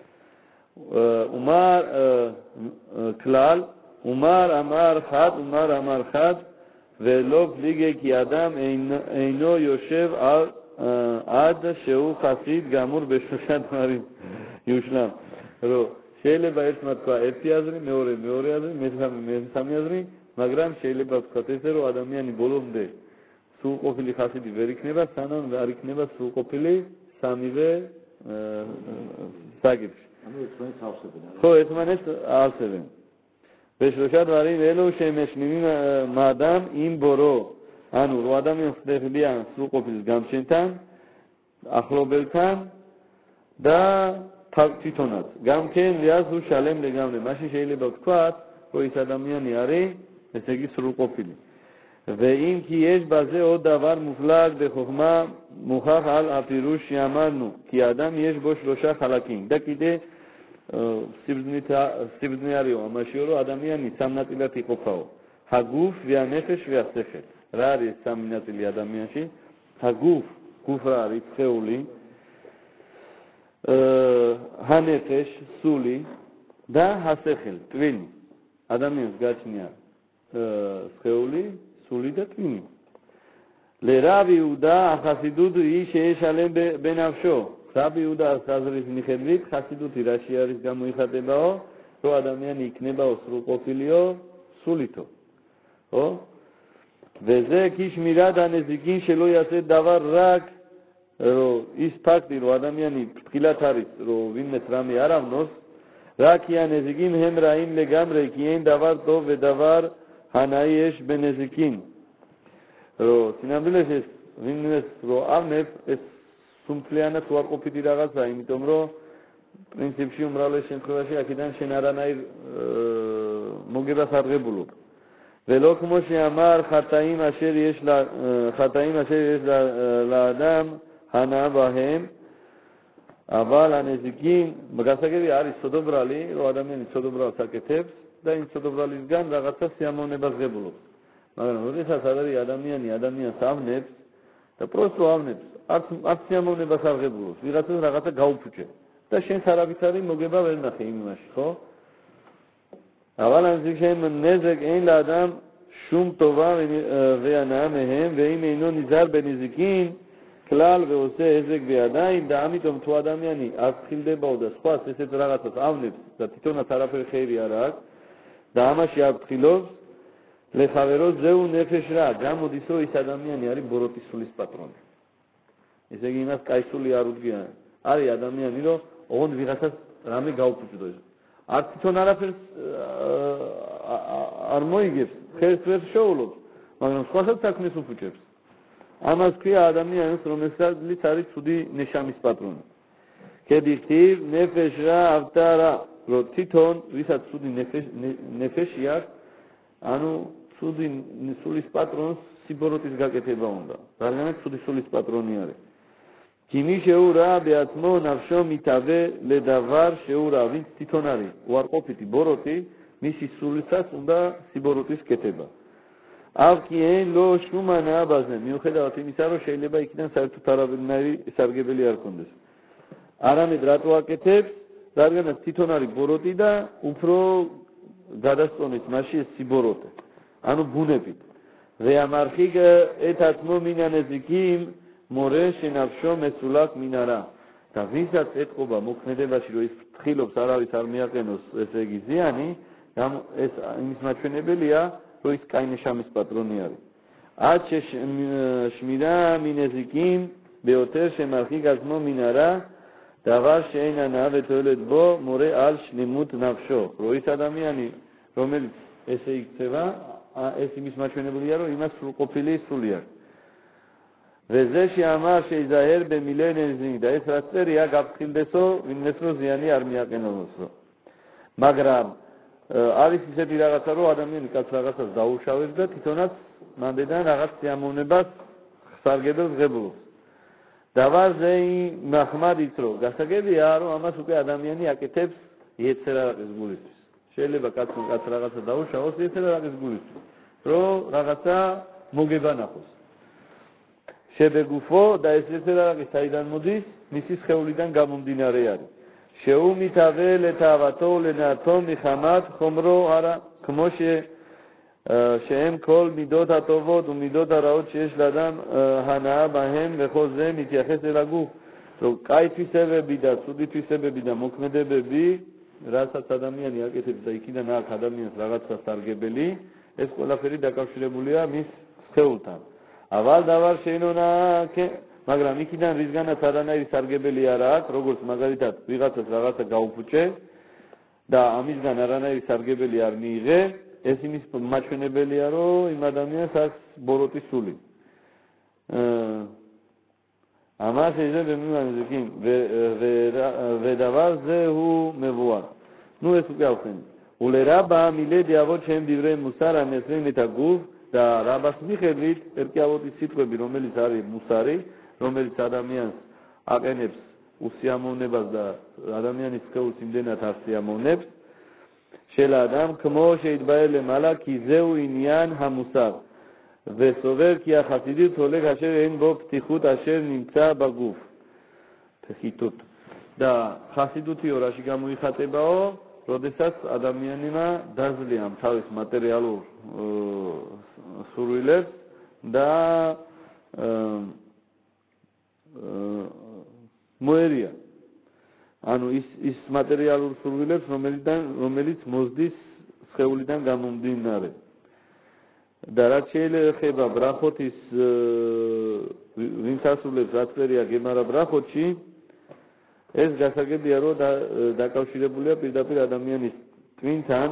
უმარ כלל, უმar אמר חד, умар אמר חד, ולא פליגי כי אדם אינו יושב עד שהוא חסיד גמור בשלושה דברים יושלם. შეიძლება ერთმა თქვა ერთი აზრი, მეორე მეორე აზრი, მესამე მესამე აზრი, მაგრამ შეიძლება ვთქვათ ესე, რომ ადამიანი ბოლომდე სრულყოფილი ხასიდი ვერ იქნება, სანამ არ იქნება სრულყოფილი სამივე საკითხი. ანუ ერთმანეთს ავსებენ. ხო, ერთმანეთს ავსებენ. בשלושה דברים אלו שמשלימים מאדם עם בורו. ანუ რო ადამიანს ხდება სრულყოფილის გამჩენთან, ახლობელთან და თვითონაც. გამქენ ლიას უ შალემ ლეგამრე. მაშინ შეიძლება ვთქვათ, რომ ის ადამიანი არის, ესე იგი სრულყოფილი. ואם כי יש בזה עוד דבר מופלג בחוכמה מוכח על הפירוש שאמרנו, כי האדם יש בו שלושה חלקים. და კიდე სიბრძნე არისო, ამაშიო, რომ ადამიანი სამ ნაწილად იყოფაო. הגוף והנפש והשכל. რა არის სამი ნაწილი ადამიანში? הגוף, גוף რა არის? სხეული. הנפש, סולי, და השכל, ტვინი. ადამიანს გაჩნია სხეული, სული და ტვინი. לרב יהודה החסידות היא שישלם בנפשו. רב יהודה חזრის მიხედვით ხასიდუთი რაში არის გამოიხატებაო, რომ ადამიანი იქნებაო სრულყოფილიო, სულითო. ხო? וזה כי שמירת הנזיקין שלא יעשה דבר רק რომ ის ფაქტი რომ ადამიანი ფრთხილად არის რომ ვინმეს რამე არ ავნოს რა კი ანეზიკინ ჰემ რაიმ ლეგამრე კი ენ დავარ ტო ვე დავარ ჰანაი ეშ ბენეზიკინ რომ სინამდვილეს ეს ვინმეს რომ ავნებს ეს სუმფლიანად უარყოფითი რაღაცა იმიტომ რომ პრინციპში უმრავლეს შემთხვევაში აქედან შენ არანაირ მოგებას არ ღებულობ ולא כמו שאמר חטאים אשר יש לה חטאים אשר יש לאדם הנאה בהם, אבל הנזיקין, בגסגבי არის სოდობრალი, რომ ადამიანი სოდობრალს აკეთებს და იმ სოდობრალისგან რაღაცა სიამოვნებას ღებულობს. მაგრამ როდესაც არის ადამიანი ადამიანს ავნებს და პროსტო ავნებს, არც არც სიამოვნებას არ ღებულობს, ვიღაცას რაღაცა გაუფუჭებს და შენ სარავითარი მოგება ვერ ნახე იმაში, ხო? אבל הנזיקין נזק אין לאדם שום טובה והנאה מהם, ואם אינו נזהר בנזיקין כלל ועושה עסק בידיים, და ამიტომ თუ ადამიანი არ ფრთხილდებაო და სხვას ესეთ რაღაცას ავნებს და თვითონაც არაფერი ხეირი არ აქვს და ამაში არ ფრთხილობს, ლეხავერო ზეუ ნეფეშ რა, გამოდის რომ ის ადამიანი არის ბოროტის სულის პატრონი. ესე იგი იმას კაი სული არ უდგია. არის ადამიანი რომ ოღონდ ვიღაცას რამე გაუფუჭდო. არ თვითონ არაფერს არ მოიგებს, ხერს ვერ შეულობს. მაგრამ სხვასაც საქმეს უფუჭებს. ამას ქვია ადამიანს, რომელსაც არის ცუდი ნეშამის პატრონი. ქედიხტივ ნეფეშ რა ავტარა, რომ თვითონ ვისაც ცუდი ნეფეში აქვს, ანუ ცუდი სულის პატრონს სიბოროტის გაკეთება უნდა. რადგანაც ცუდი სულის პატრონი არის. Kimi შეურა ბეათმო ნავშო მითავე ლედავარ შეურა, ვინც თვითონ არის უარყოფითი ბოროტი, მისი სულისას უნდა სიბოროტის კეთება. ავკიენ ლო შუმანა აბაზე, მიუხედავად იმისა, რომ შეიძლება იქიდან საერთოდ არავითარი სარგებელი არ ქონდეს. არამედ რატო აკეთებს, რადგანაც თვითონ არის ბოროტი და უფრო გადასწონით მასში ეს სიბოროტე. ანუ ბუნებით. რეამარხიგ ეთათმო მინანეზიკიმ მორე შენავშო მესულაკ მინარა. და ვისაც ეთყობა მოქმედებაში, რომ ის ფრთხილობს არავის არ მიაყენოს ესე იგი ზიანი, ეს იმის მაჩვენებელია, რომ ის კაინეშამის პატრონი არის. აჩე შმირა მინეზიკიმ ბეოტერ შემარხი გაზმო მინარა დავარ შეინანა ვეთოლეთ ბო მორე ალ შლიმუტ ნავშო. რო ის ადამიანი, რომელიც ესე იქცევა, ეს იმის მაჩვენებელია, რომ იმას სრულყოფილი სული აქვს. ვეზეში ამარ შეიზაერ ბემილენეზინი და ეს რაც წერია გაფრთხილდესო, ვინმეს რო ზიანი არ მიაყენოსო. მაგრამ არის ისეთი რაღაცა, რომ ადამიანი კაც რაღაცას დაუშავებს და თვითონაც მანდედან რაღაც სიამოვნებას სარგებელს ღებულობს. დავარზეი მახმადიც რო გასაგებია, რომ ამას უკვე ადამიანი აკეთებს იეცერაყის გულისთვის. შეიძლება კაცი კაც რაღაცა დაუშავოს იეცერაყის გულისთვის, რომ რაღაცა მოგება ნახოს. შებეგუფო და ეს იეცერაყი საიდან მოდის? მისი სხეულიდან გამომდინარე არის. შეუმითავე ლეთავათო ლენათო მიხამად ხომრო არა ქმოშე შემ კოლ მიდოთ ატოვო თუ მიდოთ არაოთ შეშ ლადამ ჰანაა ბაჰემ ვეხოზე მითიახეს ელაგუ რომ კაი თვისებები და ცუდი თვისებები და მოქმედებები რასაც ადამიანი აკეთებს და იქიდან აქვს ადამიანს რაღაცა სარგებელი, ეს ყველაფერი დაკავშირებულია მის სხეულთან. ავალ დავარ შეინონა მაგრამ იქიდან რისგანაც არანაირი სარგებელი არ აქვს, როგორც მაგალითად ვიღაცას რაღაცა გაუფუჭე და ამისგან არანაირი სარგებელი არ მიიღე, ეს იმის მაჩვენებელია, რომ იმ ადამიანს აქვს ბოროტი სული. ამას შეიძლება მიმანზიკი ვედავაზე უ მევუა. ნუ ეს უკვე ავხსენე. ულერაბა მილედი ავო ჩემ დივრე მუსარა ნესრენეთა გუв და რაბას მიხედვით ერკიავოტის სიტყვები, რომელიც არის მუსარი, რომელიც ადამიანს აყენებს უსიამოვნებას და ადამიანის სხეულს იმდენად ასიამოვნებს, შელადამ ქმო შეიდბაელე მალა კიზეუ ინიან ჰამუსარ ვესოვერ კი ახასიდი თოლე გაშერ ენ ბო ფტიხუტ აშერ ნიმცა ბაგუფ ფეხიტუტ და ხასიდუთი ორაში გამოიხატებაო, როდესაც ადამიანმა დაძლია თავის მატერიალურ სურვილებს და მოერია. ანუ ის ის მატერიალურ სურვილებს, რომელიდან რომელიც მოზდის სხეულიდან გამომდინარე. და რაც შეიძლება ბრახოთის ვინც ასრულებს რაც წერია გემარა ბრახოთში, ეს გასაგებია, რომ დაკავშირებულია პირდაპირ ადამიანის ტვინთან.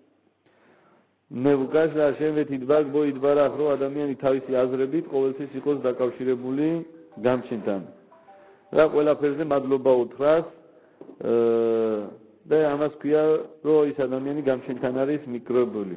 მე ვგაშლა შემვეთი დბაგ ბოიდბარახ, რომ ადამიანი თავისი აზრებით ყოველთვის იყოს დაკავშირებული გამჩენთან. რა ყველაფერზე მადლობა უთხრას და ამას ქვია, რომ ის ადამიანი გამჩენთან არის მიკრობული.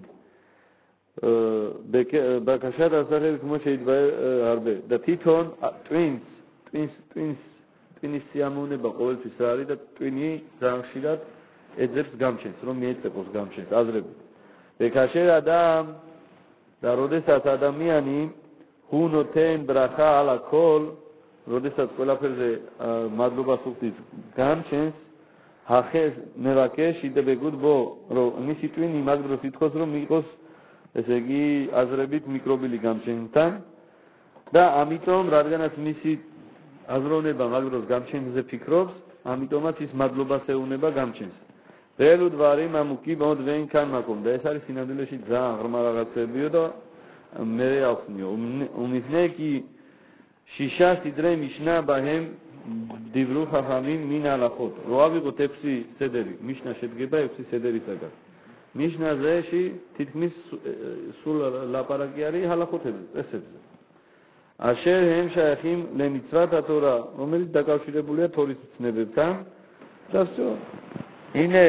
ბაკაშად ასახები כמו შეიძლება და თვითონ ტვინს ტვინს ტვინს ტვინის სიამოვნება ყოველთვის რა არის და ტვინი ძალიან ხშირად ეძებს გამჩენს, რომ მიეწეყოს გამჩენს აზრებით. ბეკაშერ ადამ და როდესაც ადამიანი ჰუნოთენ ბრახა ალა კოლ, როდესაც ყველაფერზე მადლობას უხდის გამჩენს, ჰახეს მევაკეშ იდებეგუდ ბო, რომ მისი ტვინი მაგ დროს ითხოვს, რომ მიიღოს ესე იგი აზრებით მიკრობილი გამჩენთან და ამიტომ რადგანაც მისი აზროვნება მაგ დროს გამჩენზე ფიქრობს, ამიტომაც ის მადლობას ეუბნება გამჩენს. ველუდ ვარი მამუკი მოდ ვენ კან მაკომ და ეს არის სინამდვილეში ძალიან ღრმა რაღაცებიო და მე ავხსნიო. უმიზნე კი შიშა სიდრე მიშნა ბაჰემ დივრუ ხახამინ მინ ალახოთ. რო ავიღოთ ექვსი სედერი, მიშნა შედგება ექვსი სედერისაგან. ნიშნაზეში თითქმის სულ ლაპარაკი არის ჰალახოთებზე, წესებზე. აშერ ჰემ შაიხიმ ლემიცვათ ათორა, რომელიც დაკავშირებულია თორის ცნებებთან. და всё. ინე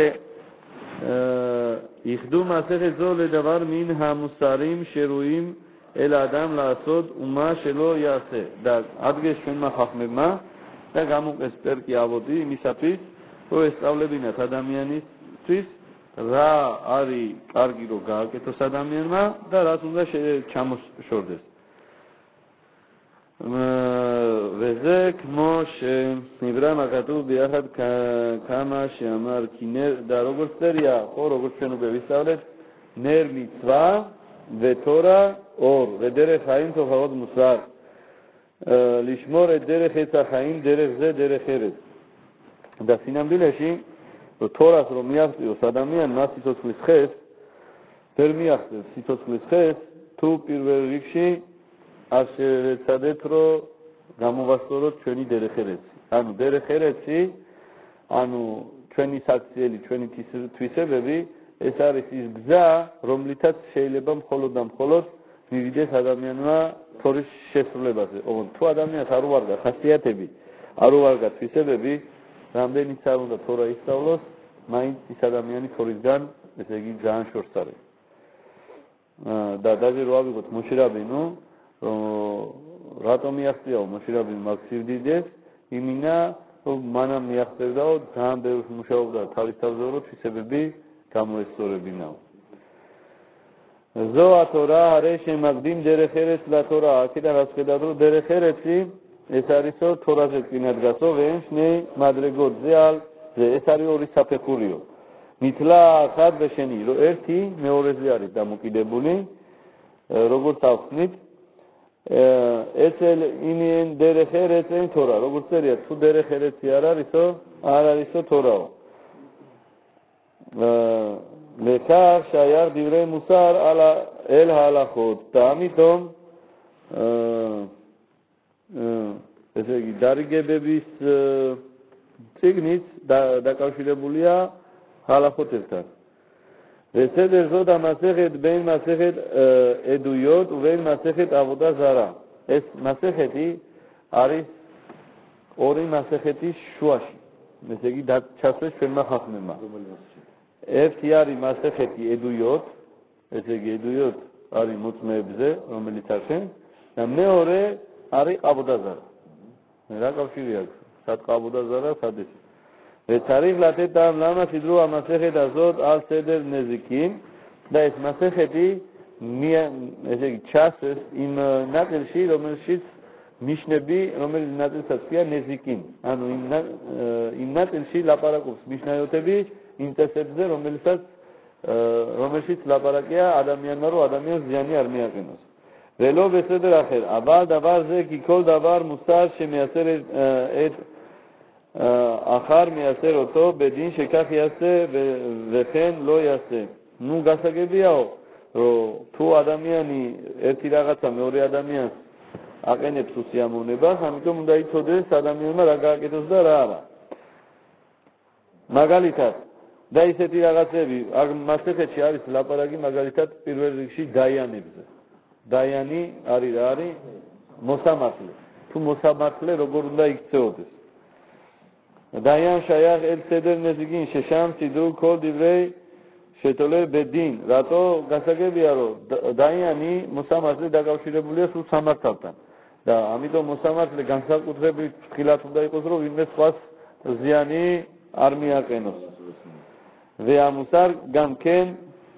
იხდუ მასეხე ზოლე დავარ მინ ჰამუსარიმ შერუიმ ელ ადამ ლასოდ უმა შელო იასე. და ადგეს ჩვენმა ხახმებმა და გამოყეს პერკი ავოდი იმისათვის, რომ ესწავლებინათ ადამიანისთვის რა არის კარგი რომ გააკეთოს ადამიანმა და რაც უნდა ჩამოშორდეს. וזה כמו שנברא כתוב ביחד כמה שאמר כי נר, და როგორც წერია, ხო როგორც ჩვენ უკვე ვისწავლეთ, נר מצווה ותורה אור ודרך חיים תוכחות מוסר. לשמור את דרך עץ החיים, דרך זה דרך ארץ. და სინამდვილეში რომ თორას რომ მიაღწიოს ადამიანმა სიცოცხლის ხეს, ვერ მიაღწევს სიცოცხლის ხეს, თუ პირველ რიგში არ შეეცადეთ რომ გამოვასწოროთ ჩვენი დერეხერეცი. ანუ დერეხერეცი, ანუ ჩვენი საქციელი, ჩვენი თვისებები, ეს არის ის გზა, რომლითაც შეიძლება მხოლოდ და მხოლოდ მივიდეს ადამიანმა თორის შესრულებაზე. ოღონდ თუ ადამიანს არ უვარდა ხასიათები, არ უვარდა თვისებები, რამდენიც არ უნდა თორა ისწავლოს, მაინც ის ადამიანი თორისგან, ესე იგი ძალიან შორს არის. და დაჟე რო ავიღოთ მოშე რაბინუ, რატომ მიაღწიაო მოშე რაბინუ მაგ სივრდიდეს, იმინა რომ მანამ მიაღწევდაო, ძალიან ბევრს მუშაობდა თავის თავზე რომ თვისებები გამოესწორებინაო. ზო ათორა არე შემაგდიმ დერეხერეც ლათორა, აქედან რაც ხედავთ რომ დერეხერეცი ეს არისო თორაზე წინადგასო ვენშნე მადრეგოძე ალ ეს არის ორი საფეხურიო. მითლა ხად ვეშენი რომ ერთი მეორეზე არის დამოკიდებული, როგორც ავხსნით, ესელ ინიენ დერეხერეც ენ თორა, როგორც წერია, თუ დერეხერეცი არ არისო, არ არისო თორაო. ლეკარ შაიარ დივრე მუსარ ალა ელ ჰალახოთ და ამიტომ ესე იგი დარიგებების წიგნით დაკავშირებულია ჰალახოთებთან. ვესედერ ზოდა მასეხეთ ბენ მასეხეთ ედუიოთ უბენ მასეხეთ აბოდა ზარა. ეს მასეხეთი არის ორი მასეხეთის შუაში. ესე იგი ჩასვეს ჩვენმა ხახმებმა. ერთი არის მასეხეთი ედუიოთ, ესე იგი ედუიოთ არის მოწმეებზე, რომელიც ახენ და მეორე არის ყაბოდაზარა. რა კავშირი აქვს? სად ყაბოდაზარა, სად ეს? וצריך לתת טעם למה סידרו המסכת הזאת על סדר נזיקין, და ეს მასეხეთი ესე იგი ჩასვეს იმ ნაწილში, რომელშიც ნიშნები, რომელიც ნაწილსაც ქვია ნეზიკინ. ანუ იმ ნაწილში ლაპარაკობს ნიშნაიოთები იმ წესებზე, რომელსაც რომელშიც ლაპარაკია ადამიანმა, რომ ადამიანს ზიანი არ მიაყენოს. ולא בסדר אחר, אבל דבר זה כי כל דבר מוסר שמייסר את אחר מייסר אותו בדין שכך יעשה וכן לא יעשה. נו გასაგებიაო, რომ თუ ადამიანი ერთი რაღაცა მეორე ადამიანს აყენებს უსიამოვნებას, ამიტომ უნდა იცოდეს ადამიანმა რა გააკეთოს და რა არა. მაგალითად, და ისეთი რაღაცები, აქ მასეხეთში არის ლაპარაკი მაგალითად პირველ რიგში დაიანებზე. დაიანი არის რა არის? მოსამართლე. თუ მოსამართლე როგორ უნდა იქცეოდეს. დაიან შაიახ ელ სედერ ნეზიგინ შეშამ სიდრუ ქოლ დივრეი შეტოლე ბედინ. რატო გასაგებია რომ დაიანი მოსამართლე დაკავშირებულია სულ სამართალთან. და ამიტომ მოსამართლე განსაკუთრებით ფრთხილად უნდა იყოს რომ ვინმე სხვას ზიანი არ მიაყენოს. ვეამუსარ გამკენ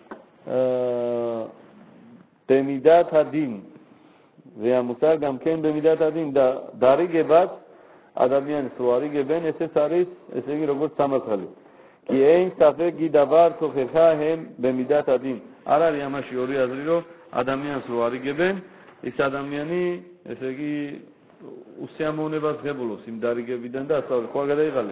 במידת הדין, והמוסר גם כן במידת הדין, דריגבת, הדמיין סואריגבן, אסס אריס, אסגי רגות סמכלי. כי אין ספק כי דבר תוכחה הם במידת הדין. ארר ימה שיורי עזרירו, הדמיין סואריגבן, איס הדמייני, אסגי, עושה המונבס גבולוס, אם דריגבידן דה, סאול, כל גדי גלב.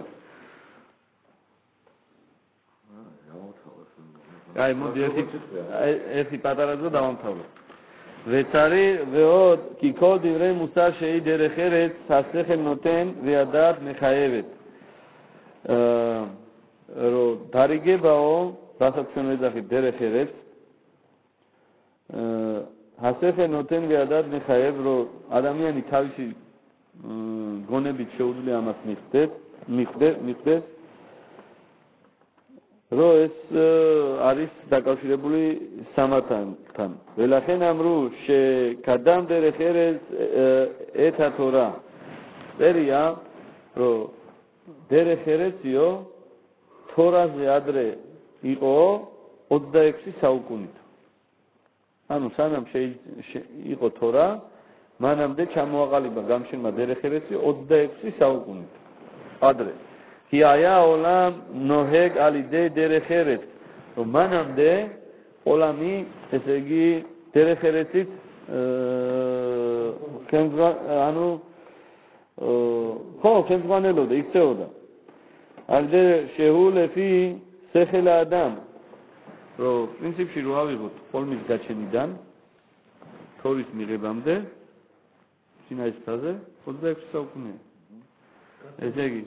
აი მოდი ერთი ერთი პატარა ზო დავამთავრე. וצריך ועוד כי כל דברי מוסר שהיא דרך ארץ השכל נותן והדעת מחייבת. דריגבאו რასაც ჩვენ ვეძახით დერეხ ერეთს ასეხე ნოტენ ვიადად მიხაევ რომ ადამიანი თავისი გონებით შეუძლია ამას მიხვდეს მიხვდეს მიხვდეს რომ ეს არის დაკავშირებული სამართალთან. ველახენ ამრუ შეკადამ დერეხ ერეთს ეთა თორა წერია რომ დერეხ ერეციო თორაზე ადრე იყო ოცდაექვსი საუკუნით. ანუ სანამ იყო თორა, მანამდე ჩამოაყალიბა გამშენმა დერეხ ერეცი ოცდაექვსი საუკუნით. ადრე. კი აია ოლამ ნოჰეგ ალიდე დერეხ ერეც. რომ მანამდე ოლამი, ესე იგი დერეხ ერეცით ანუ ხო, ხელმძღვანელობდა, იქცეოდა. ალდე შეულეფი სეხელა ადამ რომ პრინციპში რო ავიღოთ ხოლმის გაჩენიდან თორის მიღებამდე სინაისთაზე ოცდაექვსი საუკუნეა. ესე იგი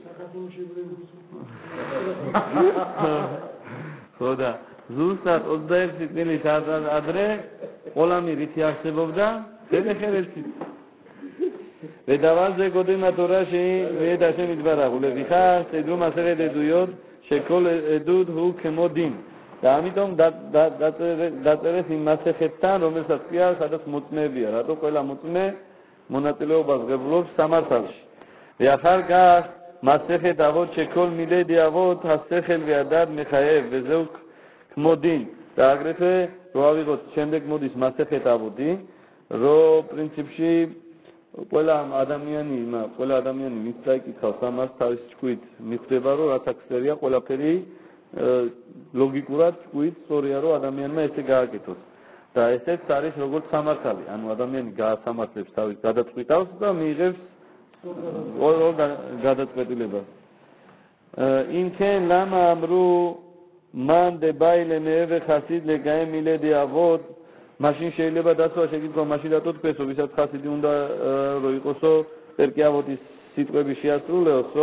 ხო და ზუსტად ოცდაექვსი წლის ადრე ყოლამი რითი არსებობდა დერეხ ერეცით. ედავაზე გოდენა თორაში ვედაშენ იძბარაღულე ვიხარ სედრუმ ასევე დედუიოდ შეკოლ ედუდ ჰუ ქემოდინ და ამიტომ დაწერეს იმ მასეხეთთან რომელსაც კი არ სადაც მოწმეებია რატო ყველა მოწმე მონაწილეობას ღებულობს სამართალში ואחר כך מסכת אבות שכל מילי אבות השכל והדעת מחייב וזהו כמו דין. והאגרפה רו אבירות שמדק מודיס מסכת אבותי רו פרינציפשי ყველა ადამიანი, ყველა ადამიანი მისცა იკითხავს ამას თავის ჭკვით მიხვდება რომ რაც აქცერია ყველაფერი ლოგიკურად ჭკვით სწორია რომ ადამიანმა ესე გააკეთოს და ესეც არის როგორც სამართალი ანუ ადამიანი გაასამართლებს თავის გადაწყვეტავს და მიიღებს ორ გადაწყვეტილებას ინქენ ლამა ამრუ მან დებაილე მეევე ხასიდ ლეგაე მილედი ავოდ მაშინ შეიძლება დაცვა შეგიძლია მაშინ დათო თქვენს რომ ვისაც ხასიდი უნდა რომ იყოსო პერკე ავოდის სიტყვები შეასრულეოსო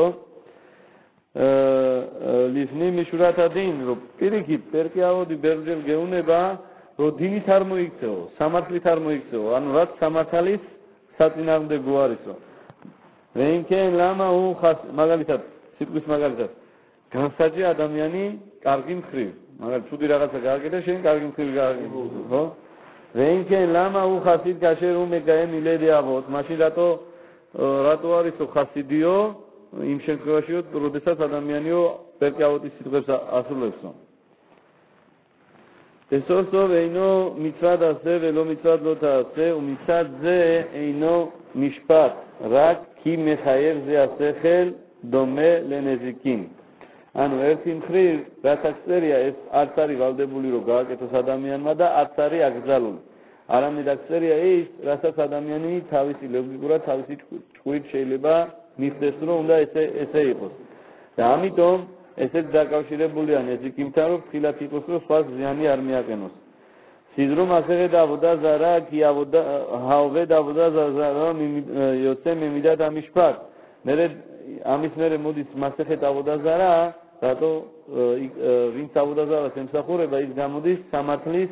ლიფნი მიშურათ ადინ რომ პირიქით პერკე ავოდი ბერჯერ გეუნება რომ დინით არ მოიქცეო სამართლით არ მოიქცეო ანუ რაც სამართალის საწინააღმდეგო არისო ვენკენ ლამა უ ხას მაგალითად სიტყვის მაგალითად განსაჯე ადამიანი კარგი მხრივ მაგრამ ცუდი რაღაცა გააკეთა შენ კარგი მხრივ გააკეთე ხო ვენკენ ლამა უ ხასიდ კაშერ უ მეგაე მილედი ავოთ მაშინ რატო რატო არისო ხასიდიო იმ შემთხვევაშიო როდესაც ადამიანიო პერკე ავოდის სიტყვებს ასრულებსო ესოსო ვეინო მიცვად ასე ველო მიცვად ლოთა ასე უ მიცვად ზე ეინო მიშპატ რაკ კი მეხაევ ზე ასეხელ დომე ლენეზიკინ ანუ ერთი მხრივ რასაც წერია ეს არც არის ვალდებული რომ გააკეთოს ადამიანმა და არც არის აკრძალული არამედ აქ წერია ის რასაც ადამიანი თავისი ლოგიკურად თავისი ჭკვით შეიძლება მიხდეს რომ უნდა ესე ესე იყოს და ამიტომ ესეც დაკავშირებულია ნეზიკიმთან რომ ფრთხილად იყოს რომ სხვა ზიანი არ მიაყენოს სიზრომ ასევე დავოდა ზარა კი ავოდა ჰავე დავოდა ზარა იოცე მემიდა და მიშპატ მერე ამის მერე მოდის მასეხეთ ავოდა ზარა რატო ვინც ავოდა ზარას ემსახურება ის გამოდის სამართლის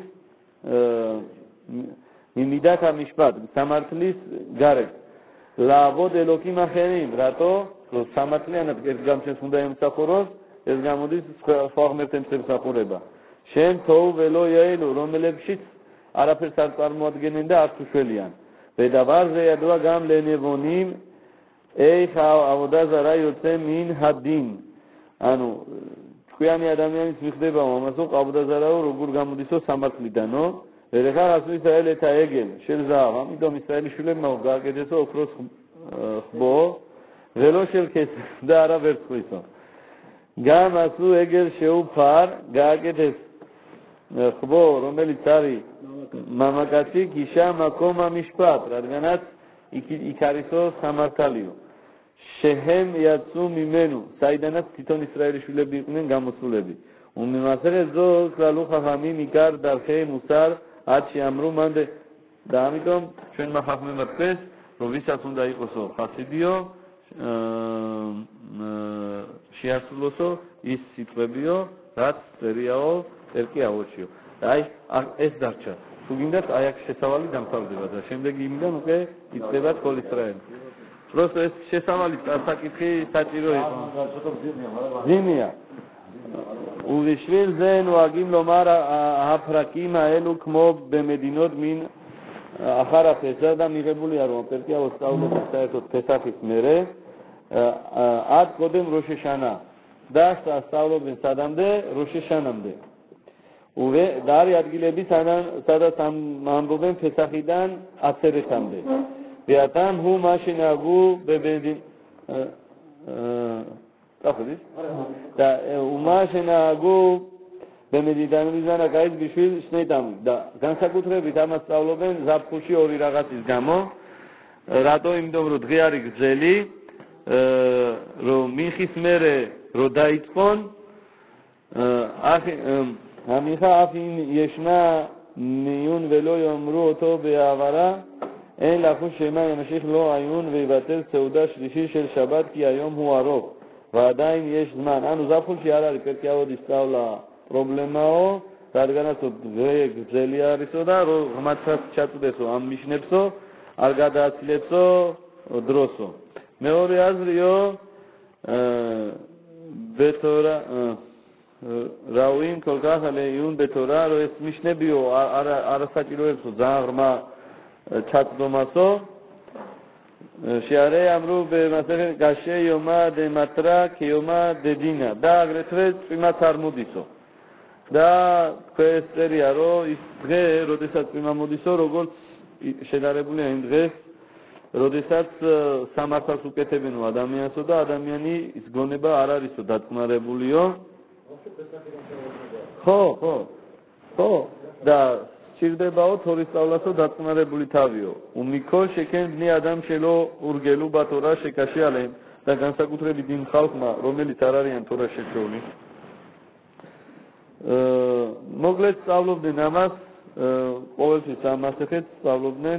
მიმიდა და მიშპატ სამართლის გარეთ ლავოდ ელოქიმ ახერიმ რატო სამართლიანად ერთ გამჩენს უნდა ემსახუროს ეს გამოდის სხვა ღმერთებს ემსახურება შენ თოუ ველო იაილო რომელებშიც არაფერს არ წარმოადგენენ და არც უშველიან ვედავარზე ядვა გამ ლენევონიმ ეი ხავ ავოდა ზარა იოცე მინ ჰადინ ანუ თქვენი ადამიანის მიხდება ამასო ყავდაზარაო როგორ გამოდისო სამართლიდანო ვერეხარ ასვის აელეთა ეგენ შელზავ ამიტომ ისრაელის შვილებმა გააკეთესო ოქროს ხბო ველო შელქეს და არა ვერცხლისო გამ ასუ ეგერ შეუფარ გააკეთეს ხბო რომელიც არის მამაკაცი გიშა მაკომა მიშპატ რადგანაც იქ არისო სამართალიო შეჰემ იაცუ მიმენუ საიდანაც თვითონ ისრაელის შვილები იყვნენ გამოსულები უმიმასერე ზო კლალუ ხახამი მიკარ დარხე მუსარ აცი ამრუ მანდე და ამიტომ ჩვენმა ხახმებმა თქვეს რომ ვისაც უნდა იყოსო ხასიდიო შეასრულოსო ის სიტყვებიო რაც წერიაო პერკი აოჩიო. აი ეს დარჩა. თუ გინდათ აი აქ შესავალი დამთავრდება და შემდეგ იმიდან უკვე იწყება სკოლის რაიონი. Просто ეს შესავალი საკითხი საჭირო იყო. ზიმია. ובשביל זה נוהגים לומר הפרקים האלו כמו במדינות מין אחר הפסח, და მიღებულია რომ პერკი ავსწავლებს საერთოდ ფესახის მერე ad קודם ראש השנה და სწავლობენ სადამდე როშ შანამდე. და არის ადგილები სადაც ამბობენ ფესახიდან აცერეთამდე. Beatam hu mashinagu bebedin ტახუდის და უმაშენაგუ ბემედიდანიზანა გაიც ბიშვილ შნედამ და განსაკუთრებით ამას სწავლობენ ზაფხულში ორი რაღაცის გამო რატო იმიტომ რომ დღე არის გრძელი რომ მიხის მერე რომ დაიწყონ ახი ამიხა აფინ ეშნა მიუნ ველო იომრო ото ბეავარა אין לחוש שמה ימשיך לו עיון ויבטל סעודה שלישי של שבת כי היום הוא ארוך ועדיין יש זמן. אנו זפול שיעלה לפרקי עוד הסתאולה פרובלמאו תארגנתו גזלי הריסודה רמצת צ'תו דסו עם משנפסו על גדה צלפסו דרוסו מאורי עזריו בתורה ראויים כל כך על עיון בתורה לא יש משנה ביו ערסת אלוהים זהר מה ჩაწდომასო შეარე ამრო ბემასეხე გაშე იომა დემატრა ქიომა დედინა და აგრეთვე წვიმაც არ მოდისო და ფესერია რომ ის დღე როდესაც წვიმა მოდისო როგორც შედარებულია იმ დღეს როდესაც სამართალს უკეთებენო ადამიანსო და ადამიანი ის გონება არ არისო დაწნარებულიო ხო ხო ხო და ჭირდებაო თორის სწავლასო დაწნარებული თავიო. უმიქო შეკენ ბნი ადამ შელო ურგელუ ბათორა შეკაშიალენ და განსაკუთრებით იმ ხალხმა, რომელიც არ არიან თორას შეჩეული. მოგლეთ სწავლობდნენ ამას, ყოველთვის ამ ასეთებს სწავლობდნენ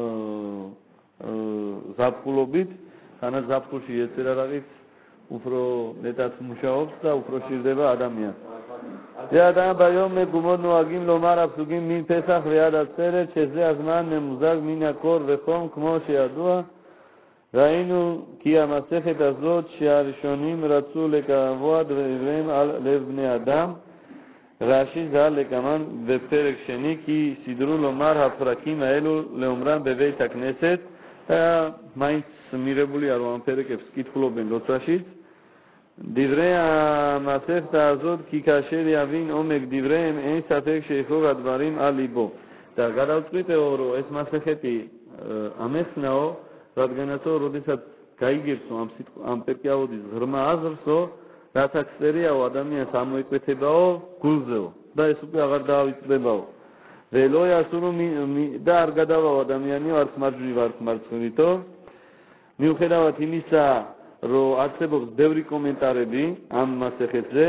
ზაფხულობით, თანაც ზაფხულში ეცერარაღიც უფრო მეტად მუშაობს და უფრო ჭირდება ადამიანს. Adam ביום מקומות נוהגים לומר הפסוקים מפסח ועד עצרת שזה הזמן ממוזג מן הקור וחום כמו שידוע. ראינו כי המסכת הזאת שהראשונים רצו לקבוע דבריהם על לב בני אדם. רש"י ז"ל לקמן בפרק שני כי סידרו לומר הפרקים האלו לאומרם בבית הכנסת. מאינץ מירבולי ארבע פרקס כתחולובן לא רש"י. דברי המסכת הזאת כי כאשר יבין עומק דבריהם אין ספק שיכלול הדברים על ליבו. და გადავწყვიტეო რომ ეს მასეხეთი ამესნაო რადგანაც როდესაც გაიგებსო ამ ამ პერკიაოდის ღრმა აზრსო რასაც წერიაო ადამიანს ამოიკვეთებაო გულზეო და ეს უკვე აღარ დაავიწყდებაო ველო ასურო და არ გადავაო ადამიანიო არც მარჯვნივ არც მარცხნივითო მიუხედავად იმისა რომ არსებობს ბევრი კომენტარები ამ მასეხეთზე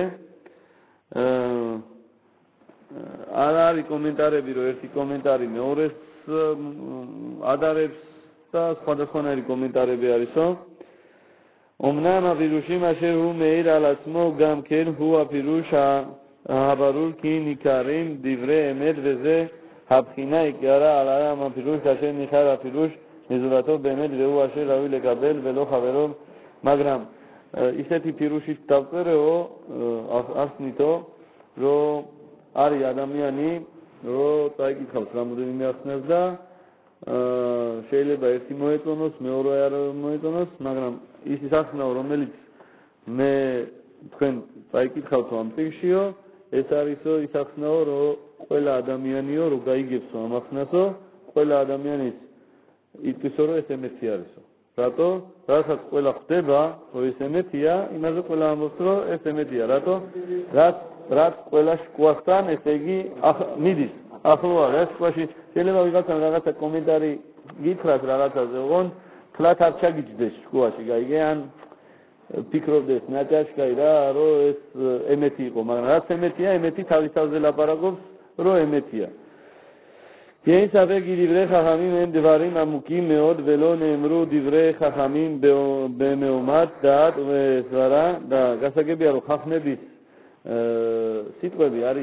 არ არის კომენტარები რომ ერთი კომენტარი მეორეს ადარებს და სხვადასხვანაირი კომენტარები არისო אומנם הפירושים אשר הוא מאיר על עצמו גם כן הוא הפירוש הברור כי ניכרים דברי אמת וזה הבחינה עיקרה על העם הפירוש כאשר ניכר הפירוש מזולתו באמת והוא אשר ראוי לקבל ולא חברו მაგრამ ისეთი ფირუშით დავწერეო ახსნითო რომ არის ადამიანი რომ წაიკითხავს რამოდენიმე ახსნას და შეიძლება ერთი მოეწონოს მეორე არ მოეწონოს მაგრამ ის ის ახსნაო რომელიც მე თქვენ წაიკითხავთ ამ წიგნშიო ეს არისო ის ახსნაო რომ ყველა ადამიანიო რომ გაიგებსო ამ ახსნასო ყველა ადამიანის იტყვისო რომ ეს ემეთი არისო რატო? რასაც ყველა ხდება, რომ ეს ემეთია, იმაზე ყველა ამბობს, რომ ეს ემეთია. რატო? რაც რაც ყველა შკვასთან, ესე იგი მიდის. ახლო არა, ეს შკვაში შეიძლება ვიღაცამ რაღაცა კომენტარი გითხრას რაღაცაზე, ოღონდ თლათ არ ჩაგიჯდეს შკვაში, გაიგე? ან ფიქრობდეს ნაჭაშკაი რა, რომ ეს ემეთი იყო, მაგრამ რაც ემეთია, ემეთი თავის თავზე ლაპარაკობს, რომ ემეთია. אין ספק כי דברי חכמים הם דברים עמוקים מאוד ולא נאמרו דברי חכמים במאומת דעת וסברה და გასაგებია რომ ხახნების სიტყვები არის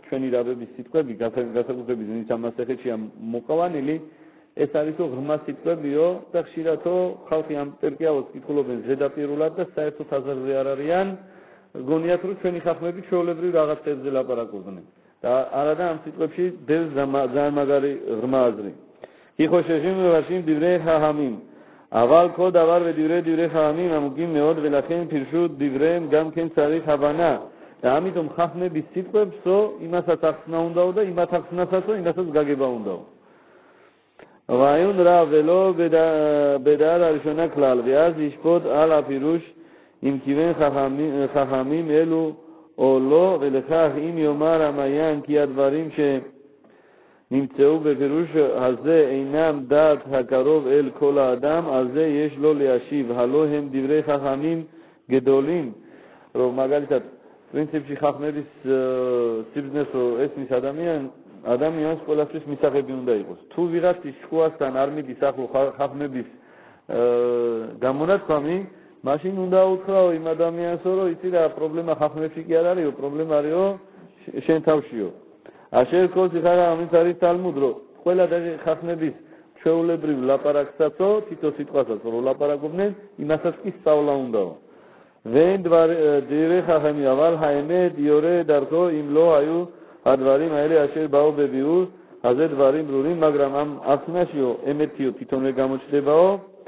ჩვენი რაბების სიტყვები გასაგებები ვინც ამას ეხეთშია მოკავანილი ეს არისო ღრმა სიტყვებიო და ხშირათო ხალხი ამ პერკიალოს კითხულობენ ზედაპირულად და საერთოდ აზრზე არ არიან გონიათ რომ ჩვენი ხალხები ჩვეულებრივ რაღაცებზე ლაპარაკობდნენ და არადა ამ სიტყვებში დევს ძალიან მაგარი ღრმა აზრი იხოშეშიმ ვაშიმ დივრე ხაჰამიმ אבל כל דבר ודברי דברי חכמים עמוקים מאוד ולכן פירשו דבריהם גם כן צריך הבנה. ამიტომ ხახმების სიტყვებსო იმასაც ახსნა უნდაო და იმათ ახსნასაცო იმასაც გაგება უნდაო. והעיון רב ולא בדעת הראשונה כלל ואז ישפוט על הפירוש אם כיוון חכמים אלו או לא ולכך אם יאמר המעיין כי הדברים שנמצאו בפירוש הזה אינם דעת הקרוב אל כל האדם על זה יש לו להשיב הלא הם דברי חכמים גדולים. רוב მაგალითად პრინციპში ხახმების სიბრძნესო ესმის ადამიან ადამიანს ყველასთვის მისაღები უნდა იყოს. თუ ვიღაცის შუასთან არ მიდის ახლო ხახმების გამონათქვამი, მაშინ უნდა უთხრაო იმ ადამიანსო, რომ იცი რა პრობლემა ხახმებში კი არ არისო, პრობლემა არისო შენ თავშიო. აშერ კოლ სიხარა ამის არის თალმუდ, რომ ყველა ხახმების ჩვეულებრივ ლაპარაკსაცო, თითო სიტყვასაც რომ ლაპარაკობდნენ, იმასაც კი სწავლა უნდაო. ואין דברי חכמים, אבל האמת יורה דרכו אם לא היו הדברים האלה אשר באו בביאור, אז זה דברים ברורים, მაგრამ ამ ახსნაშიო ემეთიო თვითონ ვერ გამოჩნდებაო,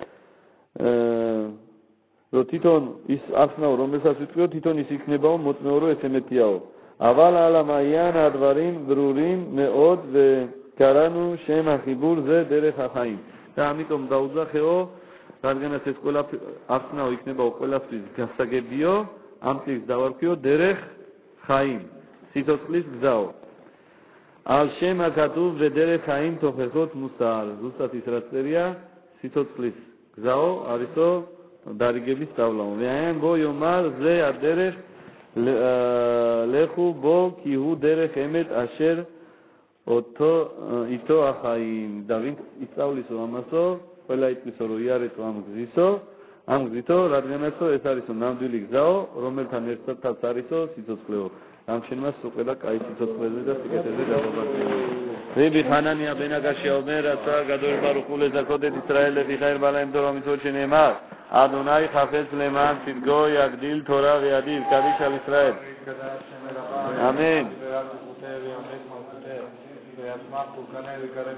რომ თვითონ ის ახსნაო, რომელსაც ვიტყვიო, თვითონ ის იქნებაო, მოწმეო, რომ ეს ემეთიაო. אבל על המעיין הדברים ברורים מאוד וקראנו שם החיבור זה דרך החיים. და ამიტომ დაუძახეო რადგანაც ეს ყველა ახსნაო იქნება ყველასთვის გასაგებიო ამ წიგნს დავარქვიო დერეხ ხაიმ სიცოცხლის გზაო ალ შემა კატუვ ვედერეხ ხაიმ თოხეხოთ მუსარ ზუსტად ის რაც წერია სიცოცხლის გზაო არისო დარიგების სწავლაო ვეან გო იომარ ზე ადერეხ ლეხუ ბო კიჰუ დერეხ ემეთ აშერ ოთო ითო ახაიმ და ვინც ისწავლისო ამასო ყველა იტყვისო რომ იარეთო ამ გზისო ამ გზითო რადგანაცო ეს არისო ნამდვილი გზაო რომელთან ერთადაც არისო სიცოცხლეო ამჩენმას უყედა კაი სიცოცხლეზე და სიკეთეზე დავაბატებო რიბი ხანანია ბენაგაშია ომერ რაცა გადოერ ბარუხულე ზაკოდეთ ისრაელე ვიხაერ ბალაიმ დორა მიცოჩენემა ადონაი ხაფეც ლემან სიტგო იაგდილ თორა ვიადი კადიშ ალ ისრაელ ამენ